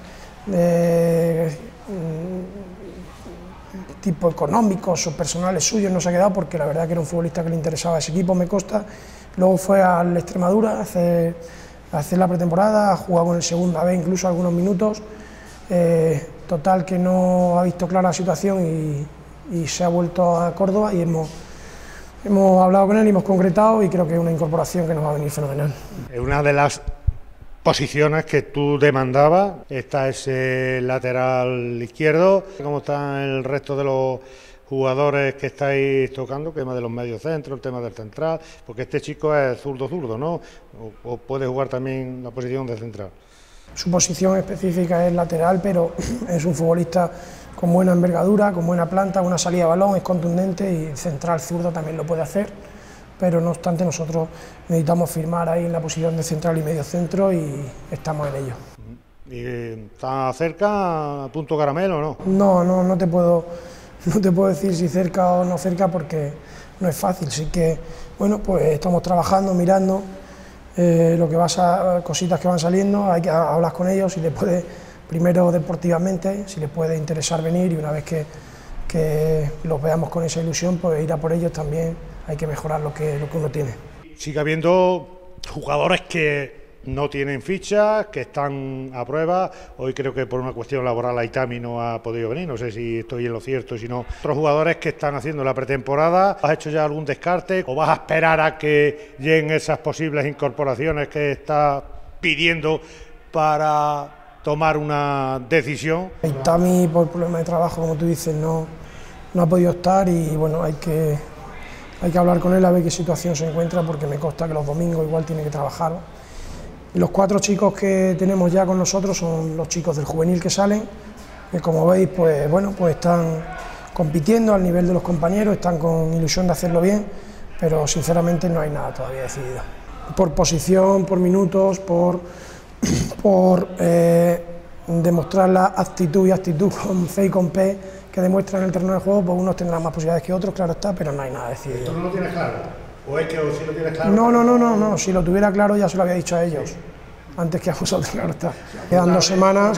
tipo económicos o personales suyos no se ha quedado, porque la verdad que era un futbolista que le interesaba a ese equipo, me consta. Luego fue al Extremadura a hacer la pretemporada, ha jugado con el segunda B incluso algunos minutos, total que no ha visto clara la situación y se ha vuelto a Córdoba, y hemos hablado con él y hemos concretado, y creo que es una incorporación que nos va a venir fenomenal. Es una de las posiciones que tú demandabas, está ese lateral izquierdo. ¿Cómo está el resto de los jugadores que estáis tocando? El tema de los medios centros, el tema del central, porque este chico es zurdo, ¿no? O puede jugar también la posición de central. Su posición específica es lateral, pero es un futbolista con buena envergadura, con buena planta, una salida de balón, es contundente, y central zurdo también lo puede hacer, pero no obstante nosotros necesitamos firmar ahí en la posición de central y medio centro, y estamos en ello. ¿Y está cerca, a punto caramelo o no? No te puedo decir si cerca o no cerca, porque no es fácil. Sí que, bueno, pues estamos trabajando, mirando cositas que van saliendo, hay que hablar con ellos, si les puede, primero deportivamente, si les puede interesar venir, y una vez que los veamos con esa ilusión, pues ir a por ellos también. Hay que mejorar lo que uno tiene. Sigue habiendo jugadores que no tienen fichas, que están a prueba. Hoy creo que por una cuestión laboral Aitami no ha podido venir, no sé si estoy en lo cierto, si no. Otros jugadores que están haciendo la pretemporada, ¿has hecho ya algún descarte o vas a esperar a que lleguen esas posibles incorporaciones que estás pidiendo para tomar una decisión? Aitami, por problemas de trabajo, como tú dices, no ha podido estar, y bueno, hay que hablar con él a ver qué situación se encuentra, porque me consta que los domingos igual tiene que trabajar. Los 4 chicos que tenemos ya con nosotros son los chicos del juvenil que salen, que como veis, pues bueno, pues están compitiendo al nivel de los compañeros, están con ilusión de hacerlo bien, pero sinceramente no hay nada todavía decidido. Por posición, por minutos, por demostrar la actitud con C y con P que demuestran en el terreno de juego, pues unos tendrán más posibilidades que otros, claro está, pero no hay nada decidido. ¿Esto no lo tienes claro? ¿O es que si lo tienes claro? No, si lo tuviera claro ya se lo había dicho a ellos, antes que a vosotros, claro está. Quedan 2 semanas,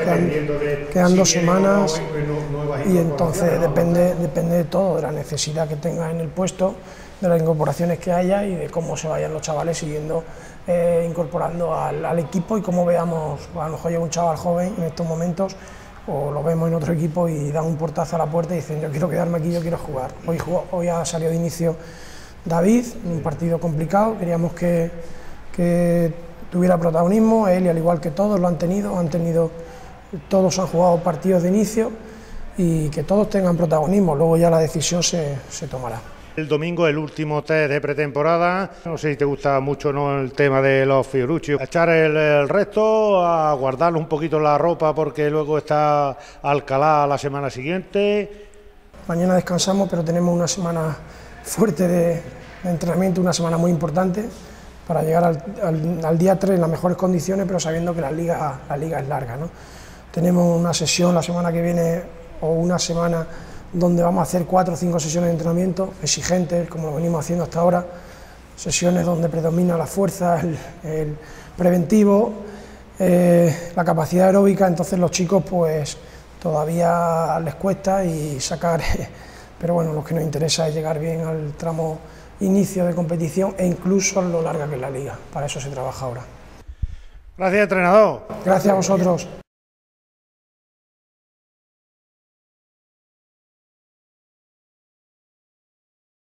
y entonces depende de todo, de la necesidad que tenga en el puesto, de las incorporaciones que haya y de cómo se vayan los chavales siguiendo incorporando al equipo, y cómo veamos, a lo mejor llega un chaval joven en estos momentos o lo vemos en otro equipo y dan un portazo a la puerta y dicen yo quiero quedarme aquí, yo quiero jugar. Hoy ha salido de inicio David, en un partido complicado, queríamos que tuviera protagonismo, él y al igual que todos lo han tenido, todos han jugado partidos de inicio y que todos tengan protagonismo, luego ya la decisión se tomará. El domingo, el último test de pretemporada. No sé si te gusta mucho, ¿no?, el tema de los Fiorucci. Echar el resto, a guardarlo un poquito en la ropa porque luego está Alcalá la semana siguiente. Mañana descansamos, pero tenemos una semana fuerte de entrenamiento, una semana muy importante para llegar al día 3 en las mejores condiciones, pero sabiendo que la liga es larga, ¿no? Tenemos una sesión la semana que viene o una semana donde vamos a hacer 4 o 5 sesiones de entrenamiento exigentes, como lo venimos haciendo hasta ahora, sesiones donde predomina la fuerza, el preventivo, la capacidad aeróbica, entonces los chicos pues todavía les cuesta y sacar, pero bueno, lo que nos interesa es llegar bien al tramo inicio de competición e incluso a lo larga que es la liga, para eso se trabaja ahora. Gracias, entrenador. Gracias a vosotros.